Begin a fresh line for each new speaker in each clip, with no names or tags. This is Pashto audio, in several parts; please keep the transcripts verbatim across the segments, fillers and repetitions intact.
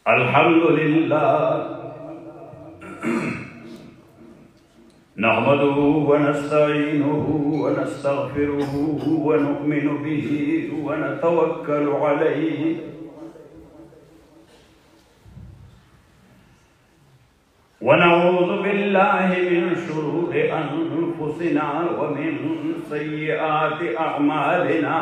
अल्हम्दुलिल्लाह नहमदुहु व नस्तईनुहु व नस्तगफिरुहु व नु'मिनु बिही व नतवक्कलु अलैहि व नऊज़ु बिल्लाहि मिन शुरूरि अनफुसिना व मिन सय्यिआति अअमालिना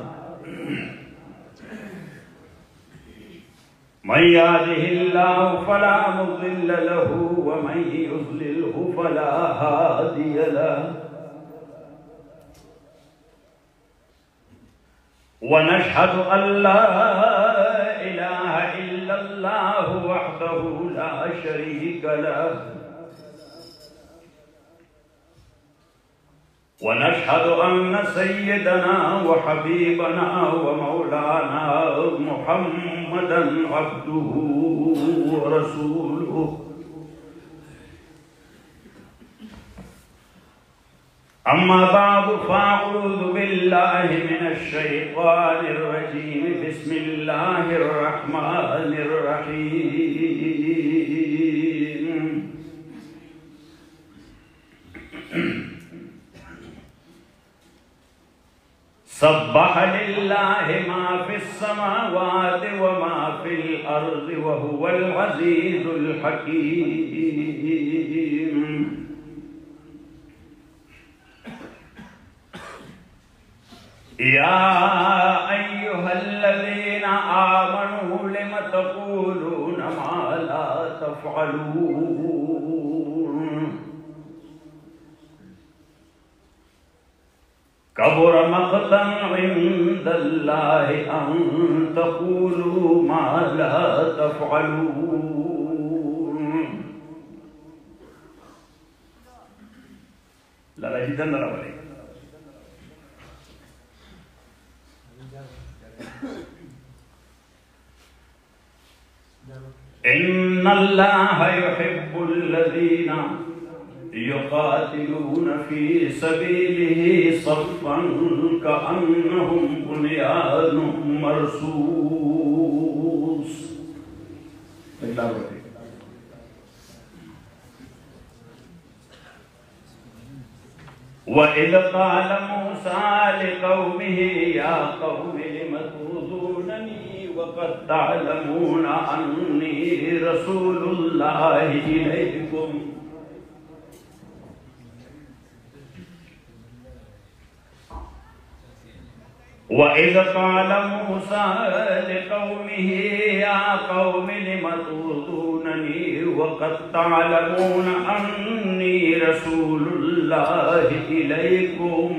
मन यहदिहिल्लाहु फला मुज़िल्ल लहु व मन युज़्लिल्हु फला हादिय लहु व नशहदु अल्ला इलाहा इल्लल्लाहु वहदहु ला शरीक लहु व नशहदु अन्न सय्यदना व हबीबना व मौलाना मुहम्मदन अब्दुहु व रसूलुहु अम्मा बादु फ़अऊज़ु बिल्लाहि मिनश शैतानिर रजीम बिस्मिल्लाहिर रहमानिर रहीम सब्बह लिल्लाहि मा फिस समावाति व मा फिल अर्ज़ि व हुवल अज़ीज़ुल हकीम या अय्युहल्लज़ीना आमनू लिम तक़ूलूना मा ला तफ़अलून कबुर मक़तन इंदल्लाहि अन तक़ूलू मा ला तफ़अलून लाला जी धन्यवाद वाले इन्नल्लाहा युहिब्बुल्लज़ीना युक़ातिलून फ़ी सबीलिही सफ़्फ़न कअन्नहुम बुनियानुम मरसूस। व इज़ क़ाल मूसा लिक़ौमिही या क़ौमि लिम तुज़ूननी वक़द तअलमून अन्नी रसूलुल्लाहि इलैकुम व इज़ क़ाल मूसा लिक़ौमिही या क़ौमि लिम तुज़ूननी वक़द तअलमून अन्नी रसूलुल्लाहि इलैकुम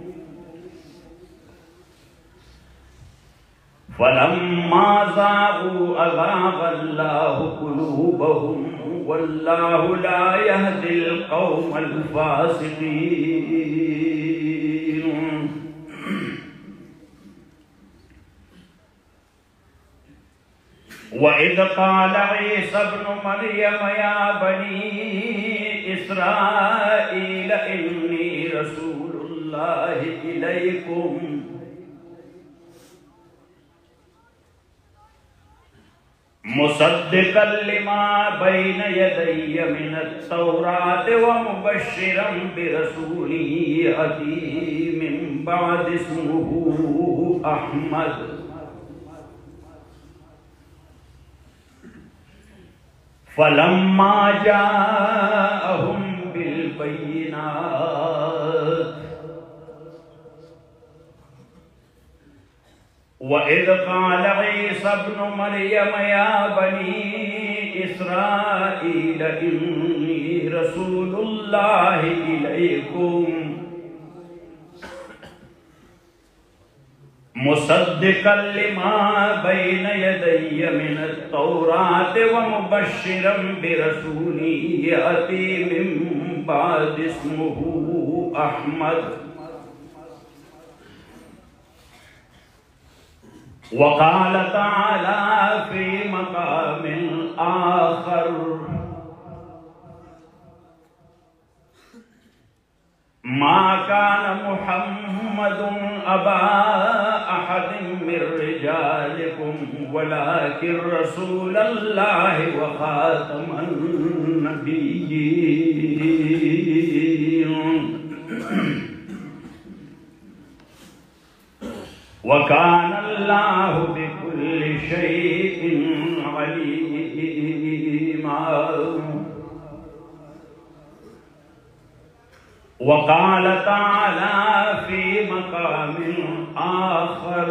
फलम्मा ज़ाग़ू अज़ाग़ल्लाहु क़ुलूबहुम वल्लाहु ला यहदिल क़ौमल फ़ासिक़ीन। व इज़ क़ाल ईसा इब्नु मरियम या बनी इस्राईल इन्नी रसूलुल्लाहि इलैकुम मुसद्दिक़न लिमा बैन यदैय मिनत-तौरात व मुबश्शिरन बिरसूलिन यअती मिन बअद इस्मुहु अहमद। फलम्मा जाअहुम बिल-बय्यिनात व इज़ क़ाल ईसा इब्नु मरियम या बनी इस्राईल इन्नी रसूलुल्लाहि इलैकुम मुसद्दिक़न लिमा बैन यदैय मिनत-तौरात व मुबश्शिरन बिरसूलिन यअती मिन बअद इस्मुहु अहमद। वक़ाल तआला फ़ी मक़ामिन आख़र मा कान मुहम्मदुन अबा अहदिन मिन रिजालिकुम अहदकुम वलाकिन रसूलल्लाह व खातमन नबिय्यीन व काना अल्लाहु बिकुल्लि शैइन अलीमा। वक़ाल तआला फ़ी मक़ामिन आख़र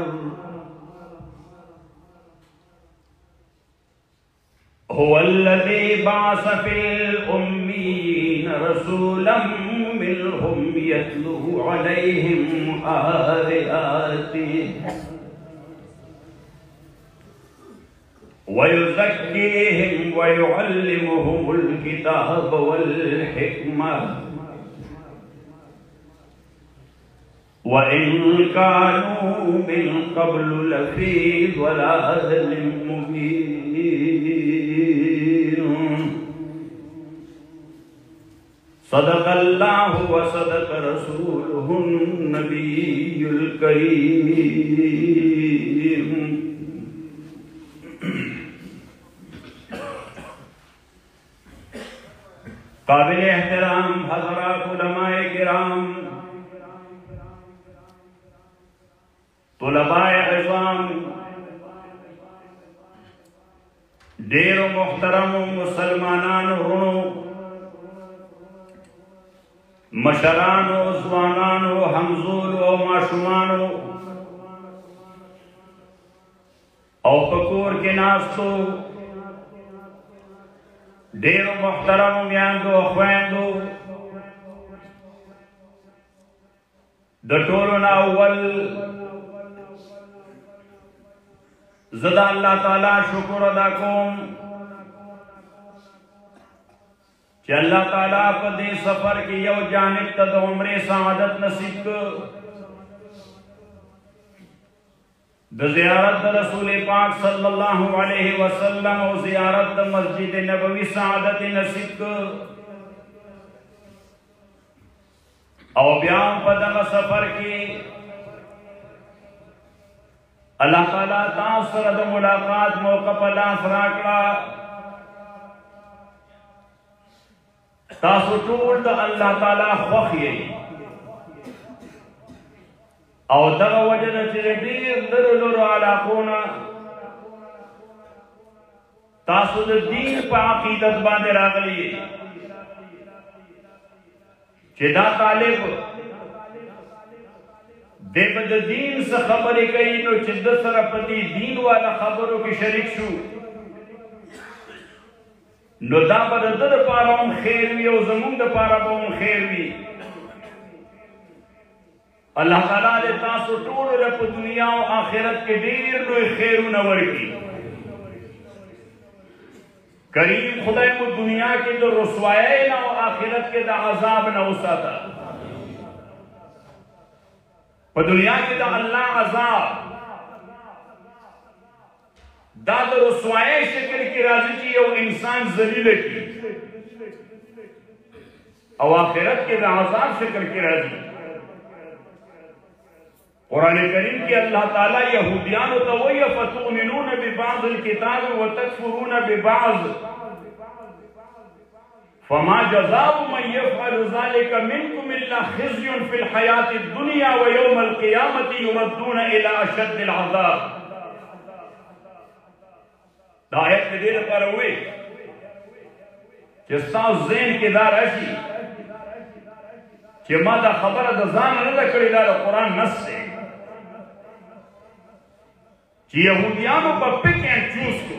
हुवल्लज़ी बअस फ़िल उम्मिय्यीन रसूलन मिनहुम यत्लू अलैहिम आयातिही व युज़क्कीहिम व युअल्लिमुहुमुल किताब वल हिकमह व इन कानू मिन क़ब्लु लफ़ी ज़लालिम मुबीन। सदक़ल्लाहु व सदक़ रसूलुहुन नबियुल करीम। काबिल एहतराम हज़रात उलमाए किराम, तुलबाए इज़ाम, ढेरों मुहतरम मुसलमानानो रुणो, मशरानो, ज़वानानो, हमज़ूलो, माशुमानो और पकोर के नास्तो, ढेरों मुहतरम मियाँदो अख़वैंदो, दटोलो ना अव्वल ज़दा अल्लाह ताला शुक्र अदा कोम कि अल्लाह ताला पदे सफर की यो जानिब तद उम्रे सआदत नसीब को द ज़ियारत रसूल पाक सल्लल्लाहु अलैहि वसल्लम और ज़ियारत मस्जिद नबवी सआदत नसीब को और ब्याम पदम सफर की अल्लाह ताला तासरद मुलाकात मौका पला फराकला तासु टूल द अल्लाह ताला ख़ुफ़िये और दग वजद चिरदीर दर लुर आलाकोना तासु द दीन पा अक़ीदत बांधे रागली चिदा तालिब देबद दीन से खबर कई नो चिद सरपति दीन वाला खबरों की शरीक शू नो दाबद दर पाराम खैरवी और ज़मून द पाराम खैरवी अल्लाह ताला ने तासु टूल रप दुनिया और आखिरत के देर नो खैरु नवर की करीब खुदा को दुनिया के तो रुसवाए ना और आखिरत के दा अजाब ना उसाता पर दुनिया के दा अल्लाह अजाब दाद रुसवाए शक्ल की राजी की और इंसान जलील की और आखिरत के दा अजाब शक्ल की राजी। कुरान करीम की अल्लाह ताला यहूदियान तो वो यफतूमिनून बिबाज़िल किताब व तकफुरून बिबाज़ फमा जज़ाउ मन यफ़अलु ज़ालिका मिनकुम इल्ला ख़िज़्युन फ़िल हयातिद दुनिया व यौमल क़ियामति युरद्दून इला अशद्दिल अज़ाब। दायत के देर पर हुए कि साउस ज़ेन के दार ऐसी कि मादा खबर दज़ान न लकड़ी दार कुरान नस से कि यहूदियानों पर पिक एंड चूज को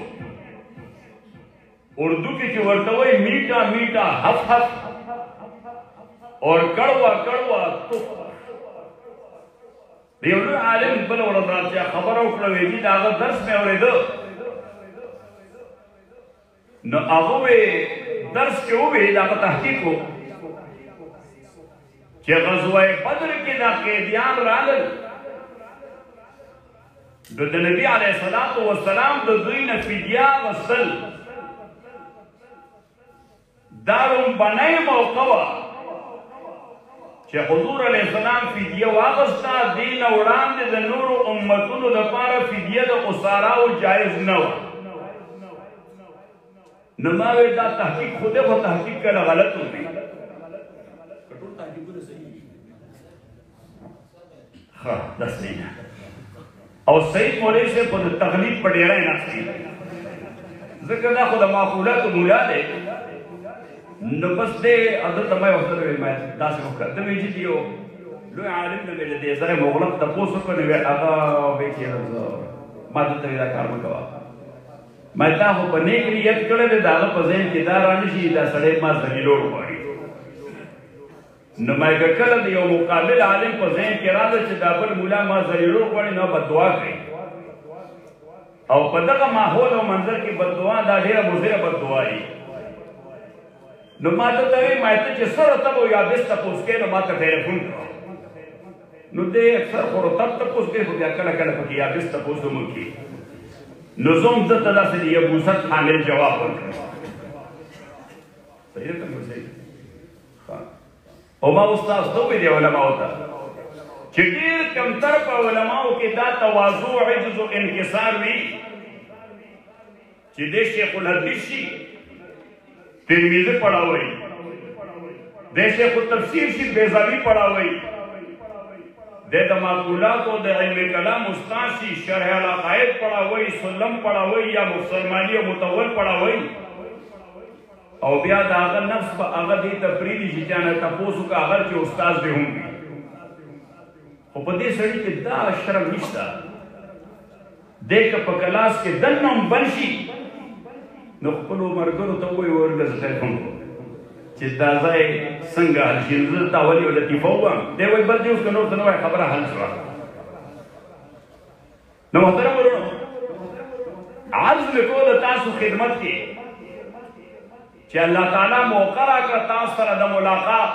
उर्दू की जो वर्तवई मीठा मीठा हफ हफ और कड़वा कड़वा तो बेवलू आलिम बल वरदात या खबरों प्रवेगी दागा दर्स में और इधर न आगोवे दर्स के वो भी दागा तहकीक हो कि ग़ज़वा बद्र के दा क़ैदियान रालल दो नबी अलैहिस्सलातु वस्सलाम दो दुइन फिदिया वसल दारुम बनाए मौक़वा چې حضور علیه السلام فدیه واغسته، دې نه وړاندې د نورو امتونو دپاره فدیه د اساراو جایز نه وه. نو ما ویل دا تحقیق خو دی، خو تحقیق کله غلط وي. ټول تحقیقونه صحیح دي. ښه دا صحیح ده. او سید مولوي صاحب خو د تقلید په ډېری ناست دي، ځکه دا خو د معقولاتو مولا دی. نو بس دی حضرت ته ما یې ورته وویل ما داسې وکړه، ده وایي چې یو لوی عالم نه مې د دې ځای مغلق تپوس وکړ، نو هغه وایي چې ما دلته دا کار مه کوه. ما تا خو په نیک نیت کړی دی، د هغه په ذهن کې دا رانه شي دا سړی ما ذلیلول غواړي. نو ما که کله د یو مقابل عالم په ذهن کې راغله چې دا بل مولا ما ذلیلول غواړي، نو بددعا کوي. او په دغه ماحول او منظر کې بددعا دا ډېره مضره بددعا وي. نو ما ته ته وایي ما ته چې څه رتب او یادش تپوس کوې نو ما ته ټلیفون کړه. نو دی اکثر خو رتب تپوس کوي، خو بیا کله کله پکې یادش تپوس هم وکړي. نو زه هم ده ته داسې د یبوست حامل جواب ورکړم. صحیح ده که صحیح؟ او ما اوس تاسو ته وویل دی علماو ته چې ډېر کمتر په علماو کې دا تواضع عجز و انکسار وي چې دی شیخ الحدیث شي، ترمذی پڑھاوئی، دے شیخ التفسیر شی بیزاوی پڑھاوئی، دے دا معقولات و دے علم کلام استاد شی شرح العقائد پڑھاوئی، سلم پڑھاوئی یا مسلمانی و متول پڑھاوئی. او بیا دا آغا نفس با آغا دی تفریدی شی جانا تپوسو کا آغا چی استاز دے ہوں گی. او پا دے سڑی کے دا شرم نشتا، دے که پا کلاس کے دنم بنشی نو خپلو مرګرو ته ووایي ورګه زه ټلیفون کوم چې دا ځای څنګه حل شي. زه تا ولې یو لطیفه ووایم، دی وایي بل دې اوس که نور ته نه وایي خبره حل شوه. نو محترم ورونو، عرض مې کوو د تاسو خدمت کې چې الله تعالی موقع راکړه تاسو سره د ملاقات،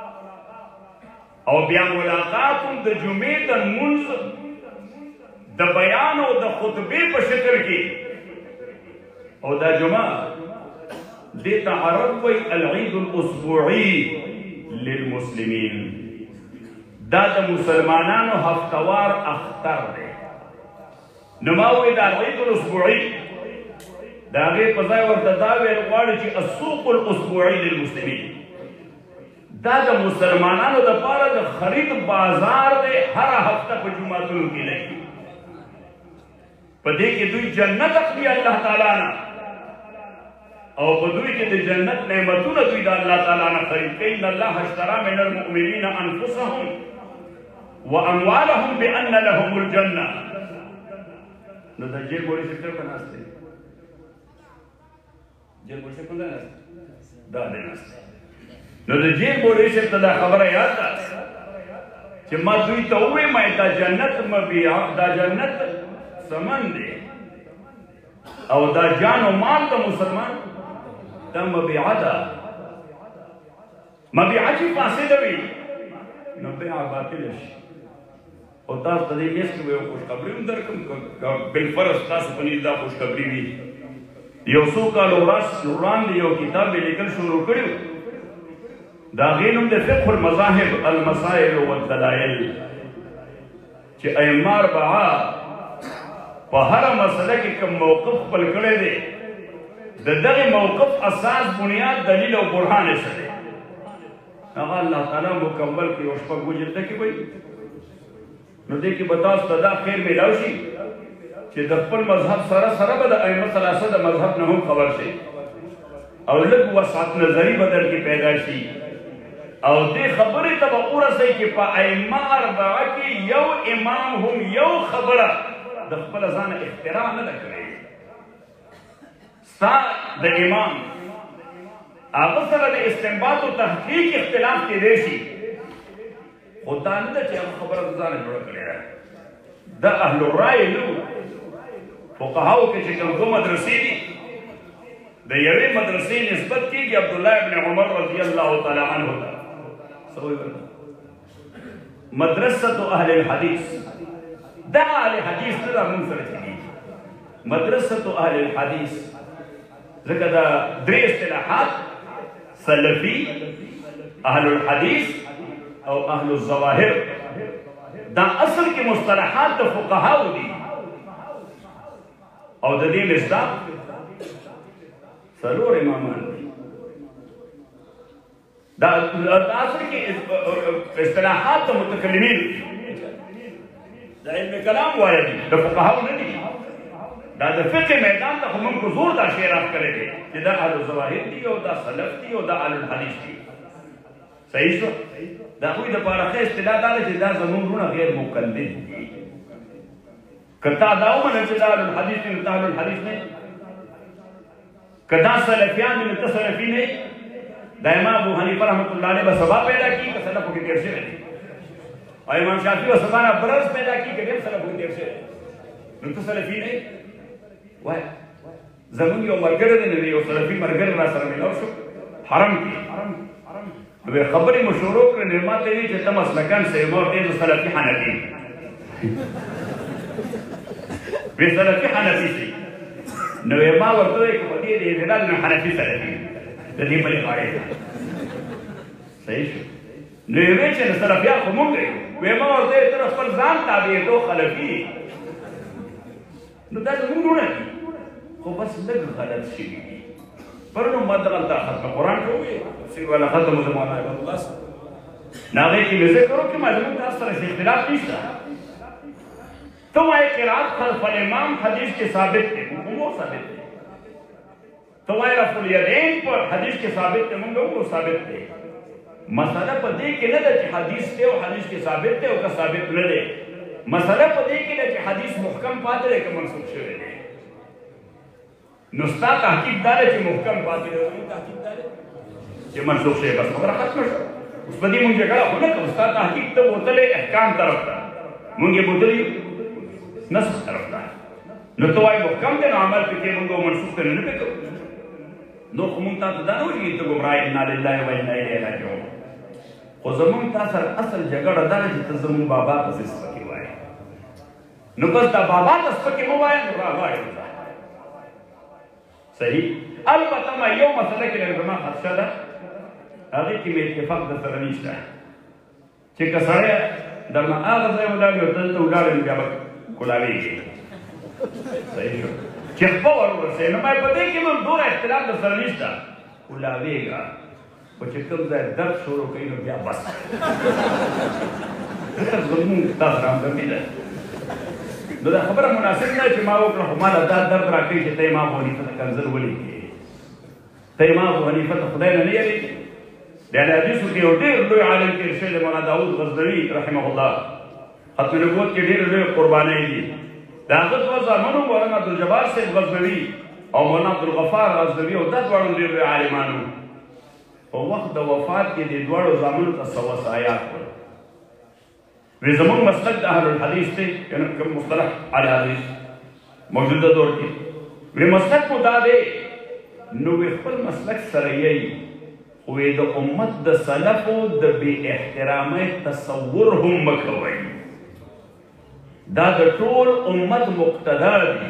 او بیا ملاقات هم د جمعې د لمونځ د بیان او د خطبې په شکل کې. او دا جمعه دیتا عرب وی العید الاسبوعی للمسلمین، دا دا مسلمانانو هفتوار اختر دے. نماوی دا العید الاسبوعی دا غیر پزای ورتداوی الغواری چی السوق الاسبوعی للمسلمین، دا دا مسلمانانو دا پارا دا خرید بازار دے ہر ہفتہ پا جمعاتنو کی لگی. پا دے کہ دوی جنت اخلی اللہ تعالیٰ نا، او بدوی کې د جنت نعمتونه دوی د الله تعالی نه خرید کوي. ان الله اشترى من المؤمنین انفسهم واموالهم بان لهم الجنه. نو د جیل بولی سیکټر په ناست دی، جیل بولی سیکټر په ناست دا دی ناست. نو د جیل بولی سیکټر دا خبره یاد ده چې ما دوی ته ووایي ما دا جنت مبیع، دا جنت ثمن دی او دا جان و مال د مسلمان دا مبیعه ده. مبیعه چې فاسده وي نو بیعه باطله شي. او تاسو ته دې میز کې به یو خوشخبري هم درکړم، که بالفرض تاسو په نیز دا خوشخبري وي. یو څو کاله وړاندې یو کتاب مې لیکل شروع کړی و، د هغې نوم د فقه المذاهب المسائل والدلایل، چې ائمه اربعه په هره مسله کې کوم موقف خپل کړی دی، د دغه موقف اساس بنیاد دلیل او برهان یې څه دی. هغه الله تعالی مکمل کړي او شپږ جلده کې وایي. نو دې کې به تاسو ته دا خیر میلاو شي چې د خپل مذهب سره سره به د ائمه ثلاثه د مذهب نه هم خبر شي، او لږ وسعت نظري به در کې پیدا شي، او دې خبرې ته به ورسئ چې په ائمه اربعه کې یو امام هم یو خبره د خپل ځان اختراع نه ده کړې. ستا د امام هغه سره د استنباط او تحقیق اختلاف کېدی شي، خو دا نه ده چې هغه خبره د ځانه جوړه کړې ده. د اهل الرای نه وو. فقهاو کې چې کوم دوه مدرسې دي، د یوې مدرسې نسبت کېږي عبدالله ابن عمر رضی الله تعالی عنه ته. مدرسة اهل الحديث، دا اهل حدیث نه دا مونږ سره کېږي. مدرسة اهل الحديث ځکه دا درې اصطلاحات، سلفي، اهل الحديث او اهل الظواهر دا اصل کې مصطلحات د فقهاو دي او د دې مصداق څلور امامان دي. دا اصل کې اصطلاحات د متکلمین د علم کلام وایي دي د فقهاو نه دي. دا د فقه میدان ته موږ کو زور دا شعر اف کړی دی چې دا اهل الظواهر دي او دا سلف دي او دا اهل الحدیث دي. صحیح شو؟ دا خو د پاره ښه اصطلاح دا چې دا زموږ رونه غیر مقلد دي. کتا دا ومنه چې دا اهل الحدیث دي نو اهل الحدیث نه، کدا سلفیان دي نو ته سلفي نه. دا امام ابو حنیفه رحمۃ اللہ علیہ به سبا پیدا کی که سلف کې تیر شوی دی، او امام شافعی به سبا نه برز پیدا کی که ډېر سلف کې تیر شوی دی، نو ته سلفي نه وای. زمونږ یو ملګری دی نو یو سلفي ملګری را سره ملاو شو حرم کې، نو خبرې مو شروع کړې نو ما ته ویل چې ته مسلکان سې، ما ورته ویل سلفي حنفي وی سلفي حنفي سي. نو ما ورته ویل چې په دې د اعتدال نه حنفي سلفي د دې بلې غاړې صحیح شو. نو یې ویل چې سلفیان خو مونږ یو، وی ما ورته ویل ته خپل ځان تابع تو خلفي، نو دا زمونږ رونه دي خو بس لږ غلط شوي دي. پرون ما دغلته ختم قرآن کې وویل تفسیر والا ختم د مولانا عبد الله سره، نو هغې کې مې ذکر وکړ ما زمونږ تاسو سره اختلاف نشته. ته وایې قرات خلف الامام حدیث کې ثابت دی، موږ هم ثابت دی. ته وایې رفع الیدین په حدیث کې ثابت دی، موږ هم ثابت دی. مسله په دې کې نه ده چې حدیث دی او حدیث کې ثابت دی او که ثابت نه دی. مسله په دې کې ده چې حدیث محکم پاتې دی که منسوخ شوی دی. نو ستا تحقیق دا دی چې محکم پاتې دی، زموږ تحقیق دا دی چې منسوخ شوی. بس خبره ختمه شوه. اوس په دې موږ جګړه خو نه کوو. ستا تحقیق ته بوتلی احکام طرف ته، موږ یې بوتلی نسخ طرف ته. نو ته وایې محکم دی نو عمل پکې موږ منسوخ ته نه پې کوو. نو خو موږ تاسو دا نه وایو چې ته ګمراه انا لله و انا الیه راجعون. خو زموږ تا سره اصل جګړه دا ده چې ته زموږ بابا پسې سپکې وایې. نو بس دا بابا ته سپکې مه وایه نو را وایه صحیح. البته ما یو مسله کې لږ زما خدشه ده، هغې کې مې اتفاق درسره نشته چې که سړی درنه هغه ځای ولاړ وي او ته دلته ولاړ وي بیا به کولاوېږي. صحیح شو چې خپه ور ورسوې. نو ما په دې کې هم دومره اختلاف درسره نشته، کولاوېږه خو چې کوم ځای درد شروع کوي نو بیا بس زموږ تاسو را همدمي ده. نو دا خبره مناسب نه چې ما وکړه خو ما له دا درد راکوي چې ته امام ابو حنیفه ته کنځل ولیکې، ته امام ابو حنیفه ته خدای نه نه یېرېږي. د اهل حدیثو کې یو ډېر لوی عالم تېر شوی دی مولانا داود غزنوي رحمه الله، ختم نبوت کې ډېرې لویې قربانۍ دي. د هغه دوه زامنو مولانا عبدالجبار صاحب غزنوي او مولانا عبدالغفار غزنوي او دا دواړه ډېر لوی عالمان وو. په وخت د وفات کې د دواړو زامنو ته څه وصایات کړل. وی زمونږ مسلک د اهل الحدیث دی، یعنې کوم مصطلح اهل حدیث موجوده دور کې وی مسلک مو دا دی. نو وی خپل مسلک سره یی خو وی د امت د سلفو د بې احترامۍ تصور هم مه کوئ. دا د ټول امت مقتدا دي.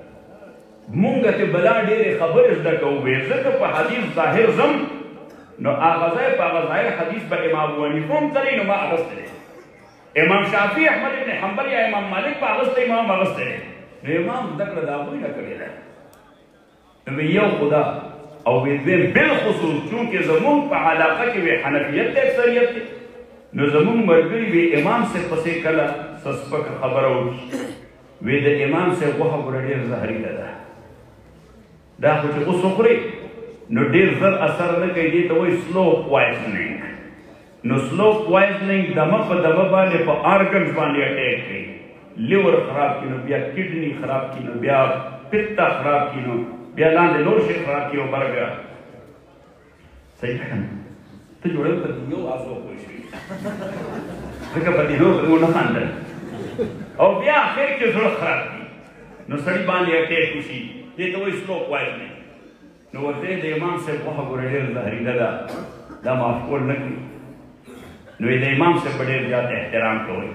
مونږ ته بلا ډېرې خبرې زده کوو. وی ځکه په حدیث ظاهر ځم نو هغه ځای په هغه ظاهر حدیث به امام ابو حنیفه هم تللی نو ما اغوستی دی. امام شافعي احمد ابن حنبل یا امام مالک په اغوستی امام اغوستی دی. نو امام زده کړه د هغوی نه کړې ده. نو یو خدا او دویم بالخصوص چونکې زمونږ په علاقه کې وی حنفیت د اکثریت دی، نو زمونږ ملګري وی امام صاحب پسې کله څه سپکه خبره وکړي وی د امام صاحب غوښه ګوره ډېر زهریله ده. دا خو چې اوس وخورې نو ډېر زر اثر نه کوي. دې ته وایي سلو پوایزنینګ. نو سلو پوایزنینګ دمه په دمه باندې په آرګنز باندې اټیک کوي. لیور خراب کړي نو بیا کډني خراب کړي نو بیا پتا خراب کړي نو بیا لاندې نور شي خراب کړي او بر بیا صحیح ده. ته جوړه په یو آزو پوه شوې ځکه په دې نور ونه خاندل او بیا اخر کې زړه خراب کړي نو سړي باندې اټیک وشي. دې ته وایي سلو پوایزنینګ. نو ورته د امام صاحب غوښه ګوره ډېر زهریله ده، دا معاف کول نه کړي. نو د امام صاحب په ډېر زیات احترام کوئ.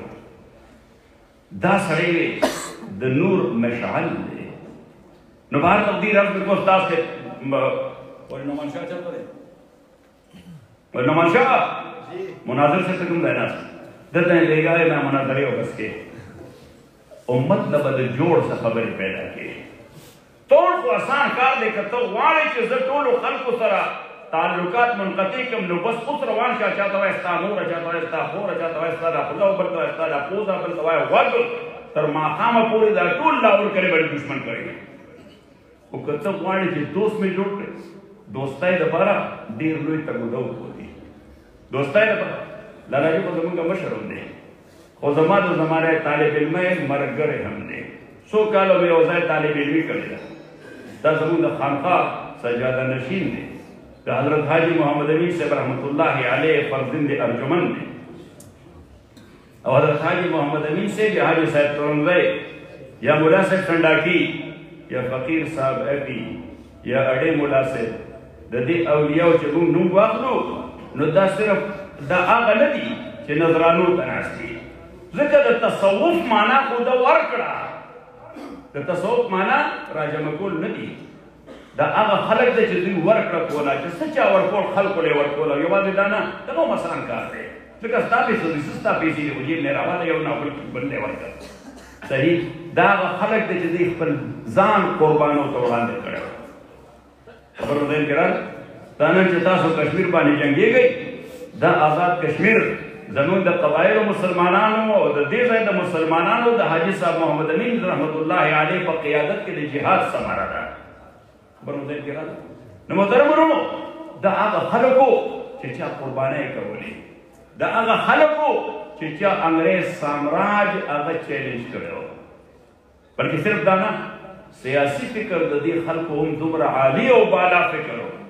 دا سړی د نور مشعل دی. نو بهر تقدیر عرض کو استاد سے اور نعمان شاہ چلتا رہے اور نعمان شاہ مناظر سے تکم دینا دلتا ہے لے گئے میں مناظرے ہو بس کے امت لبد جوڑ سے خبر پیدا کی توڑ کو آسان کار دے کر تو وارے چیز طول و خلق سرا تعلقات منقطع کم نو بس خود روان شاہ چاہتا ہے استا مور چاہتا ہے استا خور چاہتا ہے استا دا خدا برتا ہے استا دا پوزا برتا ہے وقت تر ماقام پوری دا طول لاور کرے بڑی دشمن کرے گا وہ کتب وارے چیز دوست میں جوڑ کرے دوستائی دپارا دیر لوئی تگودو ہوتی دوستائی دپارا لالا جو کو زمان کا مشہر ہوں دے خو زمان دو زمانے طالب علمائے مرگر ہم نے سو کالو میں اوزائے طالب علمی کرے دا دا زمان دا خانقاہ سجادہ نشین دے دا حضرت حاجی محمد امین صاحب رحمت اللہ علیہ فرزند ارجمن دے اور حضرت حاجی محمد امین سے یا حاجی صاحب ترنوے یا مولا صاحب سنڈاکی یا فقیر صاحب ایپی یا اڑے مولا صاحب دا دی اولیاء چگون نوم واقلو نو دا صرف دا آغا ندی چه نظرانو تناستی ذکر دا تصوف مانا خود ورکڑا دا تصوف مانا راجہ مکول ندی دا آغا خلق دا چه دی ورکڑا کولا چه سچا ورکول خلقو لے ورکولا یو بازی دانا دا نو مسان کار دے ذکر ستا پیسو دی سستا پیسی دی خجیب نے روانا یو نا بلنے ورکا صحیح دا آغا خلق دا چه دی خپل زان قربانو توڑان دے کرے خبر دین کرار تانن چه تاسو کشمیر بانی جنگی گئی دا آزاد کشمیر زمین دا قبائل و مسلمانانو و دا دیزای دا مسلمانانو دا حاجی صاحب محمد امین رحمت اللہ علیہ پا قیادت کے لئے جہاد سمارا دا خبر دین کرار نمترم رونو دا آغا خلقو چه چا قربانے کرولی دا آغا خلقو چه چا انگریز سامراج آغا چیلنج کرو بلکہ صرف دانا سیاسی فکر دا دی خلقو ہم دمرا عالی و بالا فکر ہو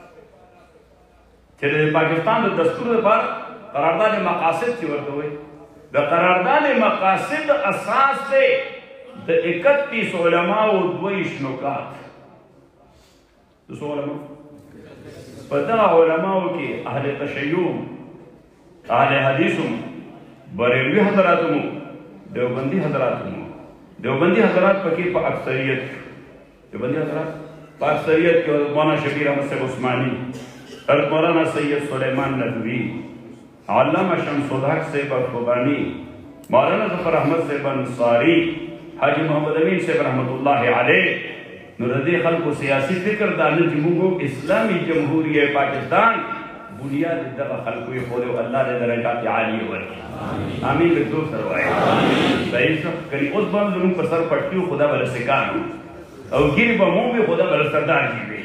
چھے پاکستان دا دستور دا پار قرارداد مقاصد چی ورد ہوئے دا قرارداد مقاصد اساس دے دا اکتیس علماء و دویش نکات دو علماء پتہ علماء کی اہل تشیعوں اہل حدیثوں بریلوی حضراتوں دیوبندی حضراتوں دیوبندی حضرات پکی پا اکثریت دیوبندی حضرات پا اکثریت کی مولانا شبیر احمد صاحب عثمانی حضرت مولانا سید سلیمان ندوی علامہ شمس الحق صاحب الخبانی مولانا ظفر احمد صاحب انصاری حاجی محمد امین صاحب رحمت اللہ علیہ نردی خلق و سیاسی فکر دانا جمہو اسلامی جمہوری پاکستان بنیاد دقا خلقوی خود و اللہ دے درجات عالی ورکی آمین بکدور سروائے صحیح سب کنی اس بند دنوں پر سر پٹکیو خدا بل سکانو او گیری بمون بھی خدا بل سردار کی بھی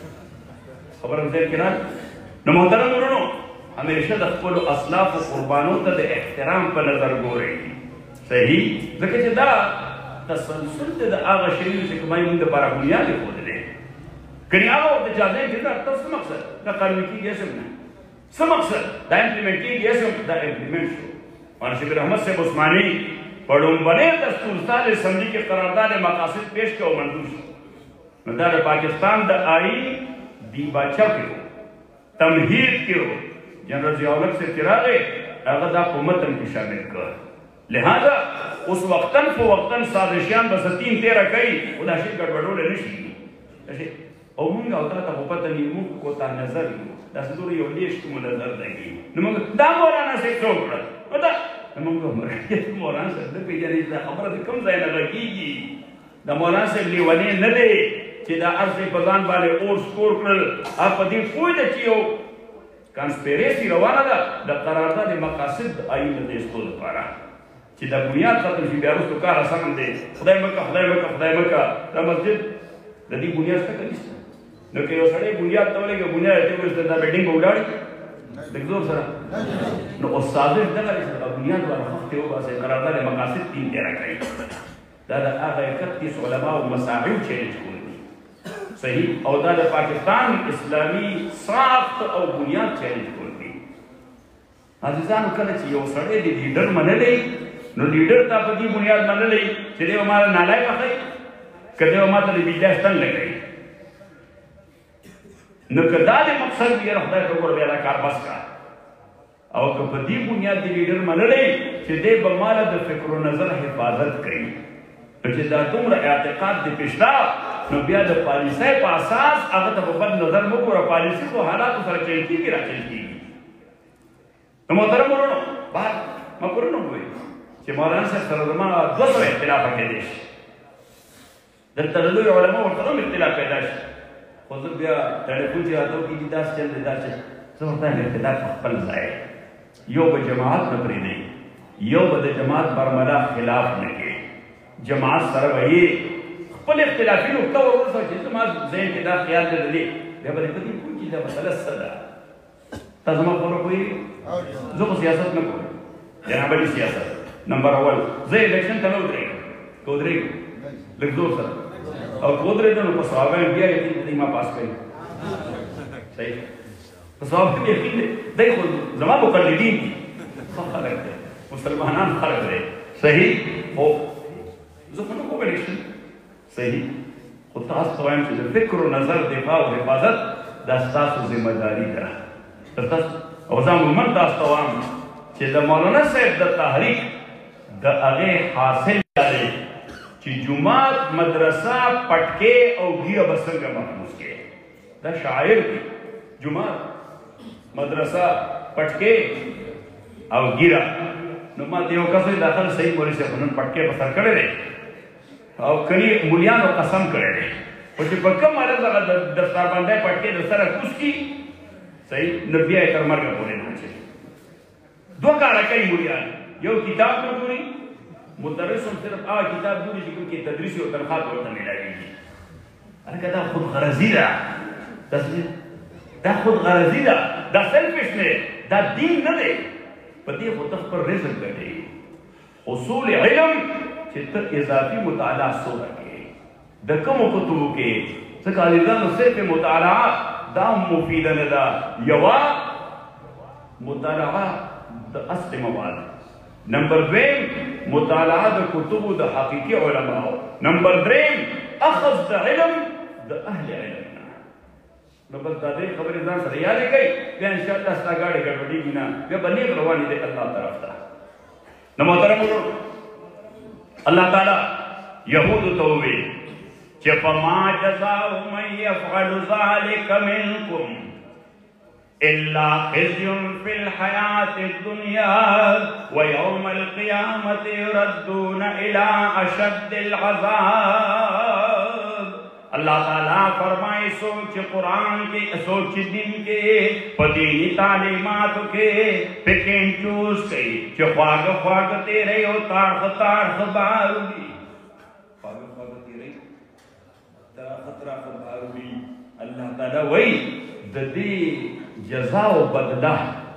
خبر ہم زیر کنار نمحترم انہوں ہمیشہ دخل و اصلاف و قربانوں تا دے احترام پر نظر گو رہی صحیح ذکر چھ دا تسلسل دا آغا شریف سے کمائی من دا پارا بنیادی خود دے کنی آغا وقت جازے ہیں جنہا تب سا مقصد دا قانونی کی گئے سمنا سا مقصد دا امپلیمنٹ کی گئے سمنا دا امپلیمنٹ شو مولانا شبیر احمد صاحب عثمانی پڑھون بنے دستور سال اسمبلی کے قرارداد مقاصد پیش کیا منظور شو ندار پاکستان دا آئی دی باچا کیو تمہید کیو جنرل ضیاءالحق سے چراغے اگر دا قومتن کی شامل کر لہذا اس وقتاً فو وقتاً سازشیان بسطین تیرہ کئی خدا شید گڑبڑو لے نشی او منگا ہوتا تا خوپتا نیمو کو تا نظر دا سدور یو لیش کمو نظر دنگی نمانگا دا مولانا سے چوک رہا دا نمانگا مرکیت مولانا سے دا پیجانی دا خبرت کم زائن رکی گی دا مولانا سے لیوانے ندے چی دا عرض پزان بالے اور سکور کرل آپ پا دیر کوئی دا چیو کانسپیریسی روانا دا دا قرارداد مقاصد آئی ندیستو دا پارا چی دا بنیاد ختم شی بیاروس تو کار آسان دے خدای مکہ خدای مکہ خدای مکہ دا مسجد دا دی بنیاد سکتا کلیستا نو کہ وہ سڑے بنیاد تولے کہ بنیاد رہتے ہوئے اس دا بیڈنگ کو اڑاڑی دیکھ دور سرا نو اس سازش دا کلی سکتا بنیاد والا خفتے ہوگا سے قرارداد مقاصد تین تیرہ کئی دا دا آغا اکتیس علماء و مساعیو چیلنج کردی صحیح او دا دا پاکستان اسلامی ساخت او بنیاد چیلنج کردی عزیزانو کله چې یو سړی دی لیډر منلی نو لیډر تا په دې بنیاد منلی چې دی مال نالای پخای کده ما ته دې بیډاستان لګی نو کدا دې مقصد یې خدای ته ور بیا کار بس کا او که په دې بنیاد دی لیډر منلی چې دی په مال د فکر او نظر حفاظت کوي چې دا دومره اعتقاد دې پښتا نو بیا د پالیسۍ په اساس هغه ته په بد نظر مو ګوره پالیسي خو حالات سره چلتي کې راچلتي نو محترم ورونو بار ما پرونو وي چې مولانا صاحب سره زما دوه سوه اختلاف کېدی شي دلته د لوی علماو ورته هم اختلاف پیدا شي خو زه بیا ټلیفون چې راته وکړي داسې چل دی داسې زه ورته وایم اختلاف په خپل ځای یو به جماعت نه پرېږدئ یو به د جماعت برملا خلاف نه کوي جماعت سره به یې خپل اختلافي نقطه ور ورسوه چې زما ذهن کې دا خیال دی د دې بیا به دې په دې پوه چې دا مسله څه ده تا زما خبره پوهېږي زه خو سیاست نه کوم جناب علي سیاست نمبر اول زه الیکشن ته نه ودرېږم که ودرېږم لږ زور سره او که ودرېدم نو په صحابه یم بیا یقین دی ما پاس کوي صحیح په صحابه یم یقین دی دی خو زما مقلدین دي ښه خلک دی مسلمانان خلک دی صحیح خو زه خو نه کوم الیکشن صحیح خو تاسو ته وایم چې د فکر و نظر دفاع او حفاظت دا ستاسو ذمه داري ده او زه عموما تاسو ته وایم چې د مولانا صاحب د تحریک د هغې حاصل دی چې جومات مدرسه پټکې او ګیره به څنګه محفوظ کړي دا شاعر دی جومات مدرسه پټکې او ګیره نو ما ته یو کس وایي دا خل صحیح مولوي صاحب نن پټکې په سر کړی دی او کلي مولیانو قسم کړی دی خو چې په کوم حالت هغه دستاربندی پټکې د سره کوز کړي صحیح نو بیا یې تر مرګه پورې نه اچوي دوه کاره کوي مولیان یو کتاب نه ګوري مدرس هم صرف هغه کتاب ګوري چې کوم کې تدریس او تنخواه ته ورته میلاویږي هلکه دا خودغرضي ده دا خودغرضي ده دا سلفش نه دا دین نه دی په دې خو ته خپل رزق ګټې اصول علم چې ته اضافي مطالعه څومره کوې د کومو کتبو کې ځکه علیزانو صرف مطالعه دا مفیده نه ده یوه مطالعه د اصل مواد نمبر دویم مطالعه د کتبو د حقیقي علماو نمبر دریم اخذ د علم د اهل علم نو بس دا دې خبرې ځان سره یادې کوي بیا انشاءالله ستا ګاډې ګډوډېږي نه بیا به نیغ روانې دی الله طرف ته نو محترم ورونو الله تعالی یهودو ته وویل چې فما جزاء من يفعل ذلك منكم إلا خزي في الحياة الدنيا ويوم القيامة يردون إلى أشد العذاب اللہ تعالیٰ فرمائے سوچ قرآن کے سوچ دن کے پدینی تعلیمات کے پکین چوز کے چو خواگ خواگ تیرے ہو تارخ تارخ باروی خواگ خواگ تیرے تارخ تارخ باروی اللہ تعالیٰ وہی ددی جزا و بدلہ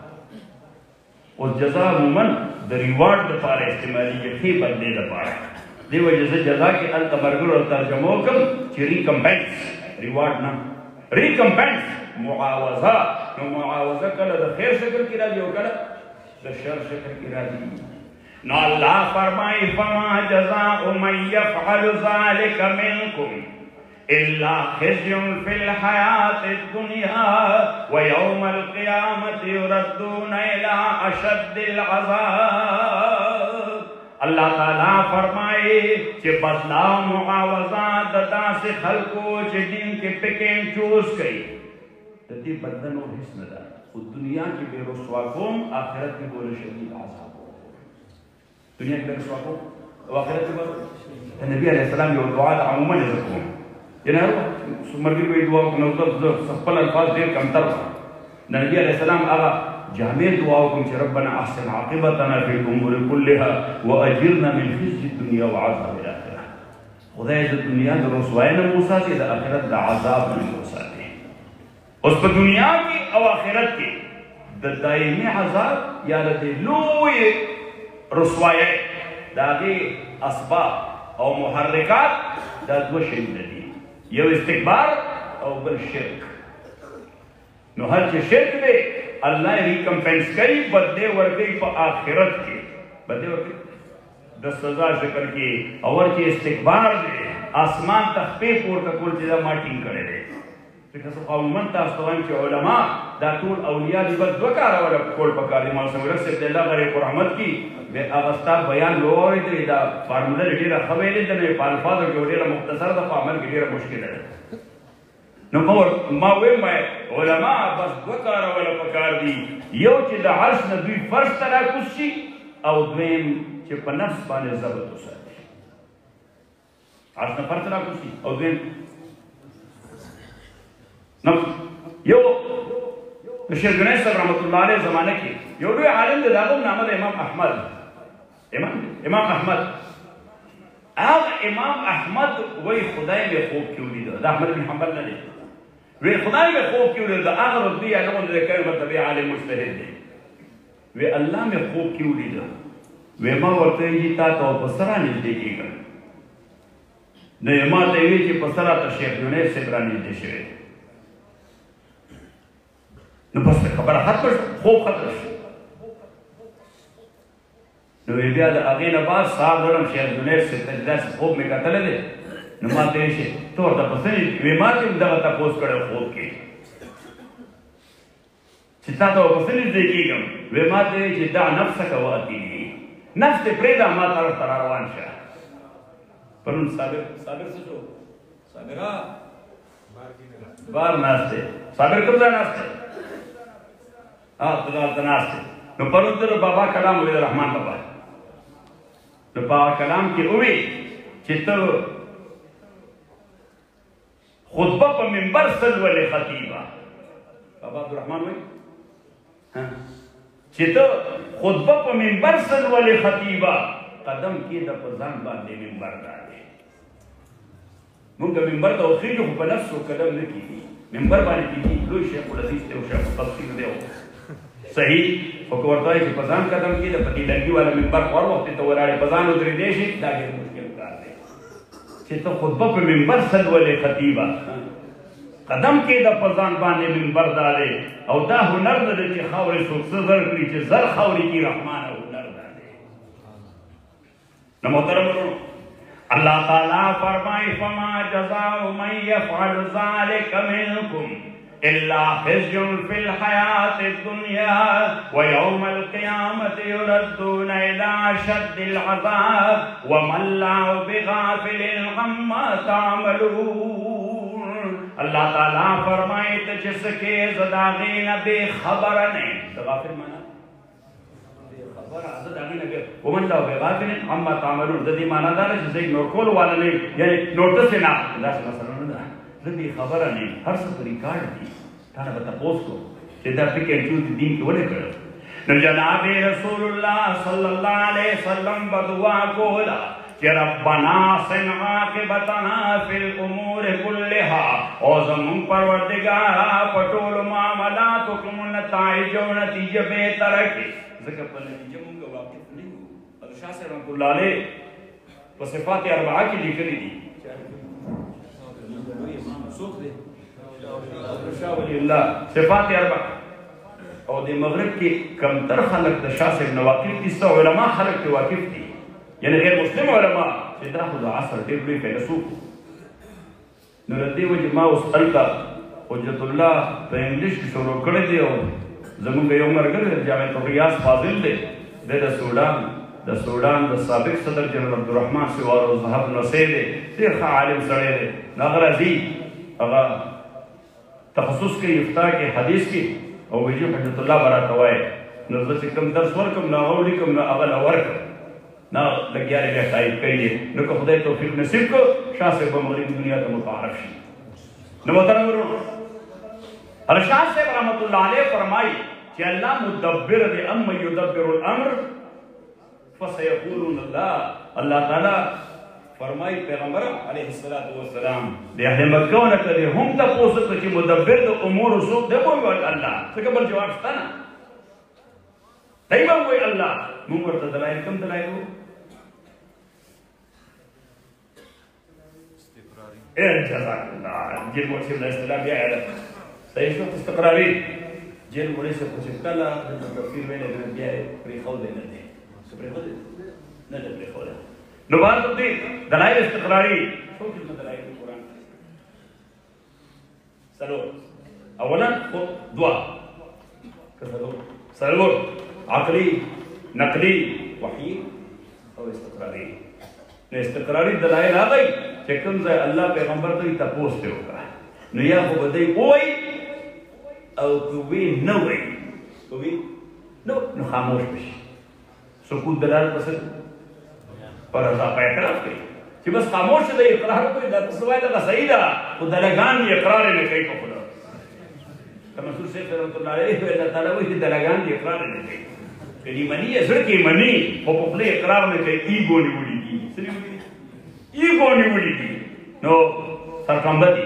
اور جزا عموماً دا ریوارڈ دا پارا استعمالی یکی بدلے دا پارا دیو جزا جزا کے التمرگر اور ترجمہ کم چی ریکمپنس ریوارڈ نا ریکمپنس معاوضہ نو معاوضہ کلا دا خیر شکر کی راضی ہو کلا دا شر شکر کی راضی نو اللہ فرمائی فما جزاء من يفعل ذلك منكم إلا خزي في الحياة الدنيا ويوم القيامة يردون إلى أشد العذاب اللہ تعالیٰ فرمائے کہ بدلا معاوضات دتا سے خلقو چھ دن کے پکین چوز گئی تدی بدن و حسن دا خود دنیا کی بے رسوا قوم آخرت کی بولے شدید عذاب ہو دنیا کی بے رسوا قوم و آخرت کی بولے نبی علیہ السلام یہ دعا دا عموما جزاکم یعنی مرگی کوئی دعا کو نوزر سپل الفاظ دیر کمتر نبی علیہ السلام آغا جامع دعاؤکم چھ ربنا احسن عاقبتنا فی الامور کلها واجرنا من خزي الدنیا وعذاب الاخرہ خدای دا دنیا دا رسوائی نہ موسیٰ سے دا آخرت دا عذاب نہ موسیٰ سے اس پر دنیا کی او آخرت کی دا دائمی عذاب یا دا لوی رسوائی دا دی اسباب او محرکات دا دو شہید دی یو استقبار او بل شرک نو ہر چی شرک دے اللہ ریکمپنس کئی بدے ورگئی پا آخرت کے بدے ورگئی دس سزا ذکر کی اور چی استقبار دے آسمان تخپے پورتا کول چیزا مارٹنگ کرے دے لیکن سو قومن تاستوان چی علماء دا طول اولیاء دی بس دوکارا والا کول پکار دی موسم رکھ سے اللہ غریق رحمت کی بے آغستا بیان لو ہوئی دی دا فارمولر دیرا خویلی دنے پالفاظ کی دیرا مختصر دا فامل کی دیرا مشکل ہے نو ما وایم علما بس دوه کاره ولا پکار دي، یو چې د عرش نه دوی فرش ته راکوز شي، او دویم چې په نفس باندې ضبط وساتي. عرش نه فرش ته راکوز شي او دویم نفس. یو د شیخ جنید صاحب رحمت الله علیه زمانه کې یو لوی عالم دی، د هغه نامه د امام احمد. امام امام احمد هغه امام احمد وایي خدای مې خوب کې ولیده، د احمد بن حنبل نه دی، وی خدای مې خوب کې ولیده، د هغه رتبې هغه د کوي مرتبه عالم مجتهد دی. وی الله مې خوب کې ولیده، وی ما ورته ویلي تا ته په سره نږدې کېږم. نو یې ما ته ویلي چې په سره ته شیخ جنید صاحب را نږدې شوی. نو بس خبره ختمه شوه، خوب ختم شو. نو بیا د هغې نه بعد سهار لړم شیخ جنید صاحب ته داسې خوب مې کتلی دی. نو ما ته ویل شي ته ورته په څه وی ما ته هم دغه تپوس کړی خوب کې چې تا ته په څه نږدې کېږم. وی ما ته ویل چې دع نفسک واتیني، نفس دې پرېږده ما طرف ته را روان شه. پرون صابر صابر څه شو؟ صابره بار ناست دی. صابر کوم ځای ناست دی؟ ها ته دلته ناست دی. نو پرون ته بابا کلام وویل، رحمان بابا نو په کلام کې ووی چې ته خطبه په منبر سل ولې خطیبه. بابا عبدالرحمن وایي چې ته خطبه په منبر سل ولې خطیبه، قدم کېده په ځان باندې منبر دادی. مونږ منبر ته وخېږو خو په نفسو قدم نه کېږي، منبر باندې کېږي. لوی شیخ العزیز دی او شیخ التفسیر دی صحیح، خو که ورته وایي چې په ځان قدم کېده په دې لرګي والا منبر خو هر وخت ته ولاړې په ځان ودرېدی شي، دا ډېر مشکل کار دی چې ته خطبه په منبر سل ولې خطیبه، قدم کېده په ځان باندې منبر دادی. او دا هنر نه دی چې خاورې څوک څه زر کړي، چې زر خاورې کړي رحمان هنر دادی. نو محترم ورونو اللہ تعالیٰ فرمائے فما جزاء من يفعل ذلك منكم الا خزي في الحياة الدنيا ويوم القيامة يردون الى اشد العذاب وما الله بغافل عما تعملون. اللہ تعالیٰ فرمائے تو جس کے زداغین بے خبر نہیں، غافل مانا ومن له بغافل عما تعملون، د دې معنا دا ده چې زه نور کول والا نه یم، یعنې نوټس یې نه اخلم. داسې مسله نه ده، زه بې خبره نه یم، هر څه په ریکارډ دي. تا نه به تپوس کوم چې دا فکر چوز دین کې ولې کړی. نو جناب رسول الله صلی الله علیه وسلم به دعا کوله چې ربنا احسن عاقبتنا فی الامور کلها، او زمونږ پروردګاره په ټولو معاملاتو کې مو نتایج او نتیجه بهتره کړي. ځکه په نتیجه مونږ واقف نه یو. شاه صاحب رحمت الله علیه په صفات اربعه کې لیکلي دي. څوک دی؟ شاه ولی الله صفات اربعه. او د مغرب کې کمتر خلک د شاه صاحب نه واقف دي، څه علما خلک پرې واقف دي، یعنې غیر مسلم علما چې دا خو د عصر ډېر لوی فیلسوف. نو له دې وجې ما اوس هلته حجت الله په انګلیش کې شروع کړی دی. او زمونږ یو ملګری دی جامعة الریاض فاضل دی، دی د سودان د سودان د سابق صدر جنرال عبدالرحمن سوار الذهب نوسی دی، ډېر ښه عالم سړی دی. نو هغه راځي، هغه تخصص کوي افتا کې، حدیث کې، او ویجي حجت الله به راته وایي. نو زه چې کوم درس ورکړم نو هغه ولیکم نو هغه له ورکړم نه لګیا دی، بیا تایید کوي. نو که خدای توفیق نصیب کړو شاه صاحب به مغربي دنیا ته متعارف شي. نو محترم ورونو شاہ صاحب رحمت اللہ علیہ فرمائی کہ اللہ مدبر دے ام یدبر الامر فسیقولون اللہ. اللہ تعالیٰ فرمائی پیغمبر علیہ السلام دے اہل مکہ نہ کرے ہم تا پوسط کہ مدبر دے امور سوک دے بوئی اللہ سکبر جواب شتا نا تیبا بوئی اللہ مونگر تا دلائل کم دلائل ہو اے جزاک اللہ جن مرسیم اللہ السلام یا اعلم صحیح شو استقراری جن مړي څه پوښتنه کله د تفسیر ویلې د بیا پرې خو دې نه دي څه پرې خو دې نه دې پرې خو دې نو باندې دې دلایل استقراری څو څه دلایل قرآن سلو اولا دعا کثرو سلو عقلی نقلی وحی او استقراری نو استقراری دلایل هغه چې کوم ځای الله پیغمبر ته تاسو ته وکړه نو یا خو به دی ووایي او که وی نه وایي که وی نو نو خاموش بشي سکوت دلالت پس پر رضا په اعتراف کوي چې بس خاموش دی اقرار کوي دا څه وایي دا صحیح ده خو دلګان یې اقرار نه کوي په خپله منصور شیخ رحمت الله علیه الله تعالی وایي چې دلګان یې اقرار نه کوي که دې مني یې زړه کې مني خو په خپله اقرار نه کوي ایګو نیولي دي څه نیولي دي ایګو نیولي دي نو سرکمبدي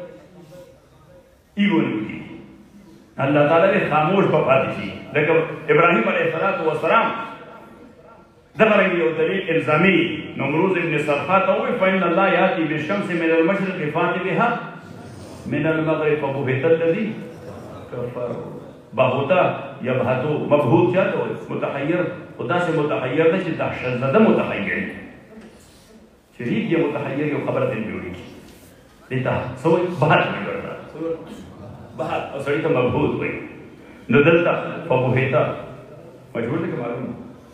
ایګو نیولي دي الله تعالی خاموش په پاتې شي لکه ابراهیم علیه السلام دغه یو دلیل الزامي نمروز ابن صرخا ته وایي فإن الله یأتي بالشمس من المشرق فأت بها من المغرب فبهت الذي كفر بهوتا یبهتو مبهوت چاته وایي متحیر خدا سے متحیر نه چې دهشت زده متحیر شریک یې متحیر یو خبره ته جوړیږي دته سوې بهت نه ورته بهت او سړی ته مبهوت وایي نو دلته فبهتا مجهول دی که معلوم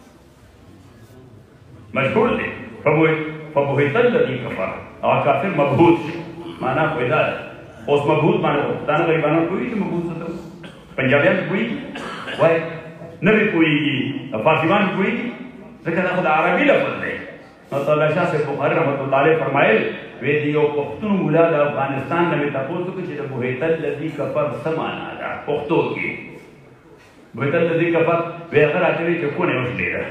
مشهور دی فبهت الذي كفر او کافر مبهوت شي معنا خو دا اوس مبهوت معنا پښتانه غریبانو کوي چې مبهوت څه ته پنجابیان کوي وای نه وی کوي فارسیان کوي ځکه دا خو د عربي لفظ دی نو تعالی شاه صاحب بخاری رحمت الله علیه فرمایل وی دی یو پښتون مولا د افغانستان نه تاسو ته چې د بهت الذي كفر څه معنا ده پښتو کې بهت الذي كفر وی هغه راځي چې کو نه وشلیدا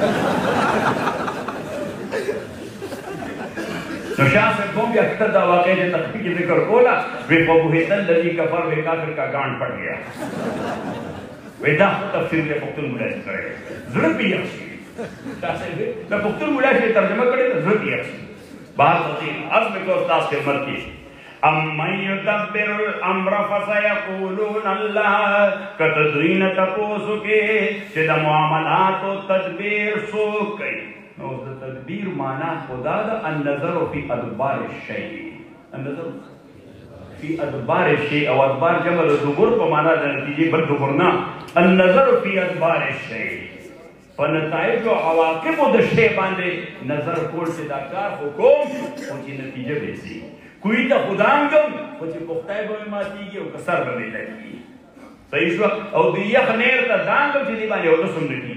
نو شاه صاحب کوم بیا کته دا واقع د تحقیق ذکر کولا وی په بهت الذي كفر وی کافر کا گاند پڑ گیا وی دا تفسیر له پښتون مولا کړی زړه پیږي شاه صاحب د پښتون مولا چې ترجمه کړی زړه پیږي بہت عظیم عزم کو استاد خدمت کی امن یدبر الامر فسیقولون اللہ کتدوین تپوسو کے چې د معاملات و تدبیر سو کئی نو د تدبیر معنی خدا دا النظر فی ادبار الشیء النظر فی ادبار الشیء او ادبار جمع دبر په معنی د نتیجې بل دبرنا النظر فی ادبار الشیء فنتائج و عواقب د شی باندې نظر کول چې دا کار حکم او چې نتیجه به شي کوئی ته خدانګم او چې پختای به ماتيږي او کسر به لګي صحیح شو او دی یخ نیر ته دانګم چې دی باندې او تاسو نکي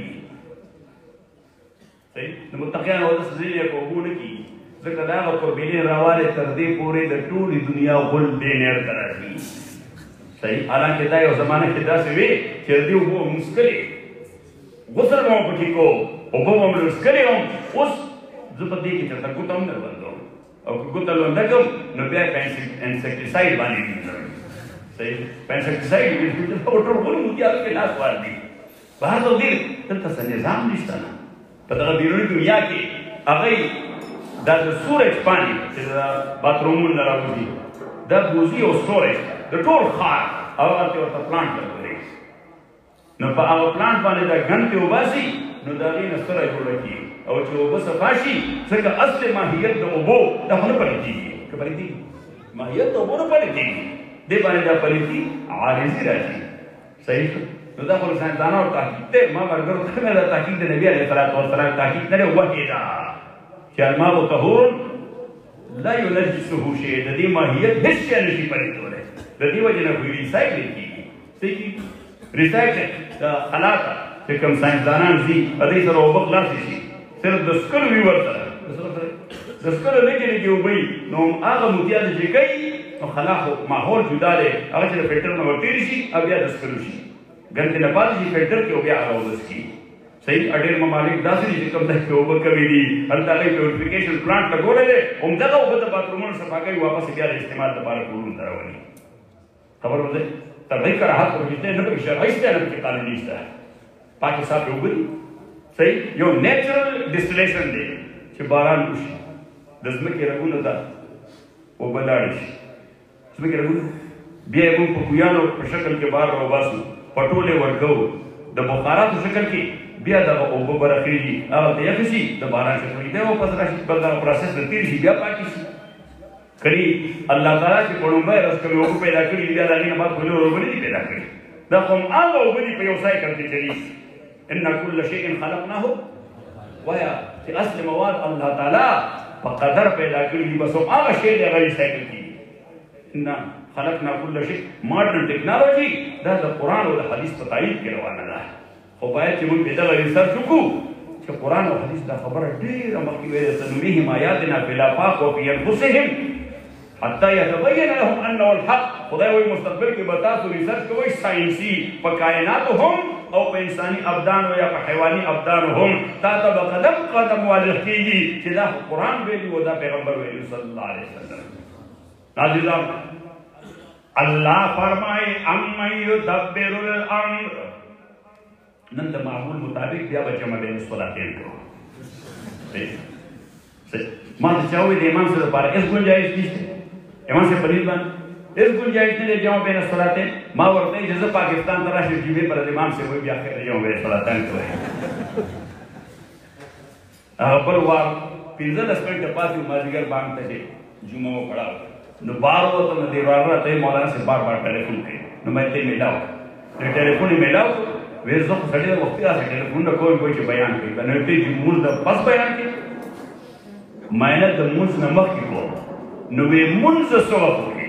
صحیح نو متقین او تاسو دې کو وګونه کی ځکه دا قربینه راواله تر دې پورې د ټولي دنیا غل دې نیر تراشي صحیح حالانکه دا یو زمانه کې دا څه وی چې دې وو مسکلي غسل مو پکې کو او په مو مسکلي هم اوس زپدې کې چې تاسو کوم نه وندو او که ګوتل وندکم نو بیا انسیکټیساید باندې صحیح انسیکټیساید دې په ټول ټول متیال کې لاس وار دي بهر ته دې دلته څه نظام نشته نه په دغه بیرونی دنیا کې هغه دا د سورج پانی چې دا باترومونه راوځي دا بوزي او سورج د ټول خار هغه ته ورته پلانټ لګولې نو په هغه پلانټ باندې دا ګنټه وباسي نو دا غي نسره جوړږي او چې وبس فاشي څنګه اصل ماهیت د اوبو دا نه پلیږي که پلیږي ماهیت د اوبو نه پلیږي دې باندې دا پلیږي عارضی راځي صحیح نو دا خو ساينسدانو تحقیق ته ما ورګرو ته دا تحقیق د نبی عليه الصلاه والسلام تحقیق نه وحی دا چې الماء طهور لا ينجسه شيء د دې ماهیت هیڅ نشي پلیږي د دې وجه نه وی ریسایکل کیږي صحیح ریسایکل دا خلاصه چې کوم ساينسدانان دي په دې سره وبخ خلاص شي صرف د سکرو وی ورته د سکرو لګي لګي وبي نو هغه متیاد چې کوي نو خلاص ماحول جدا دی هغه چې فلټر نو ورته شي بیا د سکرو شي ګنده نه پاتې شي فلټر کې بیا هغه ولسي صحیح اډیر ممالک داسې دي چې کوم ځای کې اوبه کوي دي هلته هغه پیوریفیکیشن پلانټ لګولې دي هم دغه اوبه د باترومونو صفا کوي واپس بیا د استعمال لپاره کورونو ته راولي خبر وځي تر دې کار حق ورته نه پکې شرعي ستنه نه پکې قانوني نشته پاکي صاحب اوبه صحیح یو نیچرل ډیسټیلیشن دی چې باران وشي د ځمکې رګونو ته اوبه لاړې شي ځمکې رګونو بیا یې موږ په کویانو په شکل کې بار راوباسو پټولې ورکوو د بخاراتو شکل کې بیا دغه اوبه به راخېږي هغه ته یخ شي د باران شکل کې بیا واپس راشي بل دغه پروسس نه تېر شي بیا پاکې شي کړي الله تعالی چې په لومړی ورځ کومې اوبه پیدا کړي دي بیا د هغې نه بعد خو نور اوبه نه دي پیدا کړي دا خو هماغه اوبه دي په یو سایکل کې چلیږي ان كل شيء خلقناه ويا في اصل مواد الله تعالی په قدر پیدا کړی دي بس هغه شی دی غیر سایکل کی نه خلقنا كل شيء ماډرن ټیکنالوژي دا د قرآن او د حدیث په تایید کې روانه ده خو باید چې موږ په دغه ریسرچ وکړو چې قرآن او حدیث دا خبره ډېره مخکې ویلې سنريهم آیاتنا فی الآفاق وفي أنفسهم حتی یتبین لهم انه الحق خدای وایي مستقبل کې به تاسو ریسرچ کوئ ساینسي په کائناتو هم او په انساني ابدانو یا په حیواني ابدانو هم تا ته به قدم قدم واضح کېږي چې دا قرآن ویلي و دا پیغمبر ویلي صلی الله علیه وسلم عزیزان اللہ فرمائے امن یدبر الامر نن د معمول مطابق بیا به جمع بین الصلاتین کوو ما ته چا وویل د امام صاحب لپاره هېڅ ګنجایش نشته امام صاحب په دې باندې هېڅ ګنجایش نه دی جمع بین الصلاتین ما ورته ویل چې زه پاکستان ته راشم جمعې پر د امام صاحب وایي بیا خیر جمع بین الصلاتین کوئ هغه بل وار پنځلس منټه پاتې وو مازدیګر بانګ ته چې جمعه وکړه نو بار وته نو دیوار راته مولانا سے بار بار ټلیفون کوي نو مې ته میلاو نو ټلیفون یې میلاو وې زه خو سړی وخت راځي ټلیفون نه کوم کوئی چې بیان کوي نو ته چې موږ د پس بیان کوي مینه د موږ نه مخکې کوم نو وې موږ سره وکړي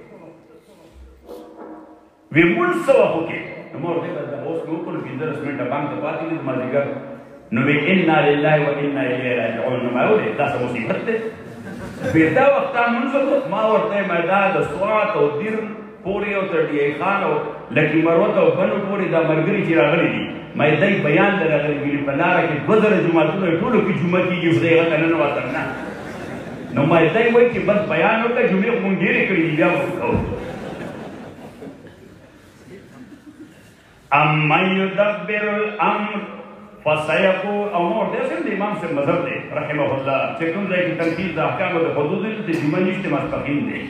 وې موږ سره وکړي نو مور دې د اوس نو په پنځه منټه باندې پاتې دي مازیګر نو وې ان لله و انا الیه راجعون نو ما ولې تاسو مصیبت ده بیتا وقتا منځو ما ورته میدان د سوات او دیر پوری او تر دی خان او لکی مروت او بنو پوری دا مرګري چې راغلي دي مې دای بیان درغلي ویل په لار کې بدر جمعهونه ټولو کې جمعه کېږي خدای غته نن واتر نه نو مې دای وایي چې بس بیان وکړه جمعه مونږ ډېرې کړې دي بیا وکړو اما یدبر الامر فسيقول او نور دې سم د امام سے مذهب دی رحمه الله چې کوم ځای کې تنقید د احکام د حدود دي چې جمعه نشته مستقیم دی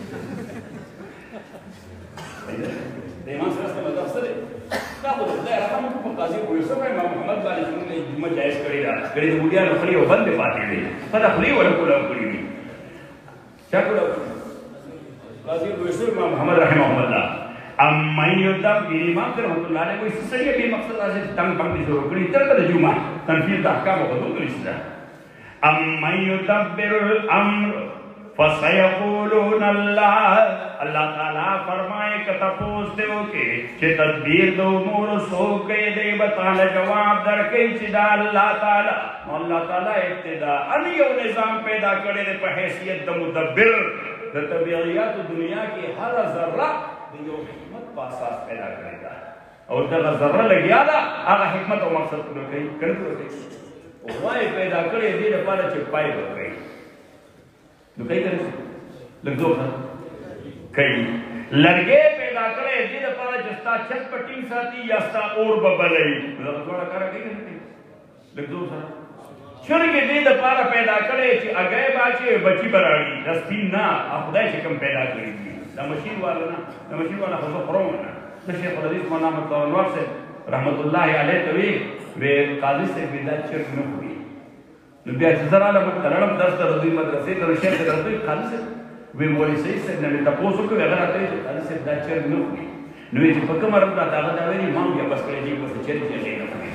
د امام سره مذهب سره دا خو خدای رحم په قاضي کو یوسف امام محمد باندې څنګه جمعه جایز کړی دا کړي د وډیا خلی او بند پاتې دی په خلی ولا کولا کړی وي چا کولا قاضي کو یوسف امام محمد رحمه الله اما یدبر امام رحمۃ اللہ علیہ کوئی سړی به مقصد راځي تنگ باندې شروع کړي تر د جمعه تنفیذ د احکام او حدود نشته اما یدبر الامر فسيقولون الله اللہ تعالی فرمائے کہ تپوس دیو کہ چې تدبیر د امور سو کې دی بتاله جواب درکې چې دا الله تعالی الله تعالی ابتدا ان یو نظام پیدا کړی دی په حیثیت د مدبر د طبیعیات دنیا کې هر ذره د یو حکمت په اساس پیدا کړی دا او دغه ذره لګیا ده هغه حکمت او مقصد پوره کوي کړي او وای پیدا کړی دی لپاره چې پای ورکړي نو کوي کوي لګو کوي لرګې پیدا کړی دی لپاره چې ستا چت پټینګ ساتي یا ستا اور ببلای دا ټول کار کوي لګو سره چرګې دی لپاره پیدا کړی چې اگې باچې بچي براړي د سپین نه خدای چې کوم پیدا کړی دا مشین والا نه دا مشین والا خو خورونه نه د شیخ الحدیث مولانا محمد انور سے رحمت الله علیه توی وی قاضی سے بدا چرګ نه وي نو بیا چې زرا له مترلم درس د دوی مدرسې ته شیخ درته قاضی سے وی مولوی سید سے نه تاسو کوی هغه راته قاضی سے دا چرګ نه وي نو چې په کومه رب دا هغه دا ویلي ما بیا بس کړی چې په چرګ کې نه وي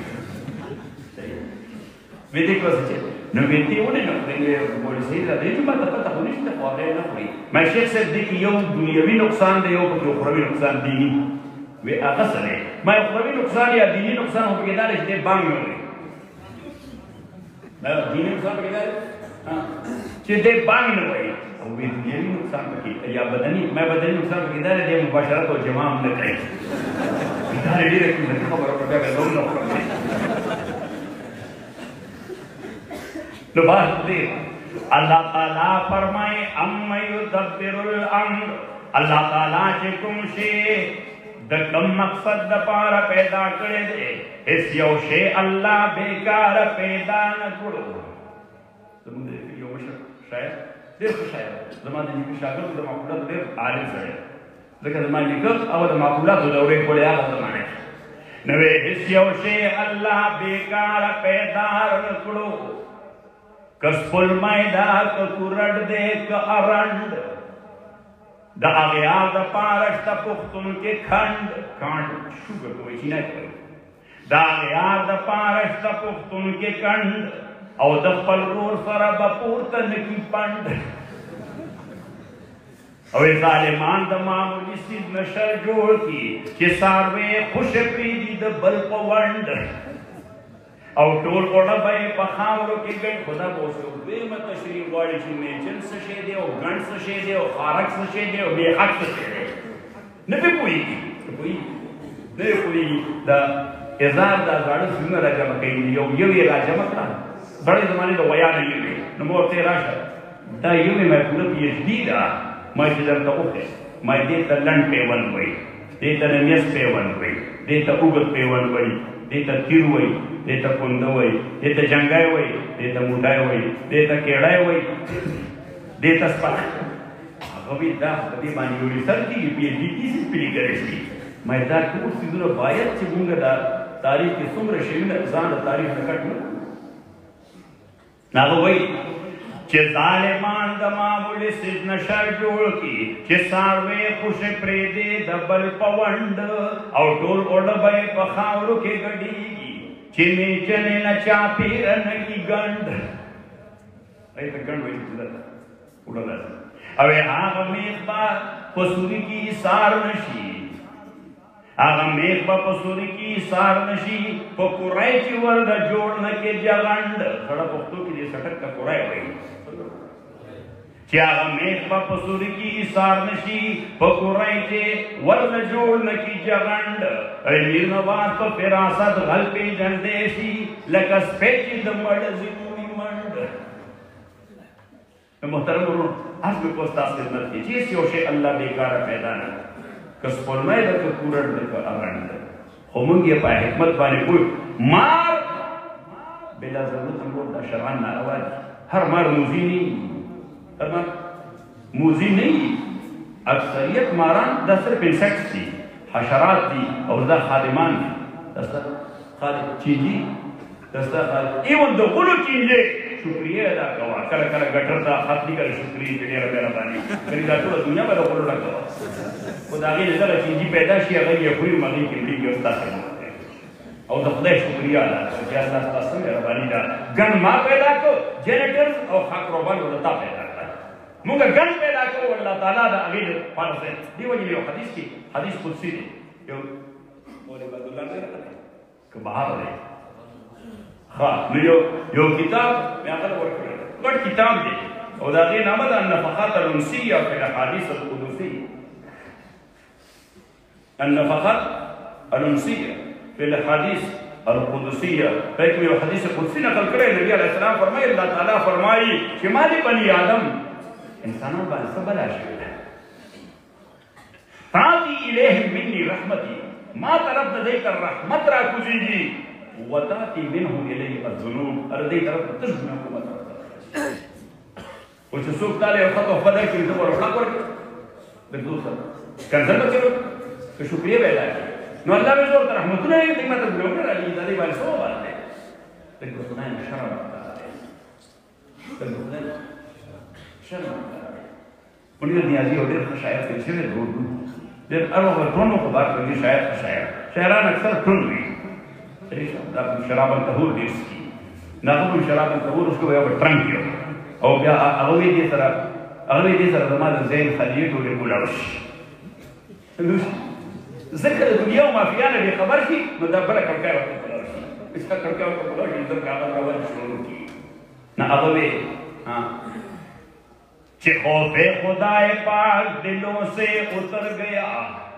وی دې کو څه نو ویتی ونه نو مولوی سید دا دې ما ته پته ونه شته خو هغه نه وي ما شیخ سے دې یو دنیوي نقصان دی یو په اخروی نقصان دی وی هغه سره ما اخروی نقصان یا دینی نقصان هو په کېدل چې بانګ نه وي دا دینی نقصان په کېدل چې دې بانګ نه وي او وی دینی نقصان په کې یا بدني ما بدني نقصان په کېدل دې مباشرت او جماع نه کوي دا ډېر خبره په بیا به نو نو بات دې اللہ تعالی فرمائے اما یدبر الامر اللہ تعالی چې کوم شی د کوم مقصد د پاره پیدا کړی دی هیڅ یو شی الله بیکار پیدا نه کړو زموږ یو مشر شاعر ډېر ښه شاعر زما د نیکه شاګرد د معقولات ډېر عالم سړی ځکه زما نیکه او د معقولاتو دورې پورې هغه زمانه نو هیڅ یو شی الله بیکار پیدا نه کړو کس پل مائدہ کا کرڑ دے کا ارنڈ دا آغیار دا پارشتا پختن کے کھنڈ کانڈ شوگر کو ایسی نہ کرو دا آغیار دا پارشتا پختن کے کھنڈ او دا پل رور سر بپورتا نکی پنڈ او ظالمان د معمولی سیز نشر جوړ کی چې ساروی خوش پریدي د بل په وند او ټول وړه به په خاورو کې ګډ خدا بوسو دویمه تشریح غواړي چې میچن څه شی دی او ګڼ څه شی دی او خارک څه شی دی او بې حق څه شی دی نه پې پوهېږي نه پوهېږي نه پې پوهېږي دا ازار دا زاړه سیزونه را جمع کوي یو یو یې را جمع کړه زړې زمانې د ویا نه یوې نو ما ورته یې راشه دا یوې ما پوره پي ایچ ډي ده ما چې درته وښیې ما دې ته لنډ پیوند وایي دې ته نمیز پیوند وایي دې ته اوږد پیوند وایي دې ته تیر وایي دې ته کونده وایي دې ته جنګی وایي دې ته موټی وایي دې ته کیړی وایي دې ته سپک هغه وایي دا په دې باندې یو ریسرچ کېږي پي ایچ ډي تیسیس پرې لیکلی شي ما دا ټول څیزونه باید چې مونږ دا تاریخ کې څومره شیونه ځان د تاریخ نه کټ نه کړو هغه وایي چې ظالمان د معمولي سیز نشر جوړ کي چې څاروی خوشې پرېږدي د بل په ونډ او ټول اوړه به یې په خاورو کې ګډېږي چې میچنې نه چاپېره نه کي ګنډ ای ته ګنډ وایي چې درته اوړه لازم او هغه میخ به په سوري کې ایثار نه شي هغه میخ به په سوري کې ایثار نه شي په کوری چې ورته جوړ نه کې جغنډ سړه پښتو کې دې سټک ته کوری وایي چې هغه میخ به په سوري کې ایثار نه شي په کوری چې ورته جوړ نه کې جغنډ امیر نواز په فراست غل پېژندی شي لکه سپی چې د مړه ځینوي منډ محترم ورونو عرض مې کوم ستاسو خدمت کې چې هېڅ یو شی الله بېکاره پیدا نه کړ که سپوږمۍ ده که کورړ ده که اغڼ ده خو موږ یې په حکمت باندې پوه مار بلا ضرورت نور دا شرعن ناروا دي هر مار موزي نه وي هر مار موزي نه وي اکثریت ماران دا صرف انسیکټس دي حشرات دي او دا خادمان دي دا ستا خادم چینجي دا ستا خادم ایون د غلو چینجي شکریه ادا کوه کله کله ګټر ته خط لیکل شکریه چې ډېره مهرباني کړي دا ټوله دنیا به د غلو ډکه وه خو د هغې نه کله چینجي پیدا شي هغه یې خوري هغې کې مړېږي او ستاسې او د خدای شکریه ادا کړه چې الله ستاسو مهرباني ده ګڼ ما پیدا کړو جنیټرز او خاکروبان ورته تا پیدا کړه موږ ګڼ پیدا کړو الله تعالی د هغې دپاره دی دې وجې یو حدیث کې حدیث قدسي دی یو مولوي عبدالله نه راغلی که بهار دی ها نو یو یو کتاب مې هغه ته ورکړی غټ کتاب دی او د هغې نامه ده النفقات الانسیه فی الاحادیث القدسیه النفقات الانسیه فی الاحادیث القدسیه په کې یو حدیث قدسي نقل کړی نبی علیه السلام فرمایي الله تعالی فرمایي چې ما دې بني آدم انسانان باندې څه بلا شوې ده تعطي الیهم مني رحمتي ما طرف د دې تر رحمت را کوزېږي وتاتي منهم الیه الذنوب ار دې طرف ته تاسو نه کومه او چې څوک تعالی یو خطو په دې کې د ورخه ورکړي د دوسر کنځل وکړو که شکریه ویلا نو الله به زور رحمتونه یې دې ماته ګلو کړل دې دې باندې سو باندې ته کو خدای نه شرم ته خدای شرم ونی دې ازي او ډېر شاعر کې څه نه ورو ډېر ارو ورونو خبر کوي شاعر شاعر شاعران اکثر ټول وي دا شراب الطهور دې سکی ناغو شراب الطهور اس کو یا ټرنکیو او بیا هغه دې سره هغه دې سره زماده زین خلیل ټول کولاوش ذکر دنیا او مافیا نه خبر شي نو دا بل کړکای ورته کولاوش اس کا کړکای ورته کولاوش دې هغه راوړل شروع کی نه هغه وی ها چې خوف خدای پاک دلوں سے اتر گیا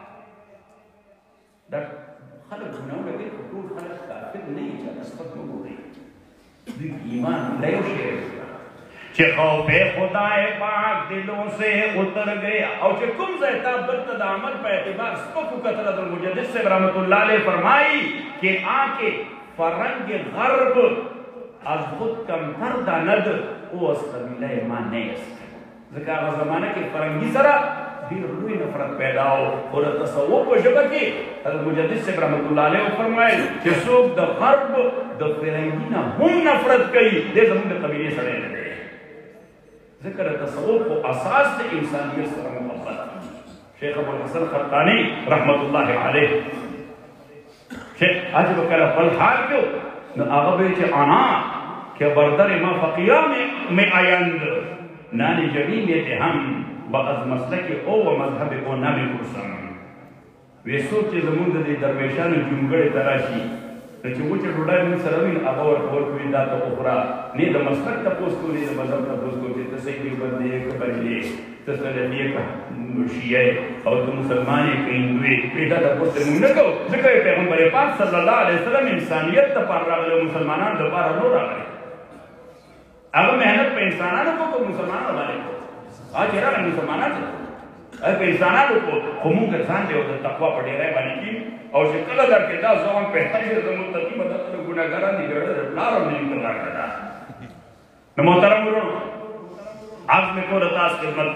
دا خلق ګناونه کوي ټول خلق کافر نه دي چې نسبت نه وګوري دوی ایمان له یو شی چې خوف خدای پاک دلوں سے اتر گیا او چې کوم ځای ته بد د عمل په اعتبار سپکو کتل د مجدد صاحب رحمت الله علیه فرمایي کہ آنکه فرنگ غرب از خود کمتر داند او از قبیله ما نیست ځکه هغه زمانه کې فرنګي سره ډېر لوی نفرت پیدا و خو د تصوف په ژبه کې حضرت مجدد صاحب رحمت الله علیه وفرمایل چې څوک د غرب د فرنګي نه هم نفرت کوي دی زموږ د قبیلې سړی نه دی ځکه د تصوف په اساس د انسانیت سره محبت شیخ ابوالحسن خرقاني رحمت الله علیه شیخ حاجی به کله خپل حال کې نو هغه به چې انا که بردر ما فقیرا میں آیند نانی جبی میں هم بعض مسلک او و مذهب او نامی پرسن وی سوچ چې زمونږ د درویشانو جونګړې ته راشي نو چې وچه ډوډۍ موږ سره وي هغه ورته ورکوي دا ته وخوره نه د مسلک تپوس کوو نه د مذهب تپوس کوو چې ته صحیح دیوبند یې که بریلي یې ته سلفي یې که شیعه یې او ته مسلمان یې که هندو یې دا تپوس ترې موږ نه کوو ځکه پیغمبر پاک صلی الله علیه وسلم انسانیت دپاره راغلی او مسلمانانو دپاره نو راغلی هغه محنت په انسانانو کو که مسلمانانو باندې کو هغه چې راغلی مسلمانانو هغه په انسانانو کو خو موږ ځان دی او د تقوا په ډېری باندې کېږي او چې کله درکې دا زغم بهتر شي زموږ تقیبه دا ته ګناهګاران دي ګړه د پلار هم نه انکار کړه نو محترم ورونو عرض میں کو رتاس خدمت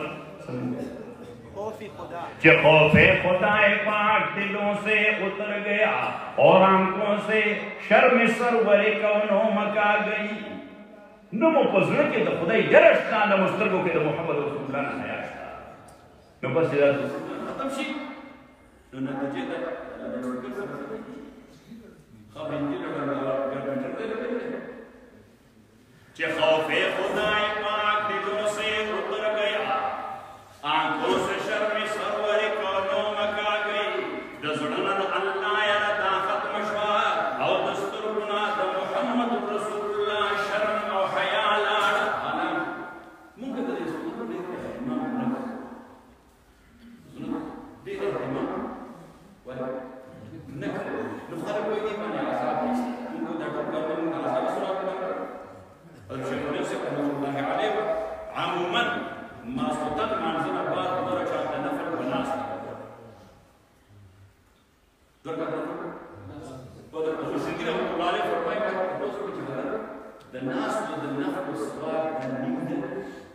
کہ خوف خدا پاک دلوں سے اتر گیا اور آنکھوں سے شرم سرور کونوں مکا گئی نمو پزړه کې د خدای یره شته د مسترګو کې د محمد رسول الله نه حیا شته نو بس دا ختم شي نو نتیجه ده کہ خوف خدای پاک دلوں سے اتر گیا آنکھوں سے شرم سرور کونوں مکا گئی دزړه الله یا دا ختم شوا او دستور ګنا د محمد رسول الله شرم او حیا لاړ انا موږ ته دې څه نه دې دې ولا نکړه نو خلک وایي دې باندې عذاب نشته موږ دا ټول کوو موږ عذاب سره الشيخ يوسف رحمه الله عليه عموما ما سلطان منزل بعض درجات النفل والناس درجات بدر الشيخ رحمه الله عليه فرمى الناس ضد النفل والصغار النمذج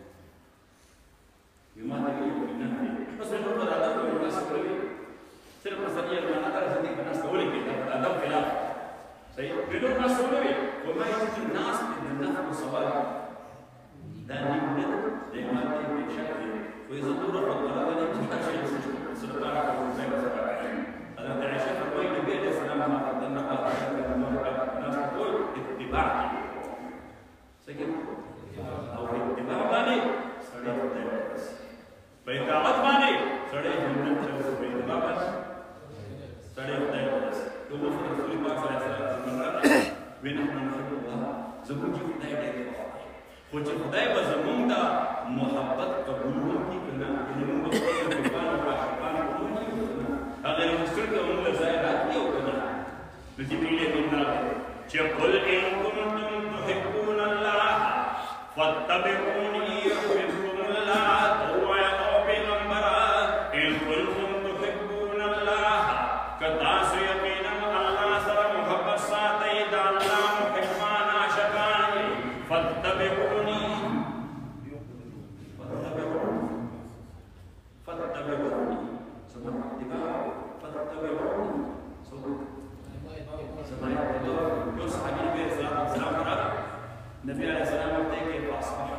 يما تقول النمذج بس نقول هذا هو الناس كلهم صرف مسألة ما نقدر نصدق الناس تقول كده هذا خلاف صحيح بدون ناس تقول وما يجوز الناس بالنفل والصغار ده نمذج لما تيجي بشكل وإذا دور فضل هذا يمكن شيء سلطان هذا تعيش في الوين بيت السلام ما قدرنا الناس تقول اتباع سكين أو اتباع باني سريع الدرس بيتعود باني سريع الدرس بيتباع باني سريع الدرس يوم في رسول الله صلى الله عليه وسلم ونحن نحب الله زوجي في دايرة خو چې خدای به زمونږ د محبت قبولونکي که نه یعنې مونږ به خپل محبان او عاشقان قبولونکي که نه هغه رجسټر که مونږ له ځایه راکړي او که نه نو جبریل امین راغی چې قل ان کنتم تحبون الله فاتبعوني يحببكم الله ووایه او پیغمبره ان کنتم تحبون الله که تاسو یقینا الله سره محبت ساتئ د الله محبان عاشقان یې فاتبعوني النبي عليه السلام قال كيف اصبح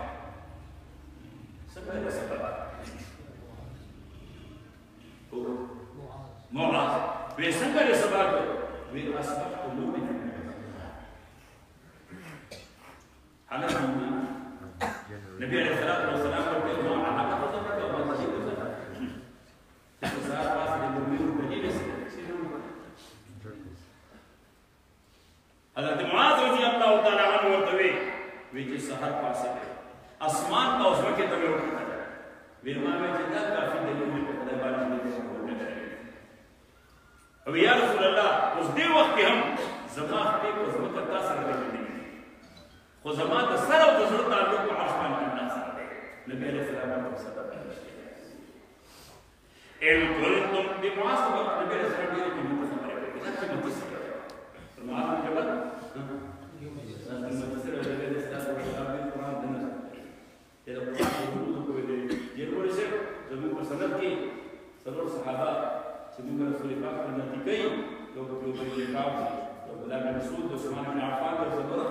سبب سبب معاذ بسبب سبب واصبح قلوبنا على النبي عليه الصلاه والسلام قال كيف ما على قدرك وما تجد صار واحد من المجلس حضرت معاذ رضی اللہ تعالی عنہ ورته وی چې سحر پاسه اسمان کا اوس کې ته وکړه ویما مې چې دا کافي دلیل دی په خدای باندې او یا رسول الله اوس دې وخت کې هم زما په اوس وخت تاسو راغلي خو زما د سره او د زړه تعلق په اسمان کې نه سره نبی علیہ السلام په صدا ان کنتم بمعاصبه نبی علیہ السلام دې کې متصبر دا چې متصبر معاذ جبل سرور صحابه سيدنا رسول الله صلى الله عليه وسلم لو لو بيجاوب لو لا مسعود عثمان بن عفان سرور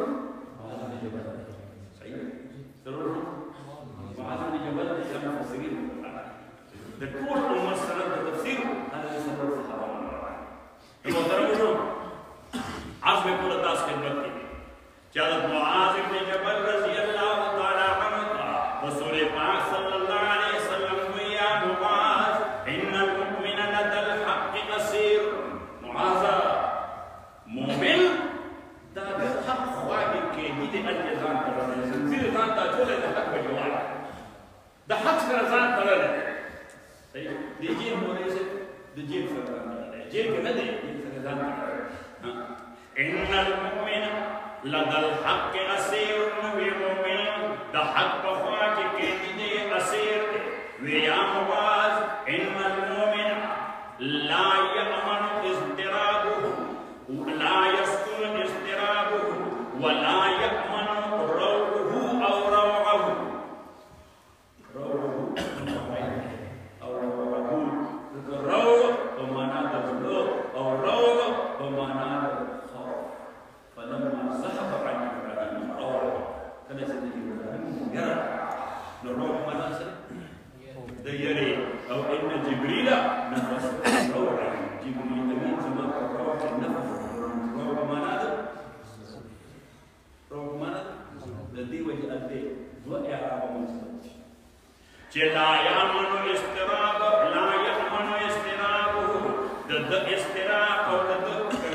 صحيح سرور معاذ بن جبل كما مفسرين ده كل مسألة التفسير هذا سرور الصحابه المحترمون عزم كل الناس خدمت کی جلد معاذ بن جبل رضی اللہ تعالی عنہ رسول پاک صلی اللہ علیہ وسلم
جيل موري سے جيل فرقان جيل کے نہ دے ان المؤمن لدى الحق اسير ومؤمن ده حق بخواك كيدي اسير ويا مواز ان المؤمن لا يأمن اضطرابه ولا يسكن اضطرابه ولا يأمن روعه او روعه روعه او روعه روع بمعنى الذل او روع بمعنى الخوف فلما ذهب عن ابراهيم روع كان سيدنا ابراهيم يرى الروع معناه ديري او ان جبريل نفس روع جبريل من زمان روع النفس روع معناه روع معناه الذي وجه الدين واعراب مسلم لا يأمن استراب لا يأمن استرابه ضد استراب او ضد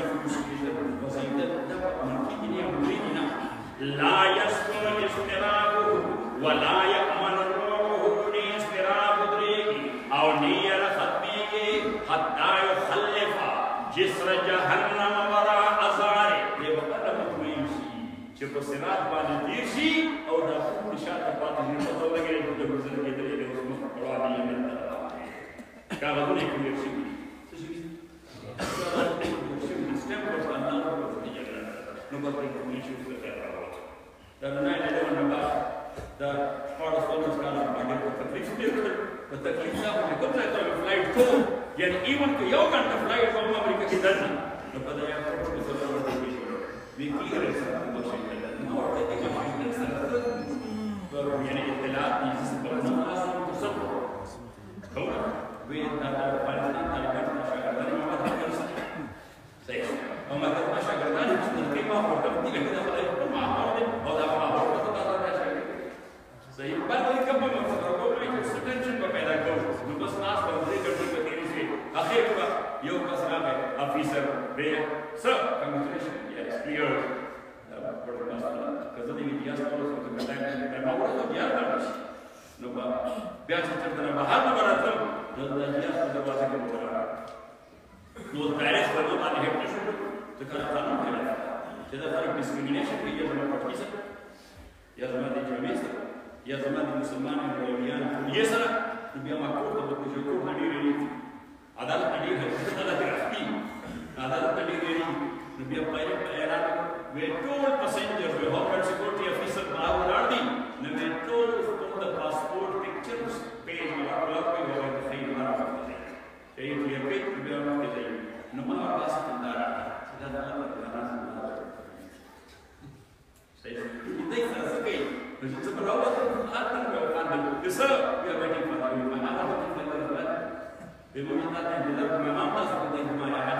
لا يسكن استرابه ولا يأمن روحه لاستراب دريقه او نير ختمه حتى يخلف جسر جهنم وراء ازاره بقدر مطمئنشي چه صراط باندې تیر شي او د نشاط باندې نه پتو لګي د ګرځل کېدل د اوسمو قرآني من کاغذونه کې شي څه شي سټیپ ورته نه ورته نو په دې کې شي څه راوړل دا نه نه دا نه دا part of all this kind of باندې په تکلیف دې په تکلیف دا په کوم ځای ته فلایټ کو یعنی ایون که یو غنټه فلایټ په امریکا کې درنه نو په دا یو څه څه ورته وي وی کیږي سره د شي نو ورته کې ماشین سره پر یعنی اطلاعات دې څه په نو تاسو تصور هو وی دا پاکستان طالبان شاګردان ما ته صحیح او ما ته شاګردان چې د ما په ټول کې دا ما او دا ما صحیح باندې کوم څه راغلی چې سټنشن په پیدا کوو نو بس ناس په دې کې څه کوي چې اخر کې یو کس راغی افیسر به سر کنګریچولیشن یس کلیئر پر مسله کزه دې بیا ستاسو څه کټای نه ما ورته بیا راځي نو بیا چې تر نه بهر نه راځم نو د بیا څه دروازه کې وره نو تاریخ په نوم باندې هټ شو ته کله قانون کې چې دا فرق ډیسکریمینیشن کې یو ځل پټ کیسه یا زموږ د جامعې سره یا زموږ د مسلمانانو رویان یې سره بیا ما کوټ ته په جو کوټ نه لري عدالت نه لري عدالت راځي عدالت نه لري نو بیا پایله په اعلان وی ټول پسنجر وی هوملینډ سکیورټي افیسر راو لاړ دي نو وی ټول د پاسپورت پکچرز پیج ما راو کوي او د خیر ما راو کوي چې یې په بیا نو کې دی نو ما تاسو ته دا دا دا صحیح دې څه کوي نو چې په راو ته اته نو باندې دسه بیا باندې په راو ما نه راو ته به مو نه ته د ما تاسو ته د ما یا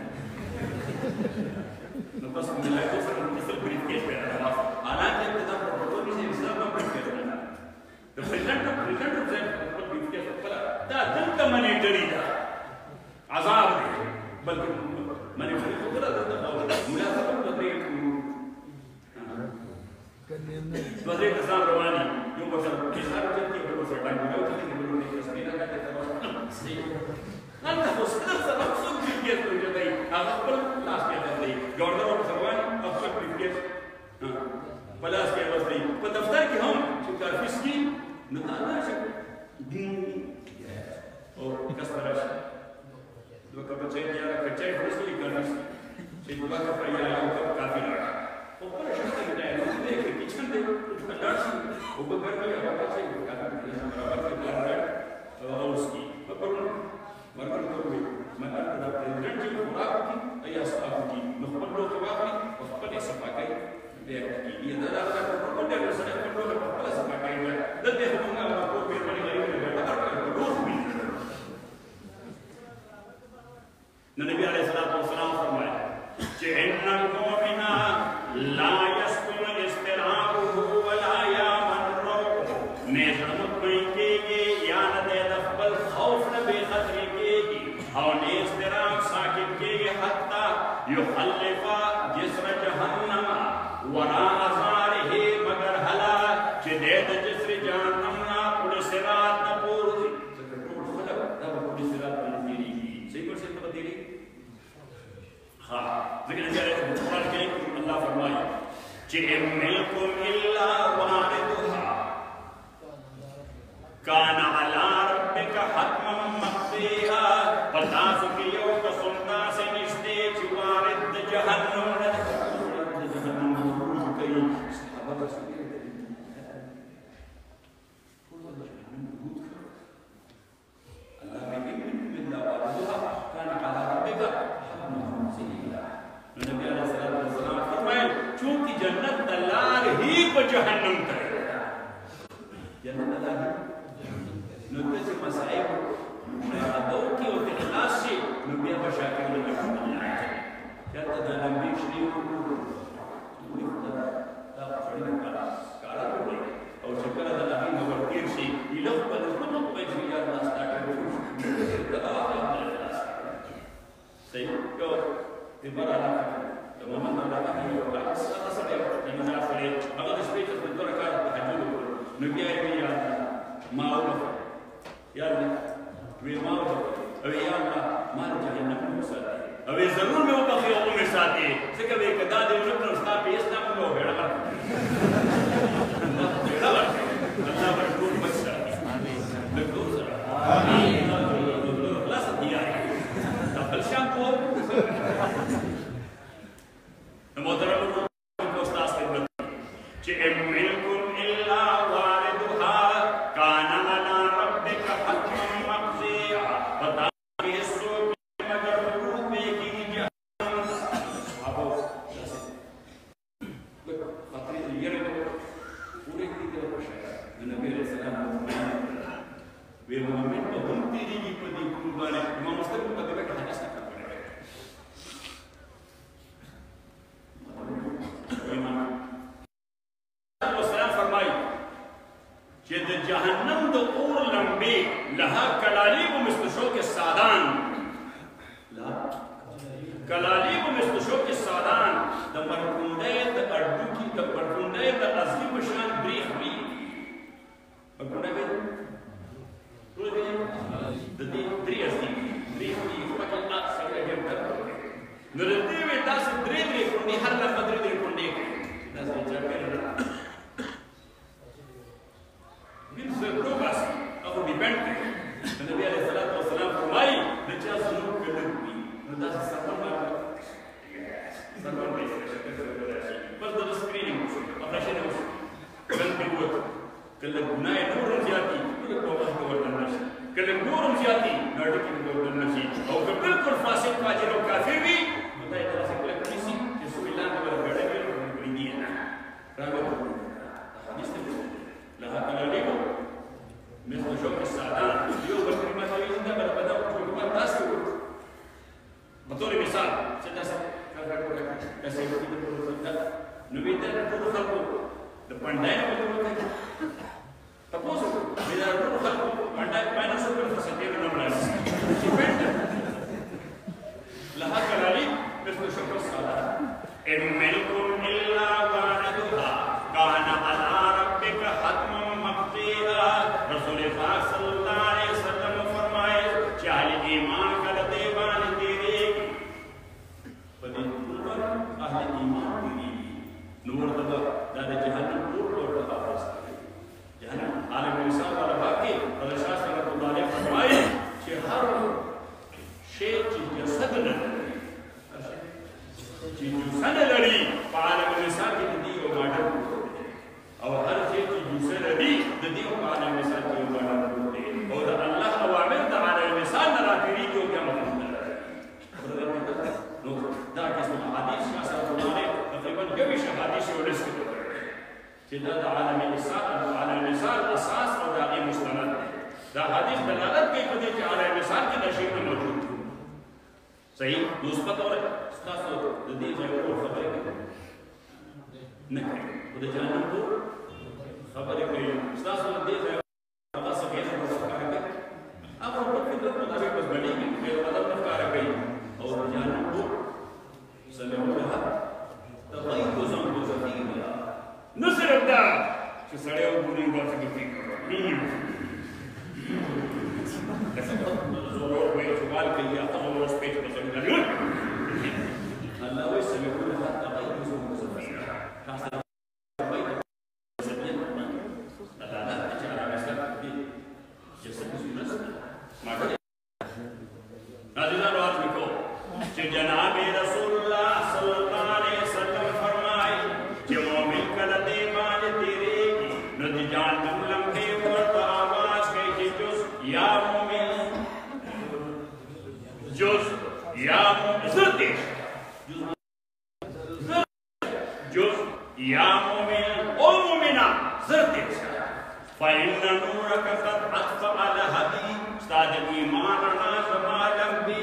نو پس موږ له تاسو سره د څه بریټ کې پیدا راځو حالانکه دا پروتوکول چې اسلام په پټ کې نه د پریزیدنت پریزیدنت په بریټ کې خپل دا دلته منیټری دا عذاب دی بلکې منیټری خو دا د ملاتړ په دې کې په دې کې ځان رواني یو په څیر چې هر څه کې په څیر باندې یو څه کې په دې کې سپینا کاته تاسو نن تاسو څه څه څه کې ته دی هغه خپل لاس کې دی ګورنر او سروان افسر پریفیکس پلاس کې ورسې په دفتر کې هم چې کارفیس کې نه نه شي او کسرش دوه کپ چای یا کچای ورسې کارفیس چې دوه کپ یا یو کپ کافي راځي او پر شته کې دی نو دې کې کچن دی لارشي او په ګرځي هغه چې کافي برابر کې او اوسکی په پرونو مرګ کوي مګر دا پرېزیدنت چې خوراک کی ایا صاحب کی نو خپل لوټ واخلي او خپل صفاکۍ دې کی دا دا په کومه ډول سره خپل لوټ خپل صفاکۍ د دې همغه په کومه باندې غوړي دا روز وي نو نبی عليه الصلاه والسلام فرمایي چې ان المؤمن لا يسكن استرابه ولا يامن روحه نه زموږ کېږي یا نه د خپل خوف نه به خطر او نیز درام ساکت کے حتی یخلفا جسر جہنم ورا ازارہ مگر حلا چی دید جسر جہنم نا پوڑی سرات نا پوڑی سکر پوڑ خلق دا پوڑی سرات हाँ ذکر है कुरान के अल्लाह फरमाए कि मिलकुम इल्ला वारिदुहा काना अला रब्बिका हतमन मक़दिया पता कि यो का सुनता से निश्ते वारिद जहन्नम कई सहाबा का चूंकि जन्नत दलाल ही को जहन्नम करे जन्नत दलाल नबी से मसाइब अदौ की और इखलास से नबी बशाकर ने अल्लाह क्या तदलम भी श्री और शकर दलाल नंबर तीन से इलह पर कुल पे जिया रास्ता कर सही तो इबारा teman-teman Allah ini orang salah satu yang mengenal saya agar disebut bentuk akar hajul nabi ini ya mau ya we mau अभी या Allah मान जहन्नम में साथी अभी जरूर में वो बाकी औरों में साथी से कभी कदा दे उन्हें पर उसका पेश ना करो बेड़ा कर बेड़ा कर अल्लाह पर खूब बच्चा आमीन बिल्कुल सर आमीन अल्लाह सदिया तब शाम को मोहतरम को उस्ताद खिदमत कि मिलकुम इल्ला वारिदुहा काना अला रब्बिका हतमन मक़दिया पता कि सो मगर रूप में की जहन्नम आपो खतरे ये रे पूरे की तरह पशाया नबी सल्लल्लाहु अलैहि वसल्लम वे मोमिन को हम तेरी की पदी कुर्बानी इमाम मुस्लिम को बतावे कि हदीस का जहन्नम दो और लंबे लहा कलालीब मिस्ल शौक सादान कलालीब मिस्ल शौक सादान द मरकुंडे द अड्डू की द मरकुंडे द अज़ीम शान ब्रीख भी मरकुंडे में तो ये द दी द्री अज़ीम ब्रीख भी पकड़ना सके जब तक नरती में दास द्री द्री कुंडी हर लफ्ज़ द्री द्री कुंडी दास विचार कर Berubah, aku dibanding. Nabi alaihi salatu wasallam firmai, "Najah sunuk kelumbi, najah sarwan sarwan bas pada screening, operation itu, kalau dibuat, kalau guna itu orang jati, itu bawa keluar dan nasi. Kalau dua orang jati, nanti kita keluar dan nasi. Kalau betul fasik wajib orang kafir ni, maka itu rasa kolektif, sesuatu yang berbeda dengan orang beriman. Ragu, hadis itu, lah kalau dia مثل شوك السعدان اليوم الكلمة هذه عندما بدأ الحكومات تاسكو بطور مثال سيدنا كان يقول لك كسي يقول لك نبي ده نقول خلقه البنداي نقول لك تبوس إذا نقول خلقه بنداي ما نسوي بالفساتين ونملاس depend لها كلالي مثل شوك السعدان إن منكم إلا واردها كان على ربك حتما मक़दिया रसूल पाक सल्लल्लाहु अलैहि वसल्लम फरमाए चाहे ईमान का देवान तेरे बदी ऊपर अहले ईमान तेरी नूर तब दादा जहन्नम दूर और वापस जहन्नम आलम इंसान वाला बाकी और शास्त्र रसूल ने फरमाए कि हर शे जसद न चीज सन लड़ी आलम इंसान की दी और मॉडल और हर चीज की दूसरे नबी नदियों का आलम इंसान की उम्र होते और अल्लाह अवामिर द आलम इंसान नरा तेरी जो क्या मतलब है नो दा किस हदीस का सरदार ने तकरीबन कभी हदीस और इसके जिदा द आलम इंसान आलम इंसान असास और दाई मुस्तनद दा हदीस दलालत के पते के आलम इंसान के नशीब में मौजूद सही मुस्बत और इस्तास नदी जो खबर नहीं उधर जाना तो खबर करी इस्तास नदी जो अल्लाह सफेद को करेंगे अब वो फिर तो नबी बस बढ़ेगी फिर अदब न कर गई और जाना तो सल्लल्लाहु तो वही को जम को सफीन नसरत दा कि सड़े और बुरी बात से फिक्र नहीं ऐसा तो जोर में सवाल किया तो वो स्पेस में समझ लिया नाज़रीन आज लिखो कि जनाब रसूलुल्लाह सल्लल्लाहु अलैहि वसल्लम फरमाए कि मोमिन कलते बाज तेरे की नदी जहन्नम लंबे और तो आवाज के कि जुस या मोमिन जुस या मोमिन जुस या मोमिन ओ मोमिना ज़रते फ़इन्न नूरक क़द अत्फ़अ अल हदी स्ताद ईमान ना ज़मालम भी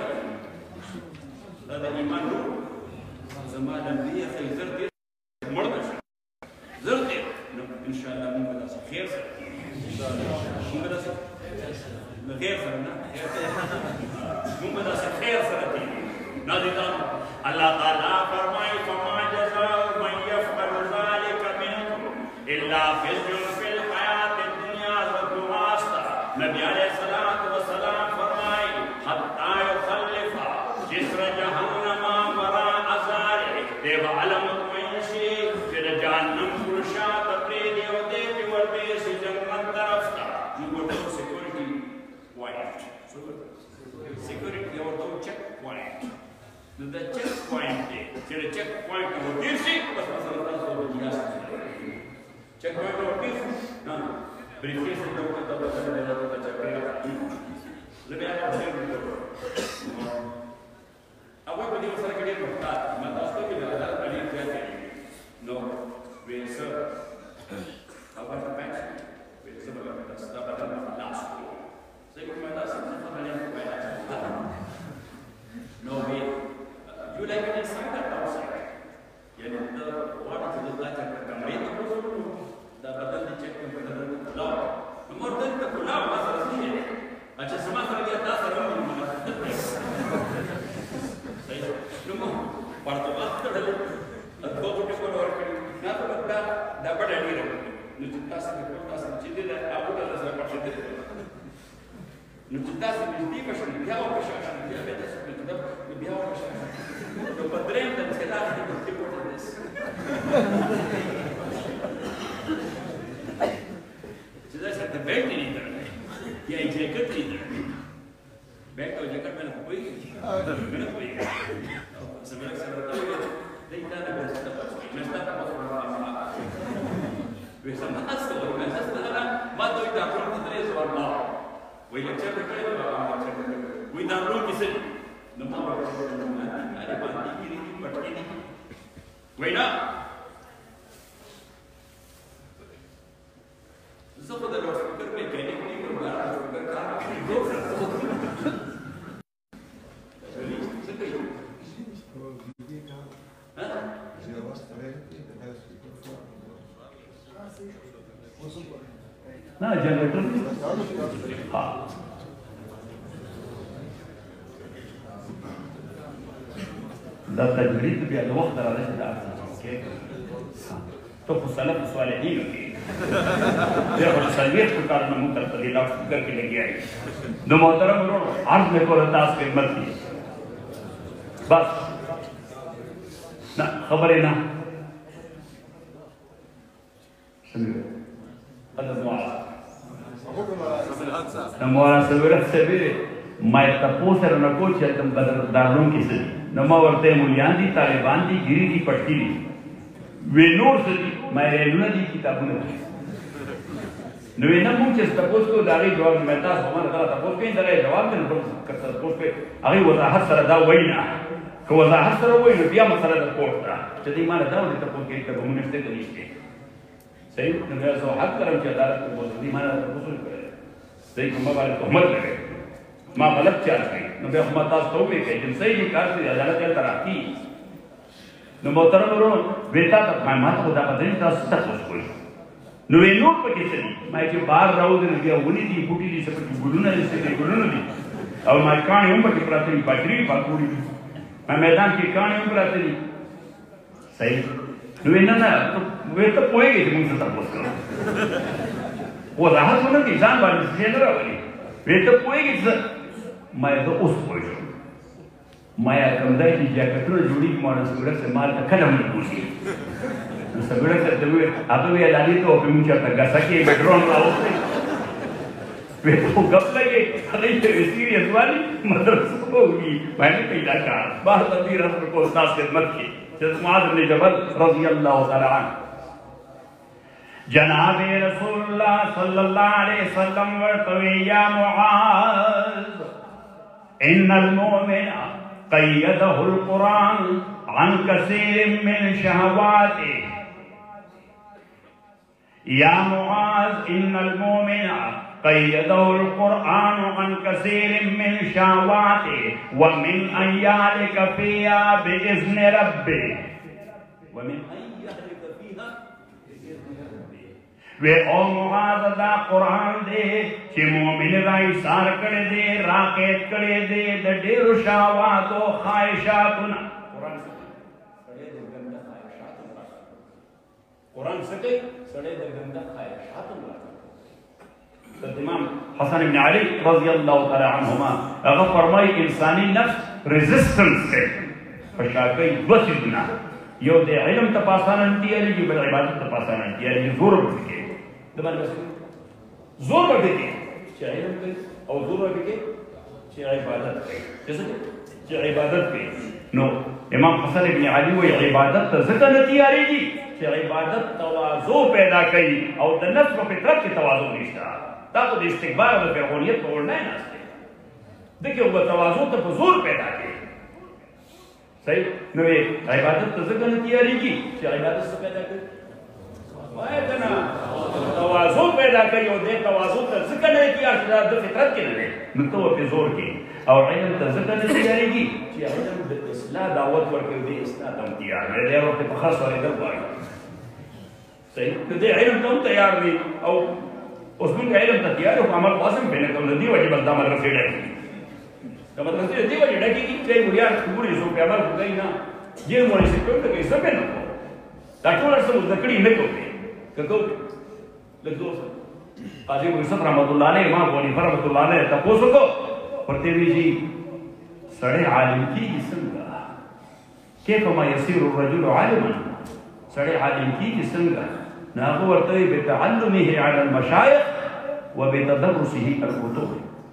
स्ताद ईमान नूर ज़मालम भी ज़रते मर्द ज़रते इंशाअल्लाह मुंबदा से खैर से मुंबदा से खैर से ना मुंबदा से खैर से नाज़रीन अल्लाह ताला फरमाए फमा जज़ाउ मन यफ़अल ज़ालिका मिनकुम इल्ला ख़िज़्युन फ़िल हयातिद दुनिया व दुआस्ता नबी अलैहिस्सलाम व सलाम फरमाए हत्ता युखल्लिफा जिस्र जहन्नम वरा अज़ारे देव अलम मुइशी फिर जहन्नम पुरुषा तपरे देवते पिवरते से जन्नत तरफ था you go to security point security or to check point the checkpoint day. So the checkpoint of this was checkpoint of this. No, briefcase is the one that was the checkpoint. Let me have a I want to give us a good that. My last topic is that I need to no, we sir. I want to mention we some of the stuff that I'm last. So you might ask no way. You like it inside or outside? Yani the what is the like the kamre to the badal di check ko badal law more than the kula masala nahi hai acha samaj kar gaya ta saram sahi no parto baat dal adko bote ko or kadi na to badda da bada ni ro nu chitta se ko ta se chide da abu da sa pa chide nu chitta se ni ka shani bia ko shani bia beta se beta bia ko shani lo padrem da chela di tipo de this chida se the belt ni dar ya jacket ni dar belt और jacket में कोई मैंने कोई समय से रहता है देखता है मैं स्टॉप मैं स्टॉप बहुत बड़ा वैसा मत करो मैं ऐसा लगा मत दो इधर रूम कितने सवाल ना वही लेक्चर पे कोई वही इधर रूम किसे नंबर अरे बात की नहीं पटकी नहीं वही ना सब उधर फिकर में कहने को नहीं करूँगा फिकर का दो
ना जनरेटर हाँ ده تجريد بيد وقت على رشد اوكي تو خسالة الصالحين اوكي ده الصالحين को कारण में मुतर पर लाख करके लेके आई दो मोहतरम लोग अर्ज में को रतास के मत की बस ना खबर है ना سمير هذا معاصر معاصر سبيل سبيل ما يتقوسر نقول شيء تم بدر دارون كيسي نما ورته مليان دي طالبان دي गिरी دي पटकी دي वेनोर से ما रेलुना دي किताबों ने नवेना मुझे तपोस को दारी जवाब में था हमारा था तपोस के इंदर जवाब में करता तपोस पे अभी वजाहत सर दा वहीना को वजाहत सर वही बिया मसला दा कोर्टा जदी माने दा वो तपोस के तब हमने से करी सही नया सो हक करम की अदालत को बोल दी माना तपोस करे सही को मबाल को मत लगे मां गलत चाल गई नबे हम तास तो में के जिन सही कार से अदालत के तराकी न मोहतरम रो बेटा तक मैं माता को दा बदली तास तक उसको नो वे नोट पे कैसे मैं के बाहर राउ दिन गया उनी दी बूटी दी सब की गुलुना से के गुलुना दी और मैं कान उम्र के प्रातरी बैटरी बाकुड़ी मैं मैदान की कान उम्र प्रातरी सही नो वे ना तो वे तो पोएगे मुझसे तक बस करो वो राहत होना की जान वाली से ना वाली वे तो पोएगे मैं तो उस पोए माया कंदा की जैकेट लो जुड़ी मॉडल से से माल का खत्म नहीं पूछी सगळं करते वे आता वे लाली तो मुंच्या तक गसा की बेडरूम लावो वे तो गप लगे अरे ये सीरियस वाली मदरसों होगी मैंने कहा कहा बाहर तबीर हसन को उस्ताद खिदमत की हज़रत मुआज़ इब्न जबल रज़ी अल्लाह तआला अन्हु जनाब रसूलुल्लाह सल्लल्लाहु अलैहि वसल्लम वर्तवे या मुआज़ इन्नल मुमिना क़य्यदहुल कुरान अन कसीर मिन शहवातिही या मुआज़ इन्नल मुमिना क़य्यदहुल कुरान अन कसीर मिन शहवातिही व मिन अय्यालिक फ़ीहा बिइज़्नि रब्बिही व मिन अय्यालिक फ़ीहा बिइज़्नि रब्बिही वे ओ मुआज़ दा कुरान दे कि मोमिन राई सार करे दे राकेत करे दे द ढेर शहवात ओ ख्वाहिशात कुरान सड़े दे गंदा ख्वाहिशात कुरान सके सड़े दे गंदा ख्वाहिशात इमाम हसन इब्न अली रज़ी अल्लाह तआला अन्हुमा अगर फरमाई इंसानी नफ्स रेजिस्टेंस है फशाकई वसिदना यो दे इल्म तपासानन दियली जो बल इबादत तपासानन दियली जोर बके दमन बस जोर बके चाहे इल्म के और जोर बके चाहे इबादत के जैसे चाहे इबादत के नो इमाम हसन इब्न अली वो इबादत ज़िक्र नतियारी जी चाहे इबादत तवाज़ु पैदा कई और द नफ्स को फितरत की तवाज़ु निशा ताको द इस्तिकबार और फ़िरौनियत को उड़ना है ना देखिए वो तवाज़ु तो हुजूर पैदा किए सही नो ये इबादत तो ज़िक्र नतियारी की चाहे इबादत से पैदा कई वाह तना तवाज़ु पैदा कई और दे तवाज़ु तो ज़िक्र नहीं किया द फितरत के लिए न तो वो जोर की और इल्म तो ज़िक्र नतियारी की चाहे इल्म इस्लाह दावत वर्क दे इस्लाह तम तैयार है दे वक्त बखस और इधर बाई सही तो दे इल्म तुम तैयार नहीं और उसमें का इल्म तैयार हो अमल वासम पहले तो नदी वजह बंदा मदरसे डाली तो मदरसे नदी वजह डाली कि कई बुढ़िया पूरी सो पे अमल हो गई ना ये मोरे से कोई तो कैसे पे ना डॉक्टर से मुद्दकड़ी नहीं को को लगो काजी मुसद रहमतुल्लाह अलैह मां बोली रहमतुल्लाह अलैह तपोस को प्रतिवी जी सड़े आलिम की संगा के कमा यसीर الرجل عالما सड़े आलिम की संगा नागो वर्तई बितअल्लुमिही अला المشايخ وبتدرسه الكتب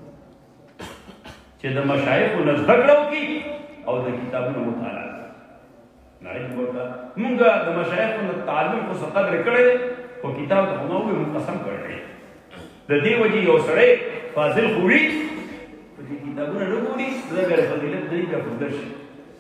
چې د مشایخ او نزدکړو کی او د کتابونو مطالعه نه ورته مونږه د مشایخ او تعلم کو قدر کړی او کتاب ته نو موږ قسم کړی د دې وجه یو سړی فاضل خوري په کتابونو نه ګوري دغه فضیلت نه دی په درش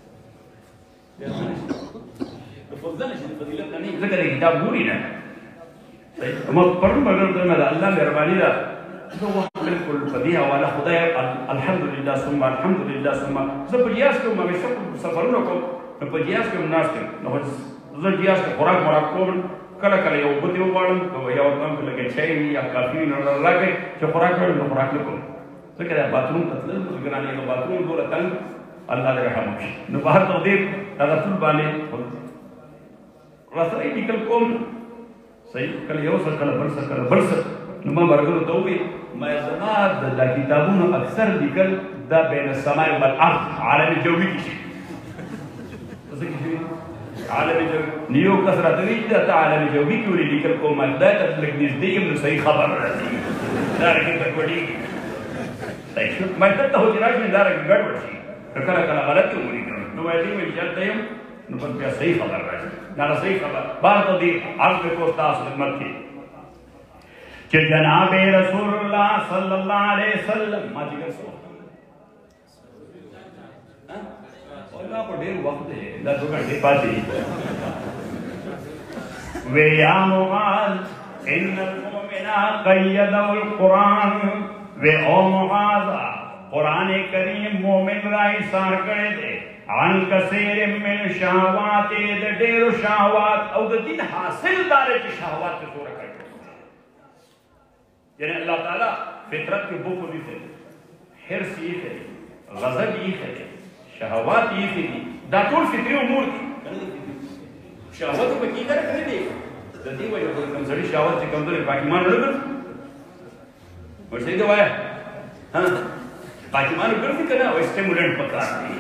د فضیلت د فضیلت نه ځکه د کتاب ګوري نه ما پرم مگر ته مله الله مهرباني ده زه وخت بالکل فدیه والا خدای الحمدلله ثم الحمدلله ثم زه په جیاس کې مې سفرونه کوم په جیاس کې ناشته نو زه جیاس کې خوراک مراد کوم کله کله یو بده وړم او یو تم په لګي چای یا کافي نه راغی چې خوراک ورته خوراک کوم ځکه دا باتروم ته تلل ګرانې نو باتروم ګوره تنگ الله دې رحم وکړي نو بهر ته دې هغه ټول باندې راسره نکل کوم صحیح کله یو څه کله بل څه کله بل څه نو ما مرګو ته وی ما زما د کتابونو اکثر لیکل دا بین السماء والارض عالم جوی کې عالم جوی نیو کثرت دې د عالم جوی کې ولې لیکل کوم ما دا د لګ نږدې نو صحیح خبر راځي دا رکه په وړي صحیح ما ته ته هو راځي دا رکه ګډ ورشي کله کله غلط کوي نو وایي وی چلته یم نو په بیا صحیح خبر راځي دا صحیح خبر بار ته دی عرض کو تاسو خدمت کې چې جناب رسول الله صلی الله علیه وسلم ما ذکر سو ها والله په ډیر وخت دی دا دوه غنټې پاتې وی یا معاذ ان المؤمن قید القرآن وی او معاذ قرآن کریم مومن رائی سار کړی دی عن کثیر من شهوات د ډېر شهوات او د دین حاصل دار چې شهوات په پورا کوي یعنی الله تعالی فطرت کې بوکو دي ته حرص یې کوي غضب یې کوي شهوات یې کوي دا ټول فطري امور دي شهوات په کې کار کوي دي د دې وجه په کوم ځای شهوات چې کوم ځای باقي مان نه ورته دی وای ها باقي مان ګرځي کنه او سټیمولنٹ پکار دي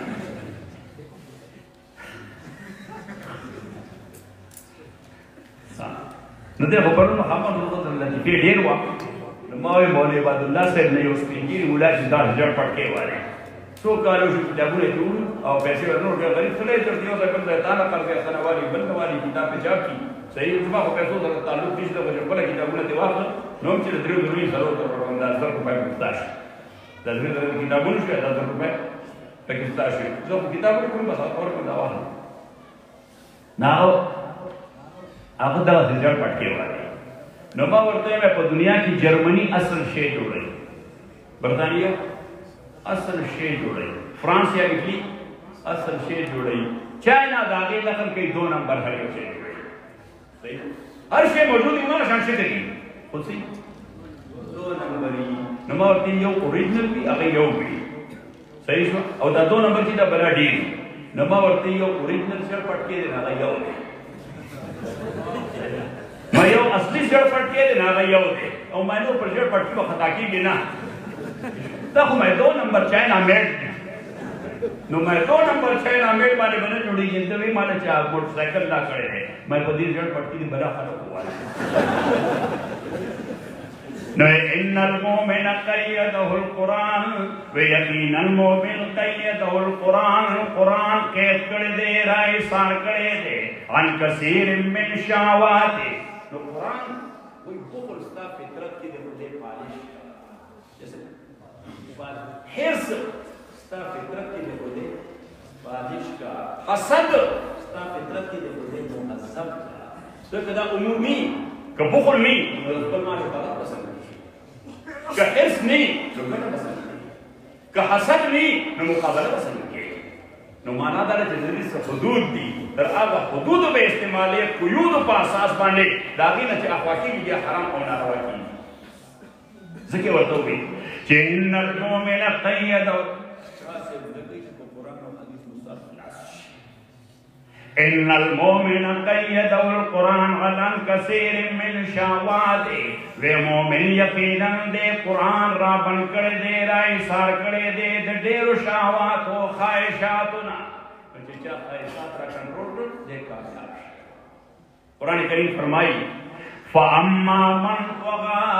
نو دغه پرونه محمد رسول الله چې ډېر وا ما وی مولوی عباد الله صاحب نه یو سپینګیري مولا چې دا جړ پټکې واره څو کالو شو کتابونه ټول او پیسې ورنور بیا غریب سره یې تر یو ځای کوم ځای تانه کار کوي خنه والی بل والی کتاب په چاپ کی صحیح زما په پیسو سره تعلق دي چې په خپل کتابونه دی واخل نو چې درې درې سره تر انداز در په پای مستاش د درې درې کتابونه شو د در په پای په مستاش زه په کتابونه کوم بس اور په دا واخل ناو هغه دا ځل پټکی وایي نو ما ورته مې په دنیا کې جرمني اصل شی جوړي برتانیا اصل شی جوړي فرانس یا اټلی اصل شی جوړي چاینا دا غي نقل کوي دو نمبر هر یو شی جوړي صحیح هر شی موجود دی نو شان شي کوي خو سي دو نمبر نو ما ورته یو اوریجنل دی هغه یو دی صحیح شو او دا دو نمبر چې دا بل دی نو ما ورته یو اوریجنل سر پټ کې دی هغه یو دی ما یو اصلي سر پټ کې دی هغه یو دی او ما نو پر سر پټ کې خطا کیږي نه دا خو مې دو نمبر چاینا میډ نو مې دو نمبر چاینا میډ باندې باندې جوړیږي ته وی مانه چا موټر سایکل لا کړې ده مې په دې ځړ پټ کې بڑا خلک وایي نو ان المؤمن قیده القرآن ویقین المؤمن قیده القرآن قرآن قید کړي دې راي سار کړي دې ان کثیر من شهوات نو قرآن وی بخل ستا فطرت کې دې دې پالش حرص ستا فطرت کې دې دې پالش کا حسد ستا فطرت کې دې دې مهذب کا دا عمومي که بخل می خپل مال په پسند که حرص نی نو ګټه پسند که حسد نی نو مقابله پسند کوي نو معنا دا چې د دې حدود دي تر هغه حدود به استعمالي قیود په اساس باندې دا غینه چې اخواکی دي حرام او ناروا دي ځکه ورته وي چې ان المؤمن قید ان المؤمن قید القرآن على كثير من شهواته و مؤمن یقینا دې قرآن را بن کړي دې را ایثار کړي دې د ډېرو شهوات او خواهشاتونه چې چا خواهشات را کنټرول کړ دې کامیاب شي قرآن کریم فرمایي فاما من طغى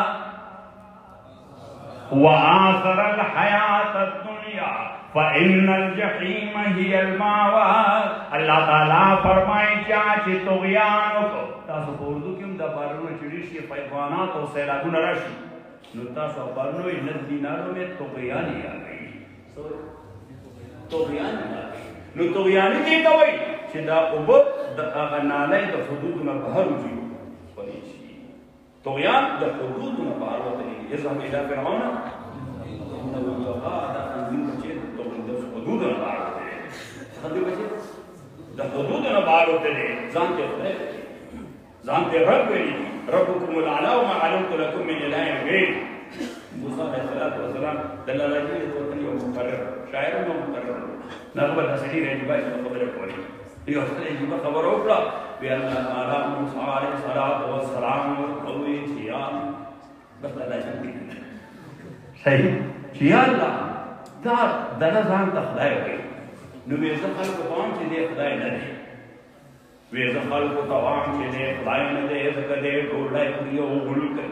وآثر الحیات الدنیا فإن الجحیم هی الماوى اللہ تعالیٰ فرمائے چاچی طغیانو کو تاسو په اردو کې هم دا بارونه چې ډېر شي پیغانات او سیلابونه راشي نو تاسو بارونه وایي نه دینارو میں طغیان یې راغی طغیان یې راغی نو طغیان دې ته وایي چې دا اوبه د هغه نالۍ د حدودو نه بهر وځي وایي شي طغیان د حدودو نه بهر وځي اذهب الى فرعون انه طغى دا انځین حدود نه بار ہوتے ہیں خدای بچے دا حدود نه بار ہوتے ہیں ځان ته خدای ځان ته رب ویلي ربكم الاعلى وما علمت لكم من اله غير موسی علیہ السلام دلاله دې ته یو مقرر شاعر نو مقرر نغبه د سړي رېږي باید خبره کوي یو سړي چې خبر وکړه وی الله تعالی موسی علیہ السلام قوي چیان بس الله دې صحیح چې الله دا دغه ځان ته خدای وایي نو وې زه خلکو ته وایم چې دې خدای نه دی وې زه خلکو ته وایم چې دې خدای نه دی ځکه دې ډوډۍ خوري او غول کوي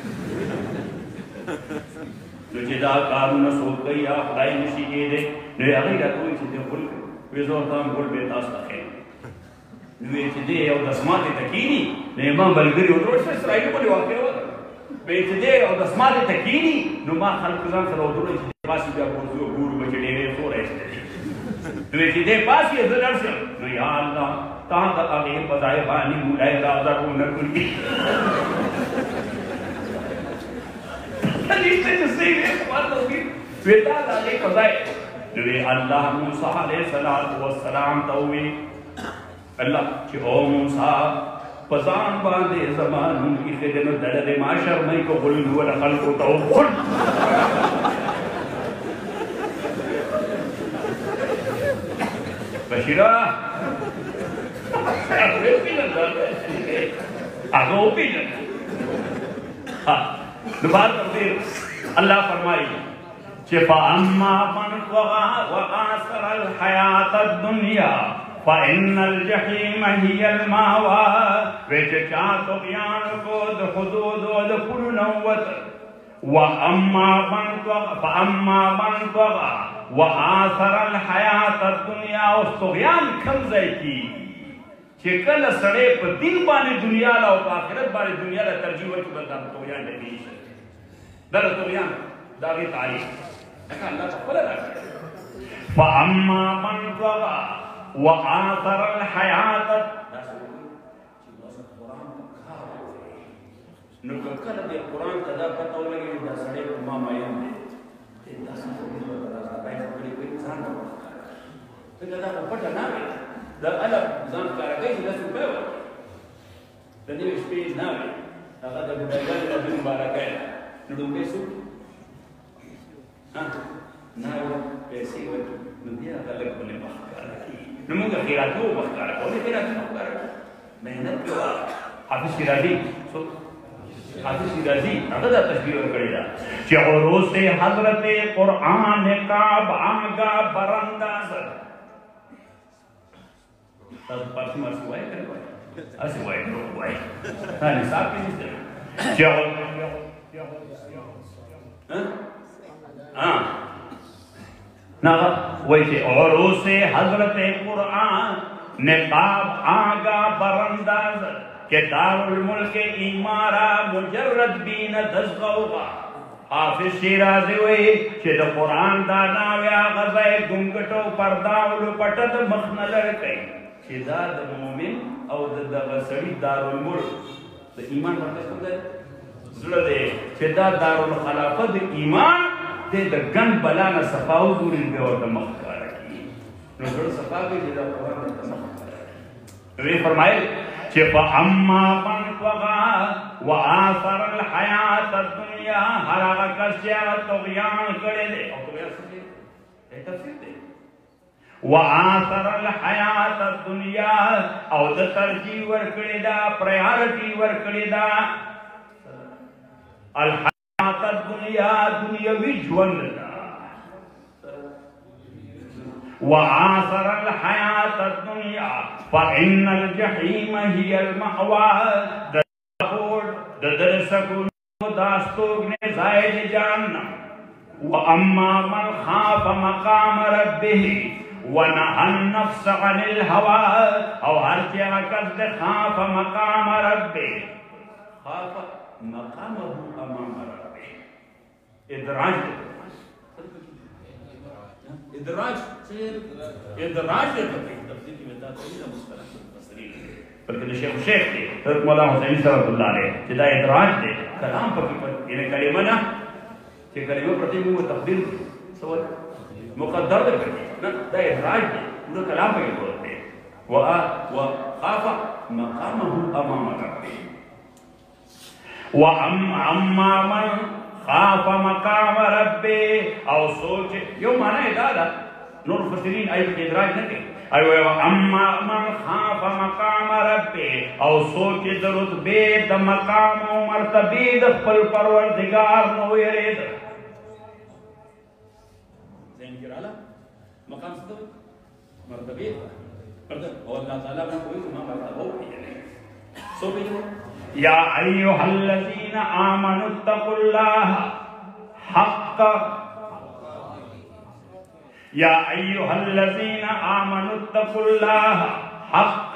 نو چې دا کارونه څوک کوي یا خدای نشي کېدی نو هغې راته وایي چې دې غول کوي وې زه ورته وایم غول به تاسو ته ښیم نو وې چې دې یو دسماتې ته کښېني نو امام ملګري ورته وایي اسرائیلي باندې واقع وکړه وې چې دې یو دسماتې ته کښېني نو ما خلکو ځان سره ورته وایي پاسی بیا ګورځو ګورو بچې ډېرې زور ایسته دي نو چې دې پاسی زه لاړ شم نو یا الله تا د هغې په ځای باندې مولای راځه ونه کړي نشته چې صحیح دی وې تا د هغې په ځای نو الله موسی علیه السلام ته وویل الله چې او موسی په ځان باندې زما نوم ایښی دی نو دله دې ما شرمئ که غل وله خلکو ته وخور بشیرا هغه وپېژنه نو بعد الله فرمایي چې فاما من طغى وآثر الحیات الدنیا فإن الجحیم هی الماوى وچ چا طغیان کو د حدود او د پلو نوت وَأَمَّا مَنْ طَغَى فَأَمَّا مَنْ طَغَى وَآثَرَ الْحَيَاةَ الدُّنْيَا او طغیان کم ځای کی چې کله سړی په دین باندې دنیا له او آخرت باندې دنیا له ترجیح ورکړي بل دا طغیان دی دا طغیان دا غي تعریف دا الله تعالی راکړي فَأَمَّا مَنْ طَغَى وَآثَرَ الْحَيَاةَ نو کله دې قرآن ته دا پته ولګي دا سړی په ما ماین دی دا څنګه په راځي په کوئی ځان نه څنګه دا په پټه نه وي دا الف ځان کار کوي چې تاسو په وایي د دې شپې نه وي هغه د بډایګان د مبارکه نو دوی څه ها نه پیسې ورته نو بیا خلک په نه مخکاره نو موږ خیراتو مخکاره کوو خیراتو مخکاره مهنت کوو حافظ شیرازی حافظ شیرازی هغه دا تشبیه ورکړې ده چې عروس حضرت قرآن کا بانگا برانداز تاسو پاتې مرسته وایي کړئ اسی وایي نو وایي دا نصاب کې نشته چې ها نا وایي چې عروس حضرت قرآن نقاب آگا برانداز کہ دار الملک ایمارا مجرد بین دزغوغا حافظ شیرازی وی چې د قرآن دا ناویا غزای گنگٹو پرداولو پٹد مخنلر کئی چې دا د مومن او د دغه سړي دار الملک د ایمان مرکز کوم دی زړه دی چې دا دار الخلافه د ایمان د د ګن بلا نه صفاو ګوري به ورته مخ کار کوي نو زړه صفا کوي چې دا قرآن ته مخ وی فرمایل چې فاما من طغى واثر الحیات الدنیا هر هغه کس چې طغیان کړی دی او طغیان څه دی تفسیر دی واثر الحیات الدنیا او د ترجیح ورکړی دا پرایورټي ورکړی دا الحیات الدنیا دنیوي ژوند وآثر الحياة الدنيا فإن الجحيم هي المأوى دخول ددرسكون داستوغ زائد جهنم وأما من خاف مقام ربه ونهى النفس عن الهوى أو هرجع قصد خاف مقام ربه خاف مقامه أمام ربه إدراج ادراج ادراج دې په تفسیر کې ودا کوي د مصطلح تفسیر بلکې د شیخ شیخ دی حضرت مولانا حسین رحمۃ اللہ علیہ چې دا ادراج دی کلام په کې یعنی کلمه نه چې کلمه پرتی مو تقدیر سوال مقدر دی نه دا ادراج دی نو کلام په کې ورته وا وخاف مقامه امام ربه واما من خاف مقام ربه او سوچ یو معنی دا ده نور مفسرین ایت کې ادراج نه کوي ایو اما من خاف مقام ربه او سوچ د رتبه د مقام او مرتبه د خپل پروردگار نو یرید زين کړه مقام څه مرتبه مرتبه او الله تعالی باندې کوئی ما مرتبه وي سو به یا ایها الذین آمنوا اتقوا الله حق یا ایها الذین آمنوا اتقوا الله حق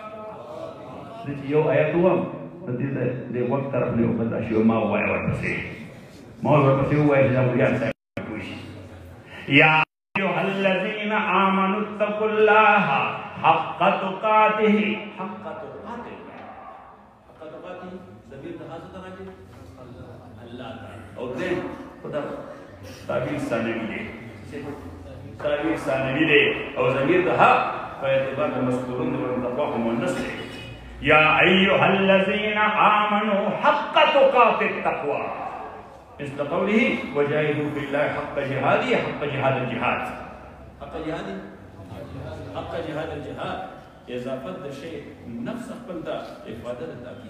یو آیت وم د دې وخت طرف له وخت شو ما وای ورپسې ما ورپسې وای چې دا بیا څه یا ایها الذین آمنوا اتقوا الله حق تقاته حق تقاته زمین تحاسد راجی اللہ تعالی اور دے خدا تعبیر ثانوی دے تعبیر ثانوی دے اور زمین تحا فاعتبار مذکورون دے ورمتقواهم والنسل یا ایوہ الذین آمنوا حق تقات التقوى مثل قوله وجاہدوا فی اللہ حق جہادی حق جہاد الجہاد حق جہادی حق جہاد الجہاد اضافت شيء نفس خپلتا افاده تاکید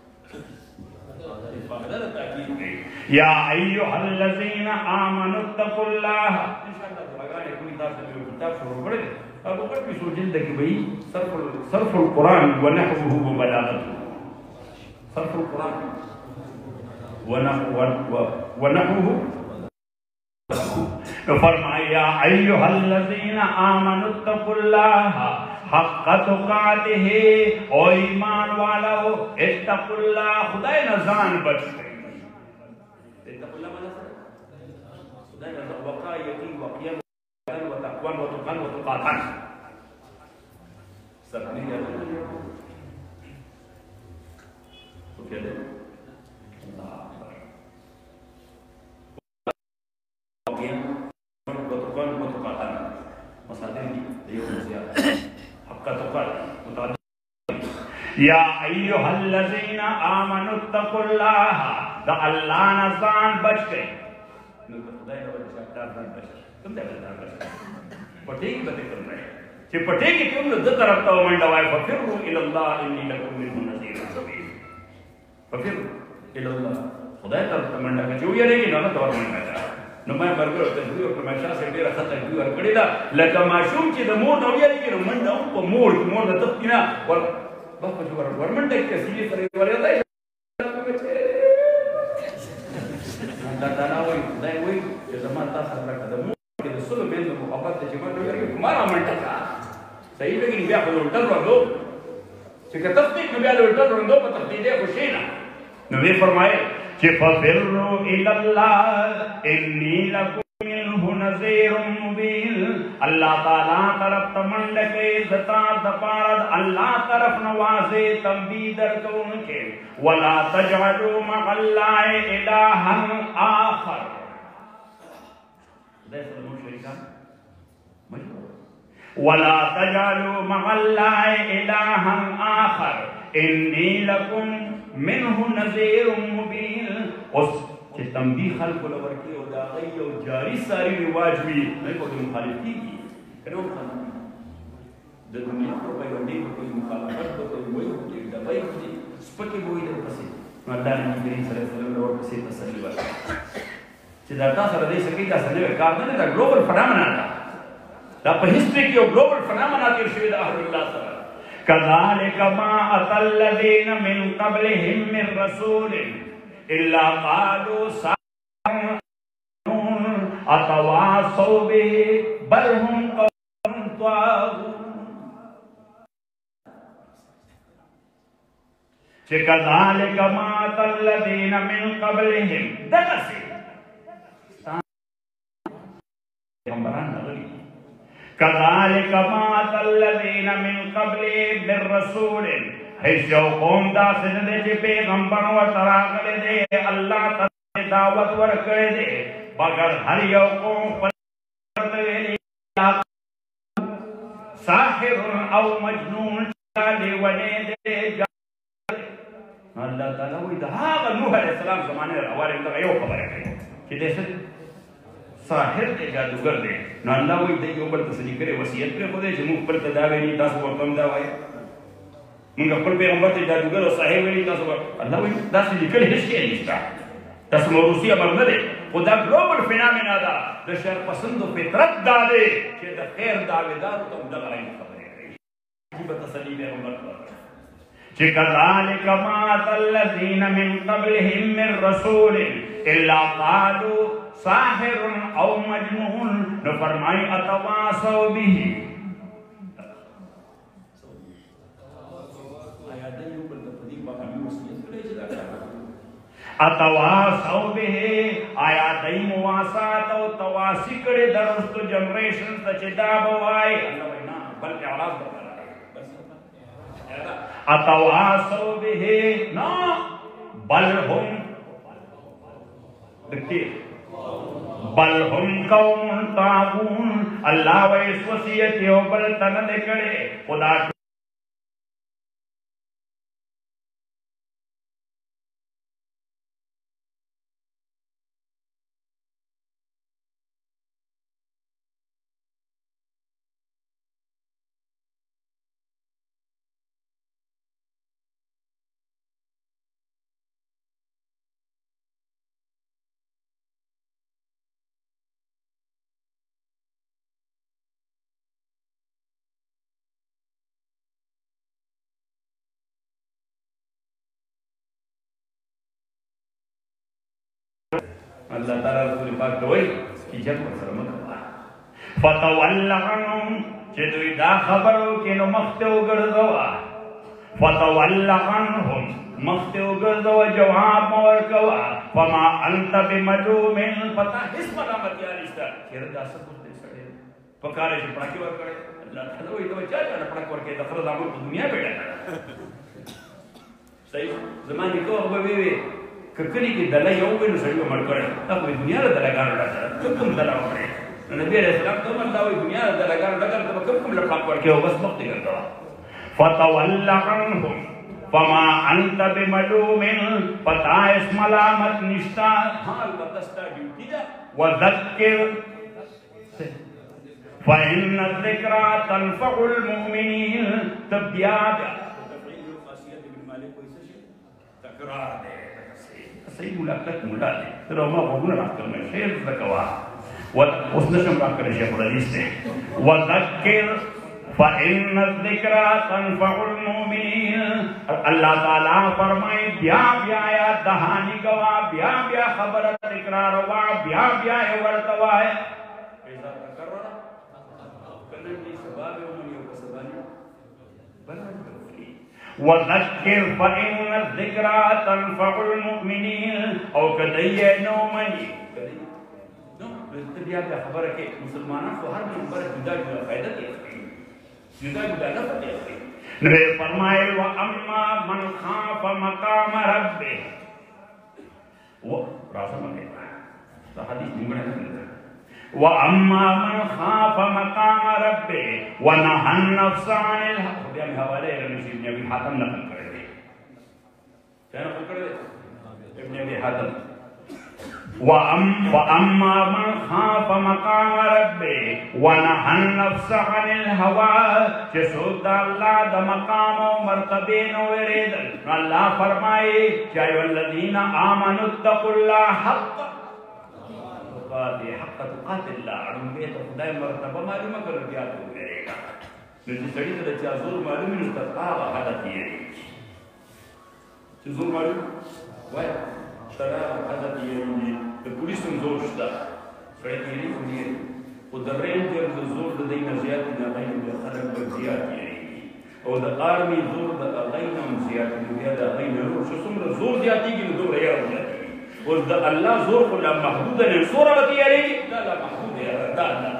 افاده تاکید یا ایها الذین آمنوا اتقوا الله ان شاء الله دعاګانې کوي تاسو په کتاب شروع کړئ او په دې سوچل د کې وی صرف صرف القرآن ونحوه وبلاغته صرف القرآن वनहू तो फरमाया अय्युहल्लज़ीना आमनुत्तकुल्लाह हक़्क़ तुक़ातिही, ओ ईमान वालों इत्तकुल्लाह, खुदा न जान बच गई। इत्तकुल्लाह माना खुदा न वक़ा यकीन वक़िया व तक़वा व तुक़न व तुक़ातन सब नहीं जाते तो क्या दे अल्लाह या अय्युहल्लज़ीना आमनुत्तकुल्लाह, द अल्लाह न जान बच गई। खुदा ने बचा जान बच तुम दे जान बच पटेगी बते तुम रहे जे पटेगी तुम न द तरफ तो मंडा वाय फफिरु इलल्लाह इन्नी लकुम मिन्हु नज़ीरुन मुबीन। फफिरु इलल्लाह, खुदा तरफ मंडा के जो ये नहीं ना तो मंडा नो मैं बर्गर होते हुए और मैं शाह से मेरा खत्म हुआ और कड़ीदा लगा माशूम ची द मोर नौ यानी कि मंडा को मोर मोर द तपकिना और बस कुछ और गवर्नमेंट के सीए करे वाले होता है दादा वो नहीं वही जमात का सरकार का दम के सुलो बेन को अबाद से जमा करके तुम्हारा मंडा का सही लेकिन क्या बोलो उल्टा रो कि तस्दीक में भी उल्टा रो दो पर तस्दीक है खुशीना नबी फरमाए कि फफिरु इलल्लाह इन्नी लकुम मिन्हु नज़ीरुम मुबीन। अल्लाह ताला तरफ तमंड के इज्जता दपारद अल्लाह तरफ नवाजे तंबी दर को उनके वला तजअलु मअल्लाहि इलाहन आखर दैसल मुशरिका वला तजअलु मअल्लाहि इलाहन आखर इन्नी लकुम मिन्हु नज़ीरुम मुबीन। उस के तंबी खल्क लवर की और दागई और जारी सारी रिवाज भी नहीं को मुखालिफ की करो खाना द दुनिया को पैगंबरी को कोई मुखालफत को कोई वही होती दवाई होती स्पके वही दे पसे अल्लाह ने नबी सल्लल्लाहु अलैहि वसल्लम और पसे तसल्ली वाला सिद्धार्थ सरदे सकी का सने कार ने द ग्लोबल फिनोमेना था द हिस्ट्री की ग्लोबल फिनोमेना के शहीद अल्लाह ताला कज़ालिक मा अतल्लज़ीना मिन क़ब्लिहिम मिन रसूलिन इल्ला क़ालू साहिरुन अतवासौ बिही बल हुम क़ौमुन तागून। कज़ालिक मा अतल्लज़ीना मिन क़ब्लिहिम दकसे कज़ालिक मा अतल्लज़ीना मिन क़ब्लिहिम मिन रसूलिन हिस्सो कौम दा सिजदे जे पैगंबर व तरागले दे अल्लाह ताला दावत वर करे दे मगर हर यो कौम पर साहिर औ मजनून चाले वने दे अल्लाह ताला वो इधा नूह अलैहिस्सलाम जमाने हवाले में यो खबर है कि जैसे साहिर दे जादूगर दे न अल्लाह वो दे यो बल तसली करे वसियत करे खुदे जे मुख पर तदावे नी दास वो कम दावाए मुंगा पर पैगंबर ते जादूगर और साहिर नी दास अल्लाह वो दास लिखल हिस्से निस्ता दस मोरूसिया बरदे खुदा ग्लोबल फिनोमेना दा द शर पसंद फितरत दादे के द खैर दावेदार तुम दगाई खबर है की तसली पैगंबर कि कज़ालिक मा अतल्लज़ीना मिन क़ब्लिहिम मिन रसूलिन इल्ला क़ालू साहिरुन औ मजनून न फरमाई अतवासौ बिही अतवासौ बिही आया दई मुवासात और तवासी करे दरुस्त जनरेशन तचदा बवाए अल्लाह ना बल्कि आवाज बता रहा है अतवासौ बिही ना बल हम देखिए बल हम कौमुन तागून अल्लाह व इस वसीयत बल तन दे करे खुदा اللہ تعالیٰ رسول پاک دوئی کی جب سره مکوا فتول عنهم چې دوی دا خبرو کې نو مخته وګرځوا فتول عنهم مخته وګرځوا جواب مو ورکوا فما انت بملوم پتا هیڅ ملامت یا نشته چیرې دا څه کوته سره پکاره چې پړکی ورکړي الله تعالی وایي ته چا چا پړک ورکړي د خپل ځامن په دنیا پیدا کړه صحیح زمانه کو به وی ککړي کې دله یو وینو سړي مړ کړي دا په دنیا له دلګانو راځي کوم دلا وکړي نبی رسول الله ته دا وی دنیا له دلګانو راځي ته کوم کوم لپاره ورکړي او بس وخت ګرځوا فتول عنهم فما انت بملوم پتا اس ملامت نشتا حال بدستا ډیوټي دا وذکر فإن الذكرى تنفع المؤمنين تبياد تکرار دے صحیح ملاقات مولا دے ترى ما قلنا راكم خير ذكوا واسنشم راكم شيخ الحديث دے وذكر فإن الذكرى تنفع المؤمنين اللہ تعالیٰ فرمائے بیا بیا یا دہانی گوا بیا بیا خبر تکرار ہوا بیا بیا ورتوا ہے ایسا تکرر کنن دی سباب ومن یو کسبانی وذکر فإن الذکرى تنفع المؤمنین او کدئی نومنی بیا بیا خبر ہے کہ مسلمانوں کو ہر نمبر جدا جدا فائدہ دیا جدا جدا نفع دیا نبی فرمائے وَأَمَّا مَنْ خَافَ مَقَامَ رَبِّهِ وہ راسا مانگے تو حدیث نمبر ہے وَأَمَّا مَنْ خَافَ مَقَامَ رَبِّهِ وَنَهَى النَّفْسَ عَنِ الْهَوَىٰ خودیا میں حوالے رنشید نے ابھی حاتم نقل کرے دے کیا نقل کرے دے ابن ابی حاتم وَأَمَّا مَنْ خَافَ مَقَامَ رَبِّهِ وَنَهَى النَّفْسَ عَنِ الْهَوَىٰ کہ سود اللہ دا مقام و مرتبین و وریدل اللہ فرمائے کہ ایوہ الذین آمنوا اتقوا اللہ حق تقاتے حق تقات اللہ عرم بیت خدای مرتبہ معلومہ کر دیا تو میرے گا نجی سڑی تا چا زور معلومی نستقا و حالت یہ رہی چا زور معلوم وائے شرع حالت یہ رہی پولیس هم زور شتا سړی تیری خو دی او د رین تیر د زور د دی نه زیات نه دی د خلک به زیات یېږي او د آرمي زور د هغوی نه هم زیات دی بیا د هغوی نه نور چې څومره زور زیاتېږي نو دومره یې زیاتېږي اوس د الله زور خو لا محدوده نه څومره به تیارېږي دا لا محدود دی دا الله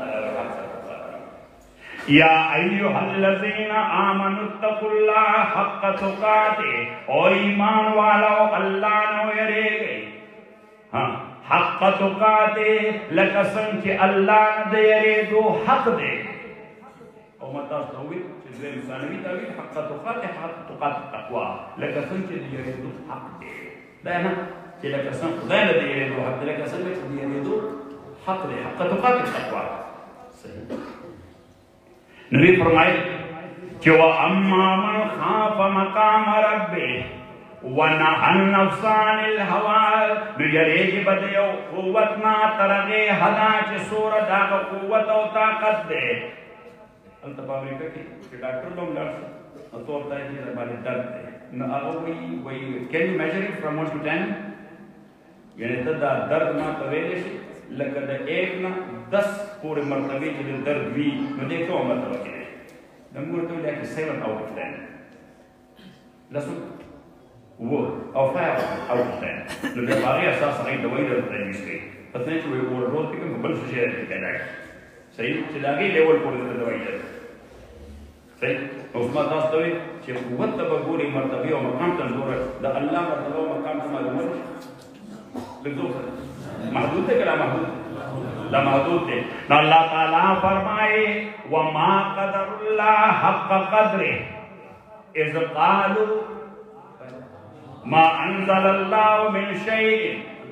یا ایها الذین آمنوا اتقوا الله حق تقاته او ایمان والو اللہ نو یریږئ ہاں حق تقاتے لکسن چی اللہ دے ریدو حق دے او متاز تووی چیزوی انسانوی تاوی حق تقاتے حق تقات تقوی لکسن چی دے ریدو حق دے دائنا چی لکسن خدای دے ریدو حق دے لکسن چی دے ریدو حق دے حق تقات تقوی صحیح نبی فرمائے چی وَأَمَّا مَنْ خَافَ مَقَامَ رَبِّهِ وَنَهَى النَّفْسَ عَنِ الْهَوَىٰ نُجَرِيجِ بَدِيَوْ قُوَّتْنَا تَرَغِي حَدَا چِ سُورَ دَاغ قُوَّتَ و طاقت دے التفا امریکہ کی کہ ڈاکٹر لوگ لڑ تو ہوتا ہے کہ ہمارے درد ہے نہ آگوی وہی کین یو میجر اٹ فرام ون ٹو ٹین یعنی دا درد ما طویلے سے لگا دا ایک نا دس پورے مرتبے کے درد بھی نو دیکھو مرتبہ کے لئے نمبر تو لیکن سیون آؤٹ آف ٹین لسو وہ او فائر آؤٹ آف ٹین نو دے باغی احساس آئی دوائی در تجویز گئی پتہ نہیں چھوئے اوور رول پکم بل سو شہر کے کہنا ہے صحیح چلاگی لیول پورے در دوائی در صحیح عثمان داست دوئی چھے قوت تبا گوری مرتبی و مقام تنظور ہے دا اللہ مرتبہ و مقام تنظور ہے لگزور ہے محدود ہے کہ لا محدود لا محدود ہے نا اللہ تعالیٰ فرمائے وَمَا قَدَرُ اللَّهَ حَقَّ قَدْرِهِ اِذْ قَالُوا مَا أَنزَلَ اللَّهُ مِنْ شَيْءٍ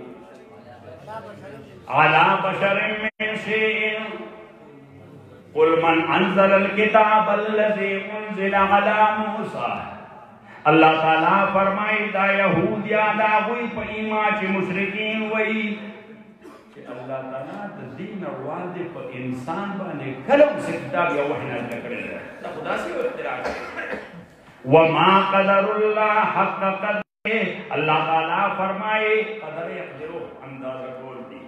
عَلَى بَشَرٍ مِنْ شَيْءٍ قُلْ مَنْ أَنزَلَ الْكِتَابَ الَّذِي أُنزِلَ عَلَى مُوسَى اللہ تعالیٰ فرمائی دا یہود یادا ہوئی پا ایمان چی مشرکین ہوئی کہ اللہ تعالیٰ دا دین واضح پا انسان بانے کلوں سے کتاب یا وحینا لکڑے رہا دا خدا سے وہ اختراع کرے وَمَا قَدَرُ اللَّهَ حَقَّ قَدْرِهِ اللہ تعالیٰ فرمائے قدر اقدرو اندازہ کول دی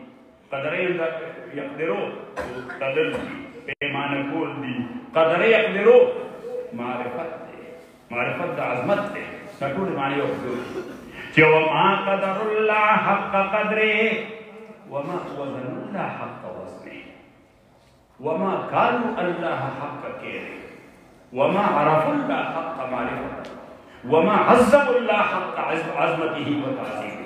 قدرين يقدروا قدر پیمان کول دی قدر يقدروا معرفت معرفت عظمت نټول معنی وکړو چې وما قدر الله حق قدره وما وزن الله حق وزنه وما قالوا الله حق كيره وما عرفوا الله حق معرفته وما عظموا الله حق عظمته وتعظيمه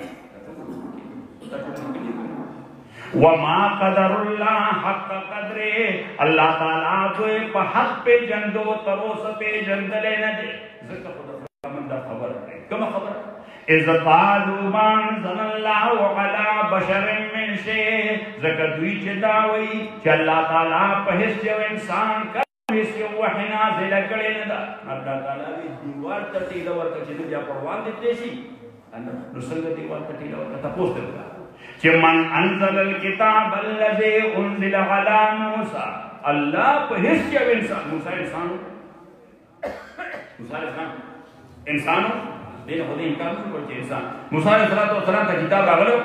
وما قدر الله حق قدره اللہ تعالیٰ کو پا حق پہ جندو تروس پہ جندلے نہ دے ذکر خدا مندہ خبر ہے کم خبر اذ قالوا ما انزل الله على بشر من شيء ذکر دوی چداوی کہ اللہ تعالیٰ پہ حصہ انسان کا حصہ وحی نازل کرے نہ دا اللہ تعالیٰ بھی دیوار تٹیلا ورکا چیزو جا پروان دیتے سی نسل دیوار تٹیلا ورکا تپوس دیتا کہ من انزل الكتاب الذي انزل على موسى اللہ پہ حصہ انسان موسیٰ انسان موسیٰ انسان انسانو دین خود انکار نہیں کرتے انسان موسیٰ علیہ السلام کا کتاب راغلو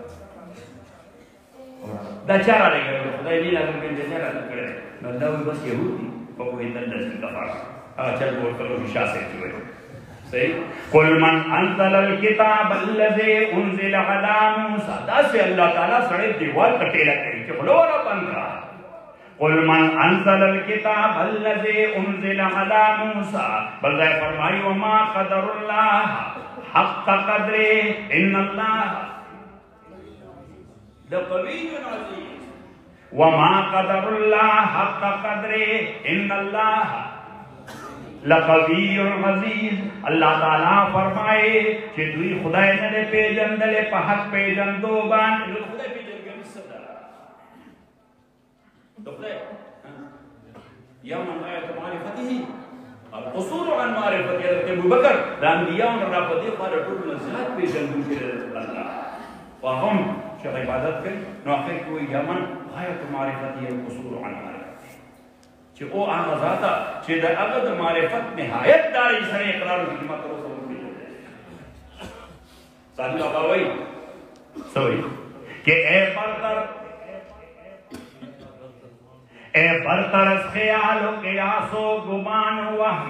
دا چارہ لے گئے خدا نہیں لازم کہ دا چارہ لے کرے اللہ وہ بس یہودی فقو ہندن نزل دفار اگر چل بول کرو ہشا سے ہوئے صحیح قل من انزل الكتاب الذي انزل على موسى دا سے اللہ تعالیٰ سڑے دیوار کٹے لگے کہ خلورا بند رہا قل من انزل الكتاب الذي انزل على موسى بلدہ فرمائی وما قدر اللہ حق قدره ان اللہ لقوی عزیز وما قدر اللہ حق قدره ان اللہ لقوی عزیز اللہ تعالیٰ فرمائے کہ دوی خدای نے پہ جندلے پہ حق پہ جندو بان خدای پہ جنگل صدا يوم آية معرفته القصور عن معرفة حضرت ابو بکر الانبیاء رافضی قال طول نزلات بجنب الله وهم شيخ عبادت کریں نو آخر کوئی یمن آیت معرفته القصور عن معرفته کہ او آغا ذاتا کہ در ابد معرفت نہایت داری سر اقرار و حکمت رو سبب بھی جاتے ہیں ساتھ بابا وہی سوئی کہ اے پرتر اے برطرس خیال و قیاس و گمان و وهم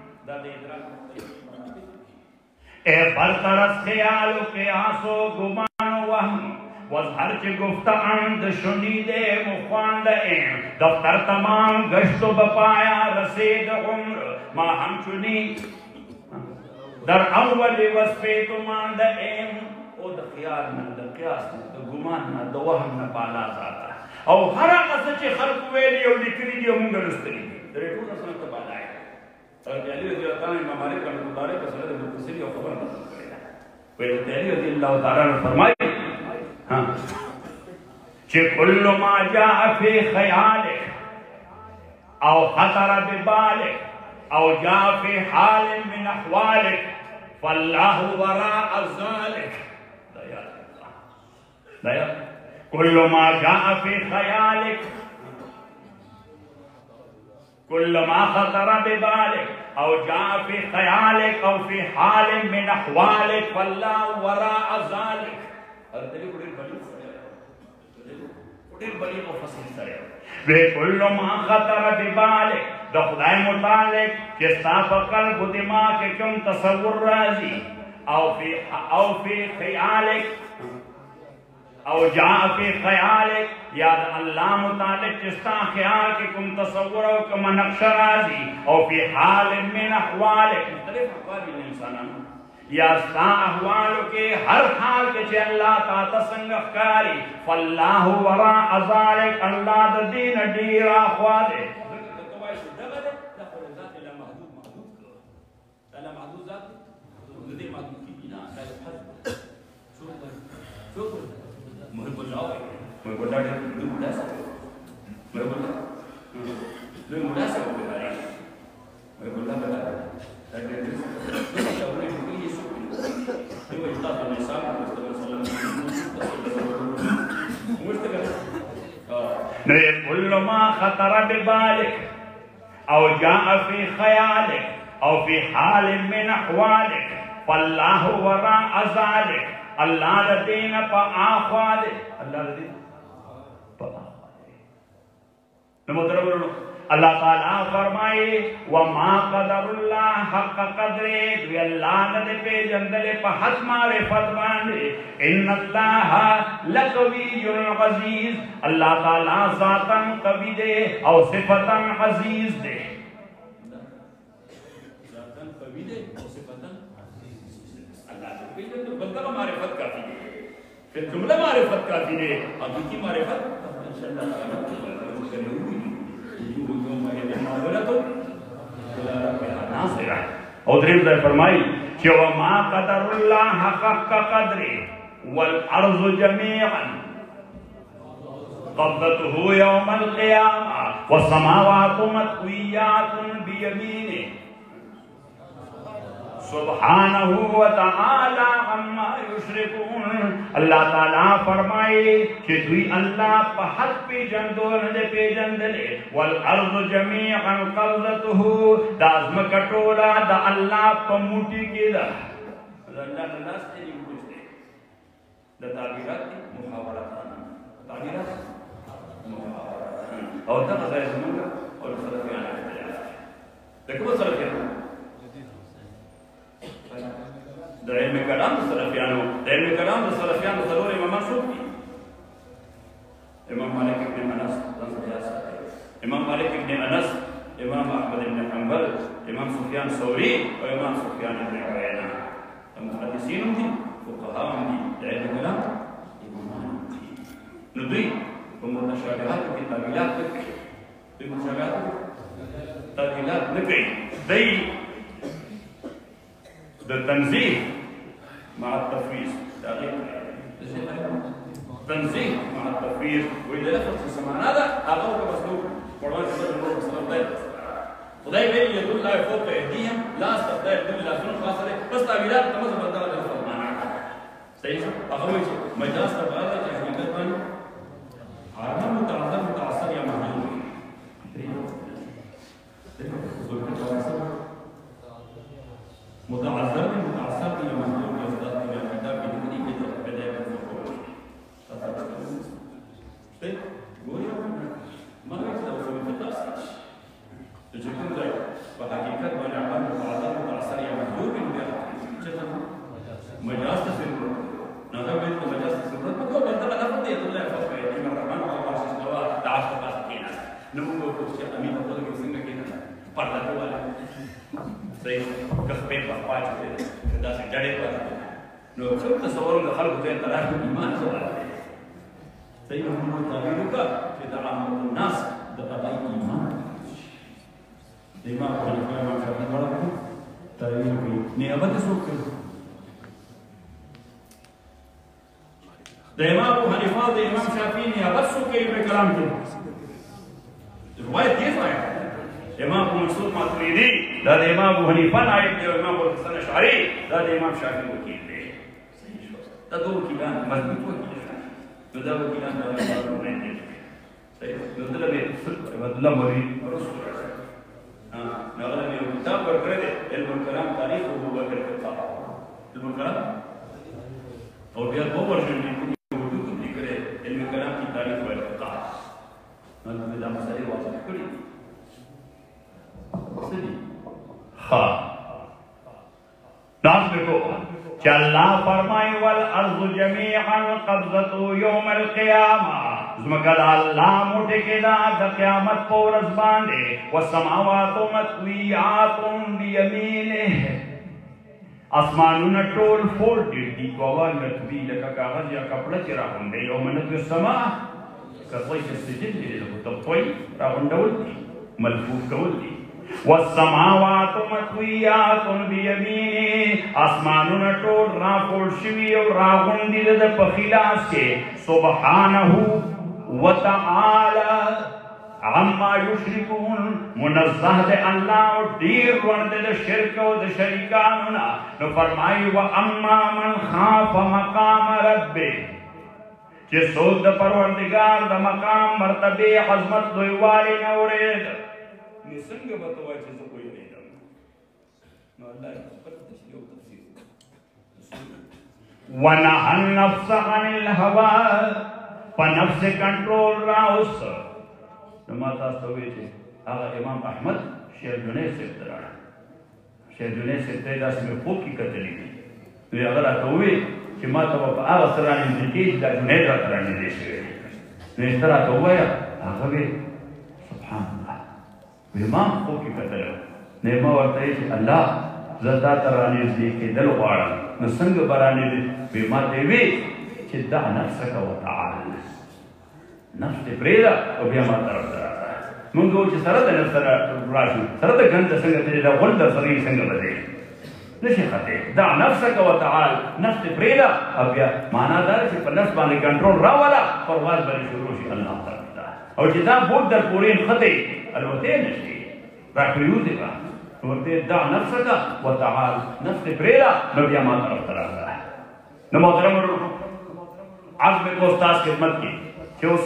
اے برطرس خیال و قیاس و گمان و وهم وظہر چے گفتاند شنید مخواند ایم دفتر تمام گشت و بپایا رسید عمر ما ہم چنی در اول وصف تماند ایم او دا خیال من دا قیاس من دا گمان من دا وهم من بالا زادا او ہر آقا چی خلق ویلی او لکری دی امونگا رستری در ایٹو رسول تبال آئے حضرت علی رضی اللہ تعالیٰ امام مالک رحمۃ اللہ علیہ کا سند متصلی اور خبر نظر کرے حضرت علی رضی اللہ تعالیٰ نے فرمائی ہاں چی کل ما جاء فی خیالک او خطر ببالک او جاء فی حال من احوالک فاللہ وراء ذالک لا یاد اللہ لا یاد كل ما جاء في خيالك كل ما خطر ببالك او جاء في خيالك او في حال من احوالك فالله وراء ذلك هذا دلیل بڑی بڑی بڑی بڑی مفصل سره كل ما خطر ببالك ده خدای متعلق کہ صاف قلب و دماغ کے کم تصور راضی او في او في خيالك او جاء فی خیالک یاد اللہ متعلق چستا خیال کے کم تصور و کم نقش رازی او فی حال من احوالک مختلف احوال بھی انسانان یا ستا احوالو کے ہر حال کے چھے اللہ تا تسنگ افکاری فاللہ وراء ذالک اللہ دا دین دیرا خوادے محب اللہ محب اللہ نے مداسہ محب اللہ نے مداسہ ہو گیا محب اللہ بتا لیکن شاوری ہوئی یہ سو جو اجتاز النساء مصطفیٰ صلی اللہ علیہ وسلم كل ما خطر ببالك او جاء في خيالك او في حال من احوالك فالله وراء ذلك اللہ دا دین پا آخوا دے اللہ دا دین محترم اللہ تعالیٰ فرمائے وَمَا قَدَرُ اللَّهَ حَقَّ قَدْرِ دوی اللہ ندے پہ جندلے پہ حد معرفت باندے اِنَّ اللَّهَ لَقَوِيٌّ عَزِيزٌ اللہ تعالیٰ ذاتاً قوی دے اور صفتاً عزیز دے
ذاتاً قوی دے اور صفتاً اللہ تعالیٰ تو بلکہ معرفت کافی دے پھر جملہ معرفت کافی دے حقیقی معرفت انشاءاللہ
اور دریم دے فرمائی کہ وَمَا قَدَرُ اللَّهَ حَقَّ قَدْرِ وَالْأَرْضُ جَمِيعًا قَبْضَتُهُ يَوْمَ الْقِيَامَةِ وَالسَّمَاوَاتُ مَطْوِيَّاتٌ بِيَمِينِهِ سبحانہ وتعالی عما یشرکون اللہ تعالیٰ فرمائے کہ دوی اللہ پہ حد پی جندو ندے پی جندلے والارض جمیعا قبضتہو دا ازم کٹولا دا اللہ پہ موٹی کی دا اللہ ناس تیری مجھتے دا تعبیرات محاورات تعبیرات محاورات اور تا قضاء زمان کا اور صرفیانا دیکھو صرفیانا در علم کلام در سلفیانو در علم کلام در سلفیانو ضرور امامان سوک دی امام مالک ابن انس امام مالک ابن انس امام احمد ابن حنبل امام سفیان ثوری اور امام سفیان ابن عیینہ محدثین دی فقہاء دی در علم کلام امامان دی ندوی ومتشابہات کی تعویلات نکئی متشابہات تعویلات نکئی دی ده تنزيه مع التفويض تنزيه مع التفويض وإذا لفظ في سمعنا هذا أغلق مسلوك قرآن صلى الله عليه وسلم خدای بيلي يدل الله فوق أيديهم لا استطاع يدل الله سنة خاصة بس تعبيرات تمز بردها لفظ معنا صحيح أخوي مجاز تبغى تحقيقات من عالم متعذر متعصر يا مهجور متعذر متعصب الى مهجور يصدق الى كتاب بدون بدايه الفقور طيب قول ما يقدر يسوي في التفسير تجيكم زي وحقيقه ما نعمل متعذر متعصر الى مهجور بالبيع مجاز تسير نظر بين مجاز تسير ما هو بدل لفظ يدل على فوق يدين الرحمن الله سبحانه تعشق سكينه نمو كوشي امين الله كسنه كده پردہ والا صحیح کسبے پاپا چے خدا سے جڑے پر نو سب تصور کا خلق تے طرح ایمان سوال ہے صحیح محمد تعالی کا کہ تعامل الناس بقضاء ایمان دیما کو امام شافعی والا تعین کی نیابت سو کر دیما ابو حنیفہ دے امام شافعی نیابت سو کے ابن کلام کے روایت یہ ہے امام ابو منصور ماتریدی دا امام ابو حنیفہ نائب دے امام ابو حسن اشعری دا امام شافعی وکیل دے دا دو وکیلان مضبوط وکیلان نو دا وکیلان دا امام نے دے صحیح نو دا لے عبد اللہ مرید رسول ہاں نو دا نے کتاب پر کرے علم الکلام تاریخ ابو بکر خطاب علم الکلام اور بیا دو ورژن دی اردو کو لکھ رہے علم الکلام کی تاریخ و خطاب نو دا مسئلے واضح کری ہاں ناس دیکھو کہ اللہ فرمائے والارض جمیعا قبضت یوم القیامہ زمکد اللہ موٹے کے دا دا قیامت پورز باندے والسماوات مطویات بیمینے اسمانون ٹول فولڈ دی گوان نتوی لکا کاغذ یا کپڑا چی راہن دے یوم نتوی السما کتوی سے سجن دے لگو تبتوی راہن دول دی ملفوف دول دی والسماوات مطویات بیمینه آسمانون ټول راپور شوي او راغونډي د په خلاص کې سبحانه وتعالى عما یشرکون منزه د الله او ډیر ورته د شرک او د شریکانو نه نو فرمایي واما من خاف مقام ربه چې څوک د پروردګار د مقام مرتبه عظمت دوی والي نه اورید نو څنګه به ته وایې چې زه پوهېږم نو الله یې خپل تشریح او تفسیر ونهى النفس عن الهوى په نفس کنټرول راوست نما تاسو ته وی چې هغه امام احمد شیر جنید صاحب ته راغی شیر جنید صاحب ته داسې مې خوب کې کتلي دي نو هغه راته وویل چې ما ته به په هغه څه رانږدې کېږي چې دا جنید راته رانږدې شوی دی نو یې ته راته ووایه هغه وی سبحان الله وی ما خوب کې کتلی نو ما ورته ویل چې الله زه تا ته رانږدې کېدل غواړم نو څنګه به رانږدې وی ما ته یې وی چې دع نفسک وتعال نفس دې پرېږده او بیا ما طرف ته راځه مونږ وایو چې سره د نفس سره راشو سره د ګنده څنګه چې دا غول در سره یې څنګه به دی نشي خطې دع نفسک وتعال نفس دې پرېږده او بیا معنا دا چې په نفس باندې کنټرول راوله پرواز باندې شروع شي الله طرف ته او چې دا بوټ در پورې نښتې الوتې نه شي راپرېوځي به ورته دع نفسک وتعال نفس دې پرېږده نو بیا ما طرف ته راځه نو محترم عرض میں کو استاذ خدمت کی کہ اس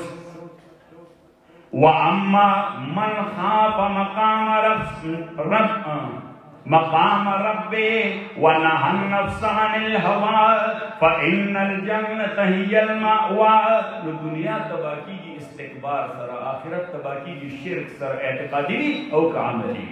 وَأَمَّا مَنْ خَافَ مَقَامَ رَبِّ مَقَامَ رَبِّهِ وَنَهَى النَّفْسَ عَنِ الْهَوَىٰ فَإِنَّ الْجَنَّةَ هِيَ الْمَأْوَىٰ نو دنیا تباہ کیگی استکبار سر آخرت تباہ کیگی شرک سر اعتقادی او عملی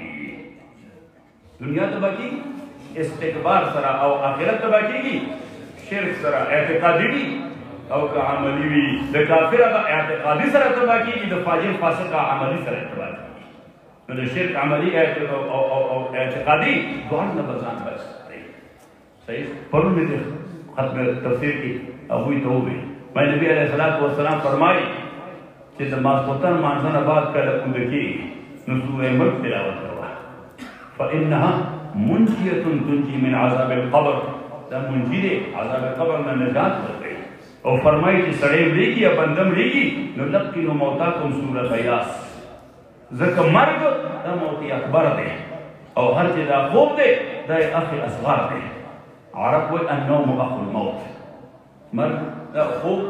دنیا تباہ کیگی استکبار سر او آخرت تباہ کیگی شرک سر اعتقادی او که عملی وی د کافر هغه اعتقادي سره تباہ کیږي د فاجر فاسق عملی سره تباہ کیږي نو د شرک عملی او او اعتقادي دواړه نه بزان بس صحیح پرون مې ختم تفسیر کې ابوی ته وویل مې نبی علیه الصلاۃ والسلام فرمایي چې د ماسخوتن مانځه نه بعد کله کوم کې نو سورې ملک تلاوت کوه فانها منجیه تنجي من عذاب القبر دا منجی دی عذاب قبر نه نجات ورکوي او فرمائی چې سړی مړېږي یا بندم مړېږي نو لقنوا موتاکم سورة یاس ځکه مرګ دا موت اکبر دی او هر چې دا خوب دی دا اخ اصغر دی عرب وایي النوم اخو الموت مرګ دا خوب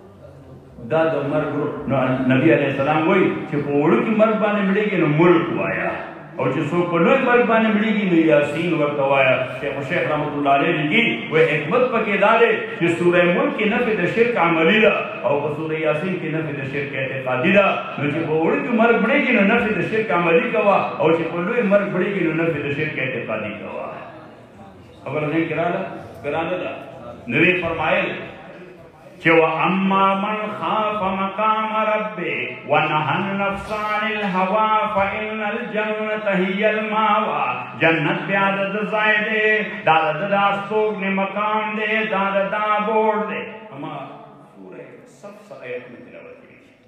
دا د مرګ نو نبی علیه السلام وایي چې په وړو کې مرګ باندې مړېږي نو ملک وایه او چې څوک په لوی مرګ باندې مړېږي نو یاسین ورته وایه شیخ شیخ رحمت الله علیه لیکي وایي حکمت پکې دا دی چې سوره ملک کې نفي د شرک عملي ده او په سوره یاسین کې نفي د شرک اعتقادي ده نو چې په وړو کې مرګ مړېږي نو نفي د شرک عملي کوه او چې په لوی مرګ مړېږي نو نفي د شرک اعتقادي کوه خبره نه کړاله ګرانه ده نبی فرمایل کہ وَأَمَّا مَنْ خَافَ مَقَامَ رَبِّهِ وَنَهَى النَّفْسَ عَنِ الْهَوَىٰ فَإِنَّ الْجَنَّةَ هِيَ الْمَأْوَىٰ جنت بیا د ځای دی دا د داستوګ نه مقام دی دا د دا بورډ دی اما سورہ صف آیت میں تلاوت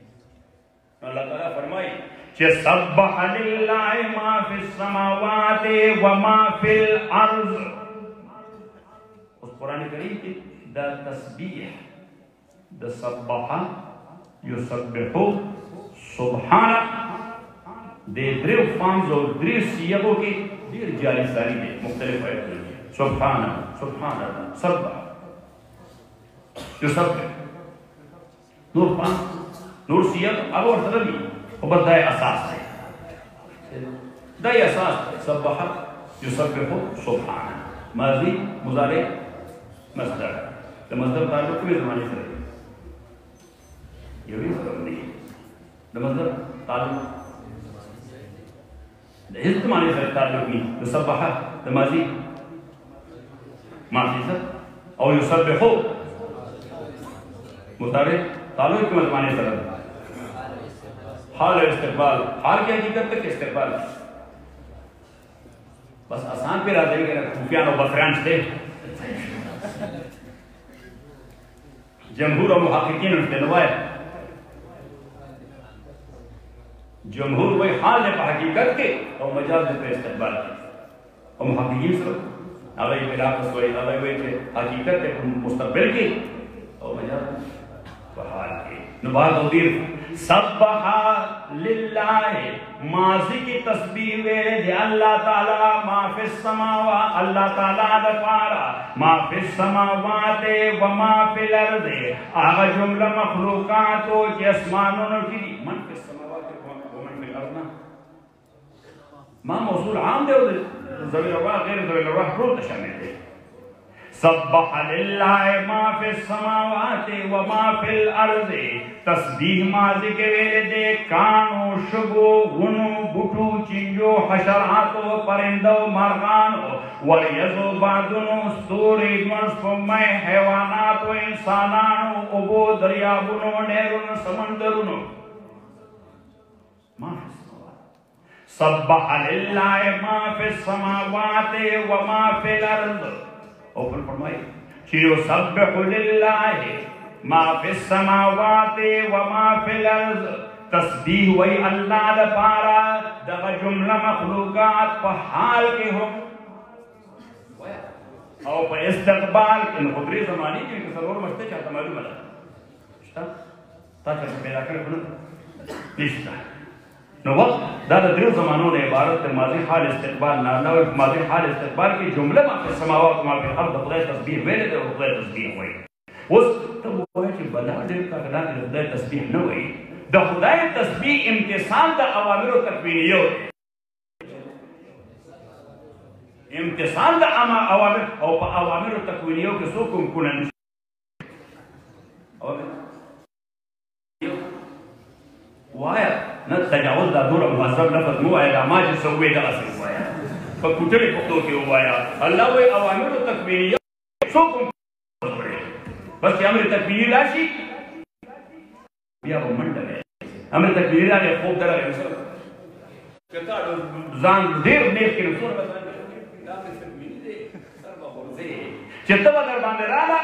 کی اللہ تعالیٰ فرمائی کہ سبح للہ ما فی السماوات وما فی الارض اس قرآن کریم کی دا تسبیح د سبح یسبحو سبحانه د دریو فارمز او دریو سیغو کې ډیر جاری ساری دي مختلف آیتونه دي سبحانه سبحان الله سبح یسبح نور فارم نور سیغ هغه ورسره دي خو بس دا اساس دی دا اساس سبح یسبحو سبحانه ماضی مضارع مصدر د مصدر تعلق کومې زمانه سره دی یوی سره دی د مصدر تعلق د هیڅ زمانه سره تعلق نه د سبح د ماضی ماضی سره او یسبحو مضارع تعلق کومې زمانه سره حال استقبال حال کی حقیقت تک استقبال بس آسان پہ راځي کہ کوفیان او بصریان شته جمهور محققین استنوائے جمهور وہی حال ہے پا حقیقت کے اور مجاز پہ استقبال کے اور محققین سر اگر یہ علاقہ سوئی اگر وہی کہ حقیقت ہے مستقبل کی اور مجاز پا حال کے نبات حضیر سبحا للہ ماضی کی تسبیح ویرے دے اللہ تعالیٰ ما فی السماوات اللہ تعالیٰ دفارا ما فی السماوات و ما فی الارض آغا جملہ مخلوقاتو چی اسمانونو کی دی من فی السماوات و من فی الارض ما موصول عام دے زویل الرواح غیر زویل الرواح رو تشامل دے سبح للہ ما فی السماوات و ما فی الارض تسبیح ماضی کے ویلے دے کانو شگو غنو بٹو چنجو حشراتو پرندو مرغانو وریزو بادنو سوری مرسفمائے حیواناتو انسانانو ابو دریابنو نیرون سمندرونو ما فی السماوات سبح للہ ما فی السماوات و ما فی الارض اوپر فرمائی چیو سبح للہ ما فی السماوات و ما فی الارض تسبیح وی اللہ دا پارا دا جملہ مخلوقات پا حال کے حکم او پا استقبال ان خبری زمانی کی انکہ سرور مجھتے چاہتا معلوم اللہ شتا تا چاہتا پیدا کرے بنا نشتا نو وقت دا دا دریو زمانوں نے عبارت ماضی حال استقبال نارناو ماضی حال استقبال کی جملہ ما فی السماوات ما فی الارض خدای تسبیح ویلے دے خدای تسبیح ہوئی اس تب وہ ہے کہ بلا دے کا خدا کی خدای تسبیح نہ ہوئی دا خدای تسبیح امتثال دا اوامر و تکوینیو امتثال دا اوامر او پا اوامر و تکوینیو کے سو کم کنن وایا نہ تجاوز دا دور مذہب لفظ مو آیا دا ماجی سوئے دا اصل وایا پا کتلی پختو کے وایا اللہ وی اوامر و تکوینیو سو کم کنن بس کہ امر تکوینی لاشی بیا وہ منڈل ہے امر تکوینی لاشی خوب در آگے مثلا کتا زان دیر نیف کے رسول بسان دا امر تکوینی دے سر با خوزے چتا با در باندر آلا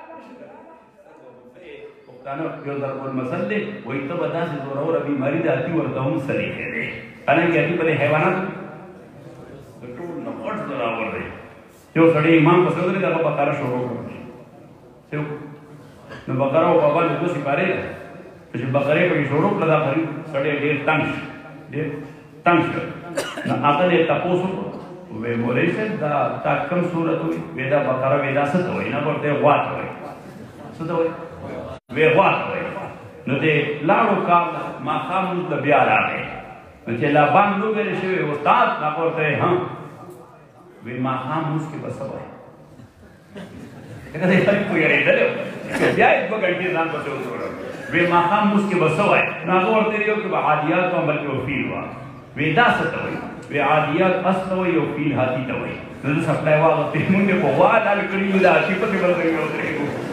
کانو یو ضرب المثل دے وہی تب ادا سے دورا اور بیماری داتی ورطا ہم سلیخے دے حالانکہ ابھی پدے حیوانات ٹوڑ نفرس دراور دے جو سڑے امام پسند دے دابا بقارہ شروع کرنے سیو نو بقارہ و بابا جو سپارے دا تو جو بقرے پر شروع لدا کری سڑے دیر تنش دیر تنش نا آقا دے تپوسو وے بولے سے دا تا کم صورت ہوئی ویدہ بقارہ ویدہ ست ہوئی نا بولتے وات ہوئی ست ہوئی وی غوات ہوئے نو دے لارو کام ما خامن دا بیار آگئے نو چے لابان لو گئے شوئے استاد نا پورتے ہاں وی ما خام اس کے بس ہوئے کہتا دے خریب کو یرے دلے ہوئے بیائی دو گھنٹی زان بسے ہو سوڑا وی ما خام اس کے بس ہوئے نا پورتے رہے ہو کہ عادیات کو بلکہ وہ فیل ہوا وی دا ست ہوئی وی عادیات است ہوئی و فیل ہاتی تا ہوئی نو دو سپلائی واقع تیمون دے کو غوات آل کری دا شیپتی بلکہ ہوتے رہے ہو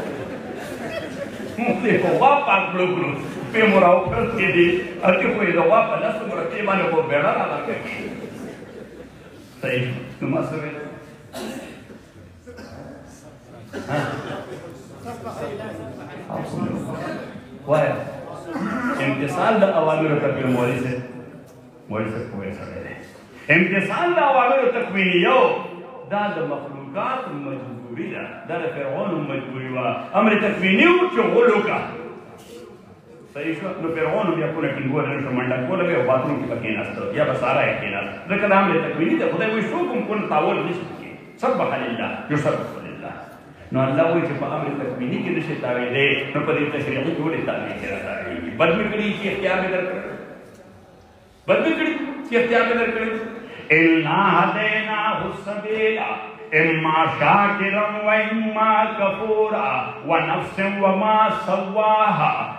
مجھے کو واپا کلو کلو پہ مراؤ پھر کے دی ارکی کوئی دو واپا نسل مرکی مانے کو بیڑا نہ لگے صحیح نماز سوئے وایا امتصال دا اوامر تکوین مولی سے مولی سے کوئی سڑے دے امتصال دا اوامر تکوینیو دا دا مخلوقات مجبوری دا دا دا فرعون مجبوری وا امر تکوینیو چو غلو کا صحیح شو نو فرعون بیا کولا کنگو رنشو منڈا کولا بیا باتنوں کی بکین آستا یا بسارا ہے کین آستا لیکن امر تکوینی دا خدای وی شو کم کن تاول نشت کی سبح للہ جو سبح للہ نو اللہ وی چپا امر تکوینی کی نشت تاوی دے نو پدی تشریعی کولی تاوی کرا تاوی بد میں کری چی اختیار میں در کرے بد میں کری چی اختیار میں در کرے إِلْنَا هَدَيْنَاهُ السَّبِيلَ إِمَّا شَاكِرًا وَإِمَّا كَفُورًا وَنَفْسٍ وَمَا سَوَّاهَا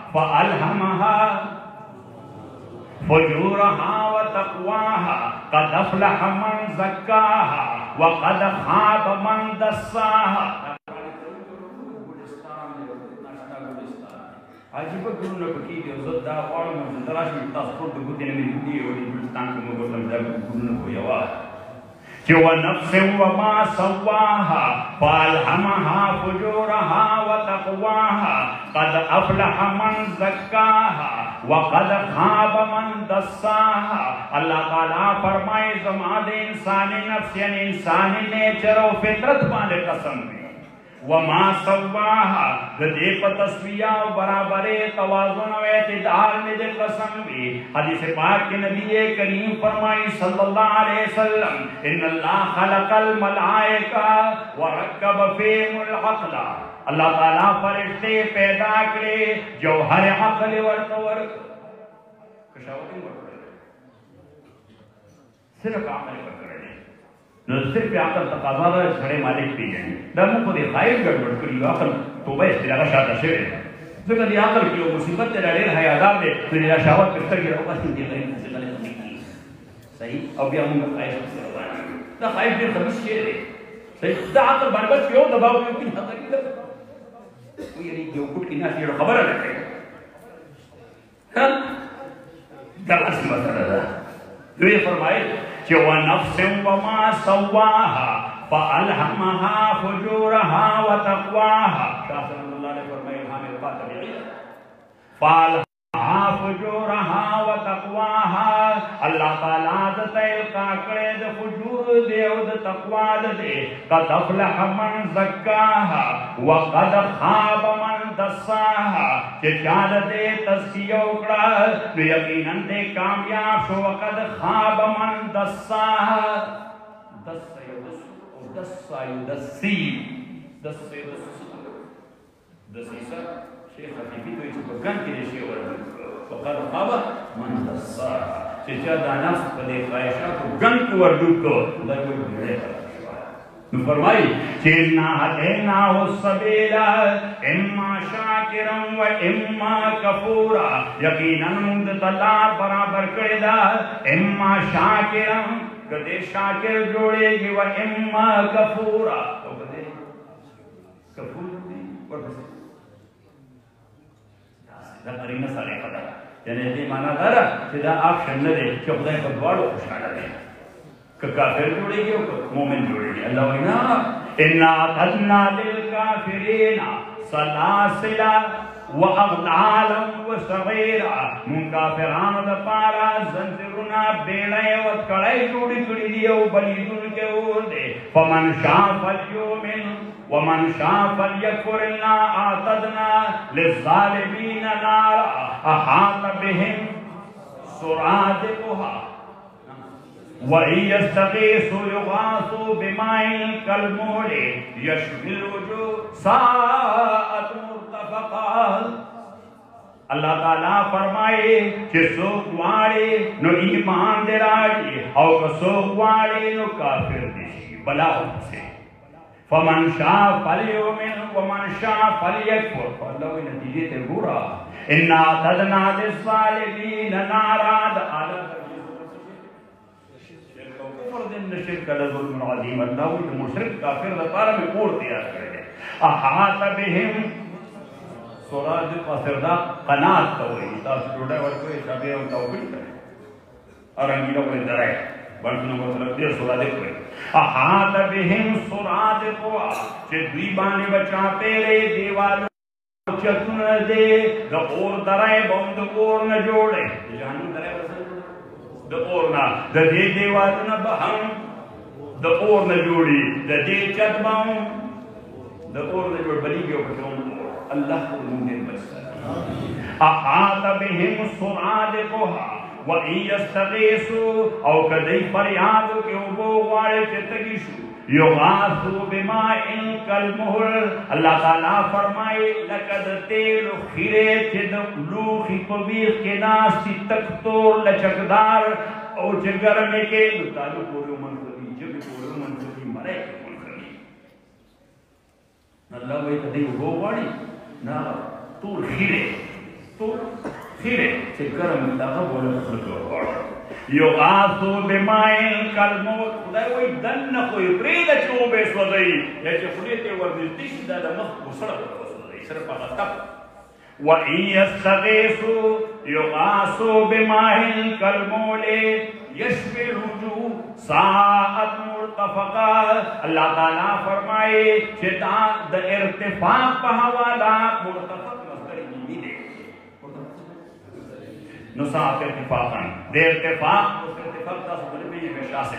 فَأَلْهَمَهَا فُجُورَهَا وَتَقْوَاهَا قَدْ أَفْلَحَ مَنْ زَكَّاهَا وَقَدْ خَابَ مَنْ دَسَّاهَا عجیب گرو نے بکی دی عزت دا اور من تلاش میں تصفر دو گدی نے دی اور بلستان کو مگر دا گرو نے کو یوا کہ وہ نفس و ما سواها فالهمها فجورها وتقواها قد افلح من زكاها وقد خاب من دساها اللہ تعالی فرمائے زماد انسانی نفس یعنی انسانی نیچر و فطرت باندے قسم ہے وما سواها دے پر تسویہ و برابرے توازن و اعتدال میں دے قسم بھی حدیث پاک کے نبی کریم فرمائی صلی اللہ علیہ وسلم ان اللہ خلق الملائکہ ورکب فیم العقل اللہ تعالیٰ فرشتے پیدا کرے جو ہر عقل ورطور کشاوتی ورطور صرف عقل ورطور न सिर्फ अकल तकाजा ده سره مالک پیژني دا موږ په خیر ګډوډ کړی عقل توبه استراغه شاته شوی ځکه دی عقل کې یو مصیبت ته ډېر حیادار دی چې دا شاوت په سترګې راوځي دی غیر څه غلط نه صحیح او بیا موږ خیر سره وایو دا خیر ډېر خبيث شی دی صحیح دا عقل باندې یو دباو یو کې حقیقت وي یعنی یو کوټ کې ناس یو خبره نه کوي ها دا اصل مسله ده دوی فرمایي چې ونفس وما سواها فألهمها فجورها وتقواها شاه صلی الله علیه فرمایي حامل فاتبعی فألهمها فجورها وتقواها الله تعالی د تلقا کړه د فجور دی او د تقوا دی قد افلح من زکاها وقد خاب من دساها چې چاله دې تزکیه وکړه نو یقینا دې کامیاب شو وقد خاب من دساها دس یدس او دس یدسی دس یدس دسیسا شیخ حبیبی دوی چې په ګن کې شی ورته وقد خاب من دساها چې چا د نفس په دې خواهشاتو ګن کې ورډوب کو دا یو ډېر نو فرمایي چې نا هدینا السبیل اما شاکرا و اما کفورا یقینا موږ د الله برابر کړی دا اما شاکرا کدی شاکر جوړېږي و اما کفورا او کدی کفور دی ورپسې دا قرینه سره خبره یعنی دې معنا دا ده چې دا آپشن نه دی چې خدای په دواړو خوشاله دی که کافر جوړېږي او مؤمن جوړېږي الله وینا ان اعتدنا للکافرین سلاسل واغلالا وسعیرا من کافرانو د پاره زنجیرونه بیړۍ او کړۍ جوړې کړې دي او بلیدونکي اور دي فمن شاء فلیؤمن ومن شاء فليكفر انا اعتدنا للظالمين نارا احاط بهم سرادقها وإن يستغيثوا يغاثوا بماء كالمهل يشوي الوجوه ساءت مرتفقا اللہ تعالیٰ فرمائے کہ سوک واری نو ایمان دے راجی او کہ سوک واری نو کافر دیشی بلا سے فمن شاء فلیؤمن ومن شاء فلیکفر فاللہ وی نتیجے تے گورا انا اعتدنا للظالمین نارا دا آلہ شرک کا ظلم عظیم اللہ وی مشرک کافر دا پارا میں اور تیار کرے احاط بهم سوراد قصردہ قنات توئی تاس جوڑے ورکوئی شابه ہم توقیل کرے اور انگیلہ کوئی درائے بلکہ نمبر صلی اللہ سوراد کوئی احاط بهم سوراد قوا چه دوی بانی بچا پیرے دیوالو چتن دے دا اور درائے بند اور نجوڑے جانو درائے بسن د اورنا د دې دیوالونه به هم د اور نه جوړي د دې چت به هم د اور نه جوړ بلیږي او کوم الله موږ بس احاط بهم سرادقها وان يستغيثوا او کدی فریاد کې او غواړي چې تګي شو یغاثوا بماء كالمهل الله تعالی فرمایي لقد تیل خیره چې د لوخي په ویخ کې ناس تکتور لچکدار او چې ګرمه کې نو تعلق ورو منځوي چې ورو منځوي مړې منځوي الله وایي کدی وګوري نه تور خیره تور خیره چې ګرم دغه بوله خلک یغاثوا بماء كالمهل خدای وایي دنه خو یې پرېږده چې وبې سوځوي یا چې خولې ته ورنږدې شي دا د مخ غوسړه به وسوځوي صرف هغه تپ وإن يستغيثوا يغاثوا بماء كالمهل يشوي الوجوه ساءت مرتفقا اللہ تعالیٰ فرمائے کہ د ارتفاق په حواله مرتفق مصدر نیمی دے نصاف ارتفاقا دے ارتفاق اس ارتفاق تاسو بلے میں یہ شاسے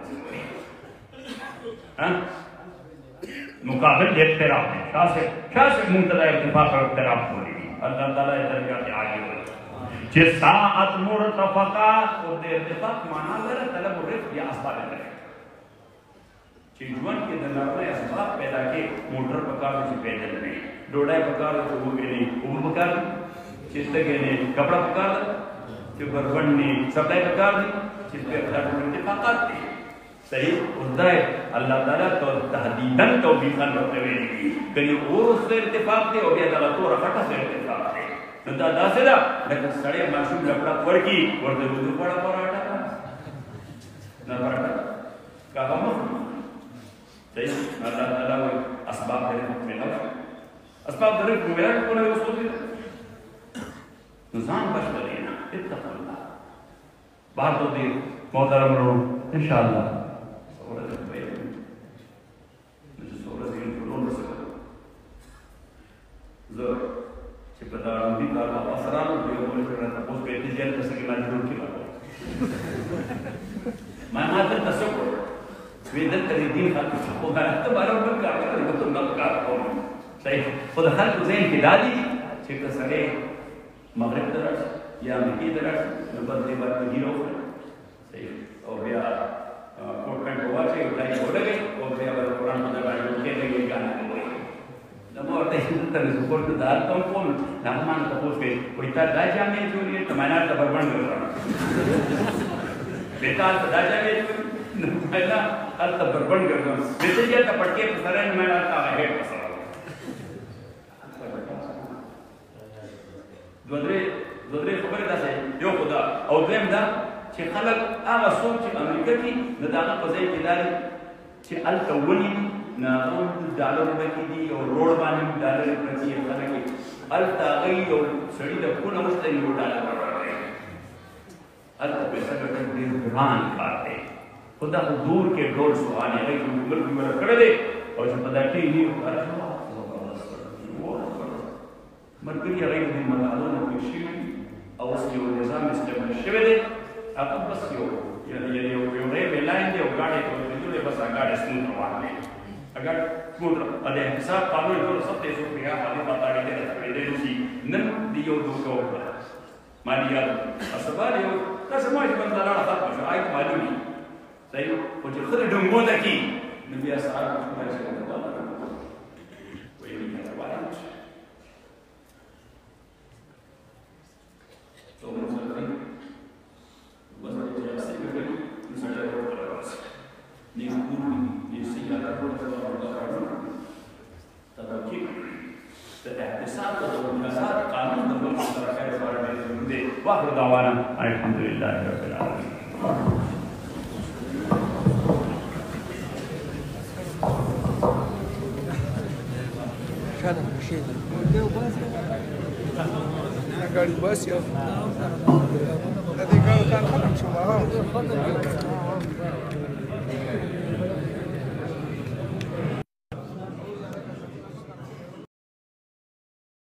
مقابل اقتراب ہے شاسے شاسے منتدہ ارتفاق اور اقتراب ہو رہی اللہ تعالیٰ درجات آگے ہوئی چه ساعت مرتفقا اور دے ارتفاق مانا لرہ طلب رفت یا اسباب لرہ چه جوان کے دنارنے اسباب پیدا کے موٹر پکار سے پیدل نہیں ڈوڑائی پکار سے وہ گئے نہیں اوہ پکار چیزتے گئے نہیں کپڑا پکار چه بربن نہیں سبلائی پکار نہیں چیز پہ اقدار ارتفاقات تھی صحیح خدا اللہ تعالیٰ تو تحدیداً توفیقاً رکھتے ہوئے لگی کہیں اور اس سے ارتفاق دے اور یا دلہ تو رکھتا سے ارتفاق دے نتا دا سے دا لیکن سڑے معصوم لپڑا پور کی ورد روزو پڑا پڑا آٹا کا نہ پڑا کہا مخلوق صحیح اللہ تعالیٰ وہ اسباب دے حکم میں لگا اسباب دے حکم میں لگا کون ہے اس کو دیتا نظام بش بلینا اتقا اللہ بات تو دیر محترم رو انشاءاللہ سورة البيت مجھے سورة دین فرون رسکتا زر چپتا رمضی کارا اثران دیو بولے کر رہتا اس بیتی جیل تسکی میں ضرور کی بات میں مادر تسکر ویدن تری دین خاطر سکو میں تو بارا بل کار کرتا ہے تو نل کار کرتا صحیح خود خلق زین کی دادی چپتا سرے مغرب درس یا مکی درس نبدلی بات مجیرو صحیح اور بیا کوٹ پینٹ ہوا چھے اٹھائی بولے گئی اور بیا بار قرآن کو دبائی وہ کہنے گئی گانا کے ہوئی نمو اور تحصیل تر سکور کو دار کم کون نحمان تپوس کے کوئی تا دا جامعہ چوری ہے تمہینا تبربن کر رہا بیتا تا دا جامعہ چوری نمائنا حال تبربن کر رہا بیتے جا تا پڑکے پسرین میں آتا ہے پسر رہا دوادرے دوادرے خبر دا سے یو خدا او دویم دا چې خلک هغه څوک چې امریکا کې د دغه په ځای کې لاري چې هلته ونې دي نه هغه ډالر ډکې دي او روډ باندې ډالر پرتې دي خلک یې هلته هغوی یو سړي د پونه وسته یو ډالر ورکوي هلته پیسه ګټل ډېر ګران کار دی خو دا خو دور کې ډول سوال هغوی خو ملک یې ورکړی دی او چې په دا ټي وي کار ملګري هغوی د دې مقالونه پېښ شوي او اوس یو نظام استعمال شوی دی اپا بس یو یعنی یو یو ری ویلاین دی او گاڑی کو دیجوله بس گاڑی سموتھ روان دی اگر سموتھ ا دې حساب قانون ټول سب ته سو بیا باندې پاتاړي دې ته دې شي نن دی یو دوکو مالیات اسبا یو تاسو ما چې بندر نه تاسو شو آی مالی صحیح او چې خدای ډنګو ده کی نبی اسعار کو راځي وایي نه راوړل تو مسلمان بس یہ ایسے کرے مسئلہ ہے اور بس نہیں پوری یہ سیاہ کا پروسیس اور قانون تدقیق احتساب اور مجازات قانون دبل مستر خیر بارے میں دے واخر دعوانا الحمدللہ رب العالمین
شاد مشيت قال بس يا هذه قالوا كان خلق شو معاهم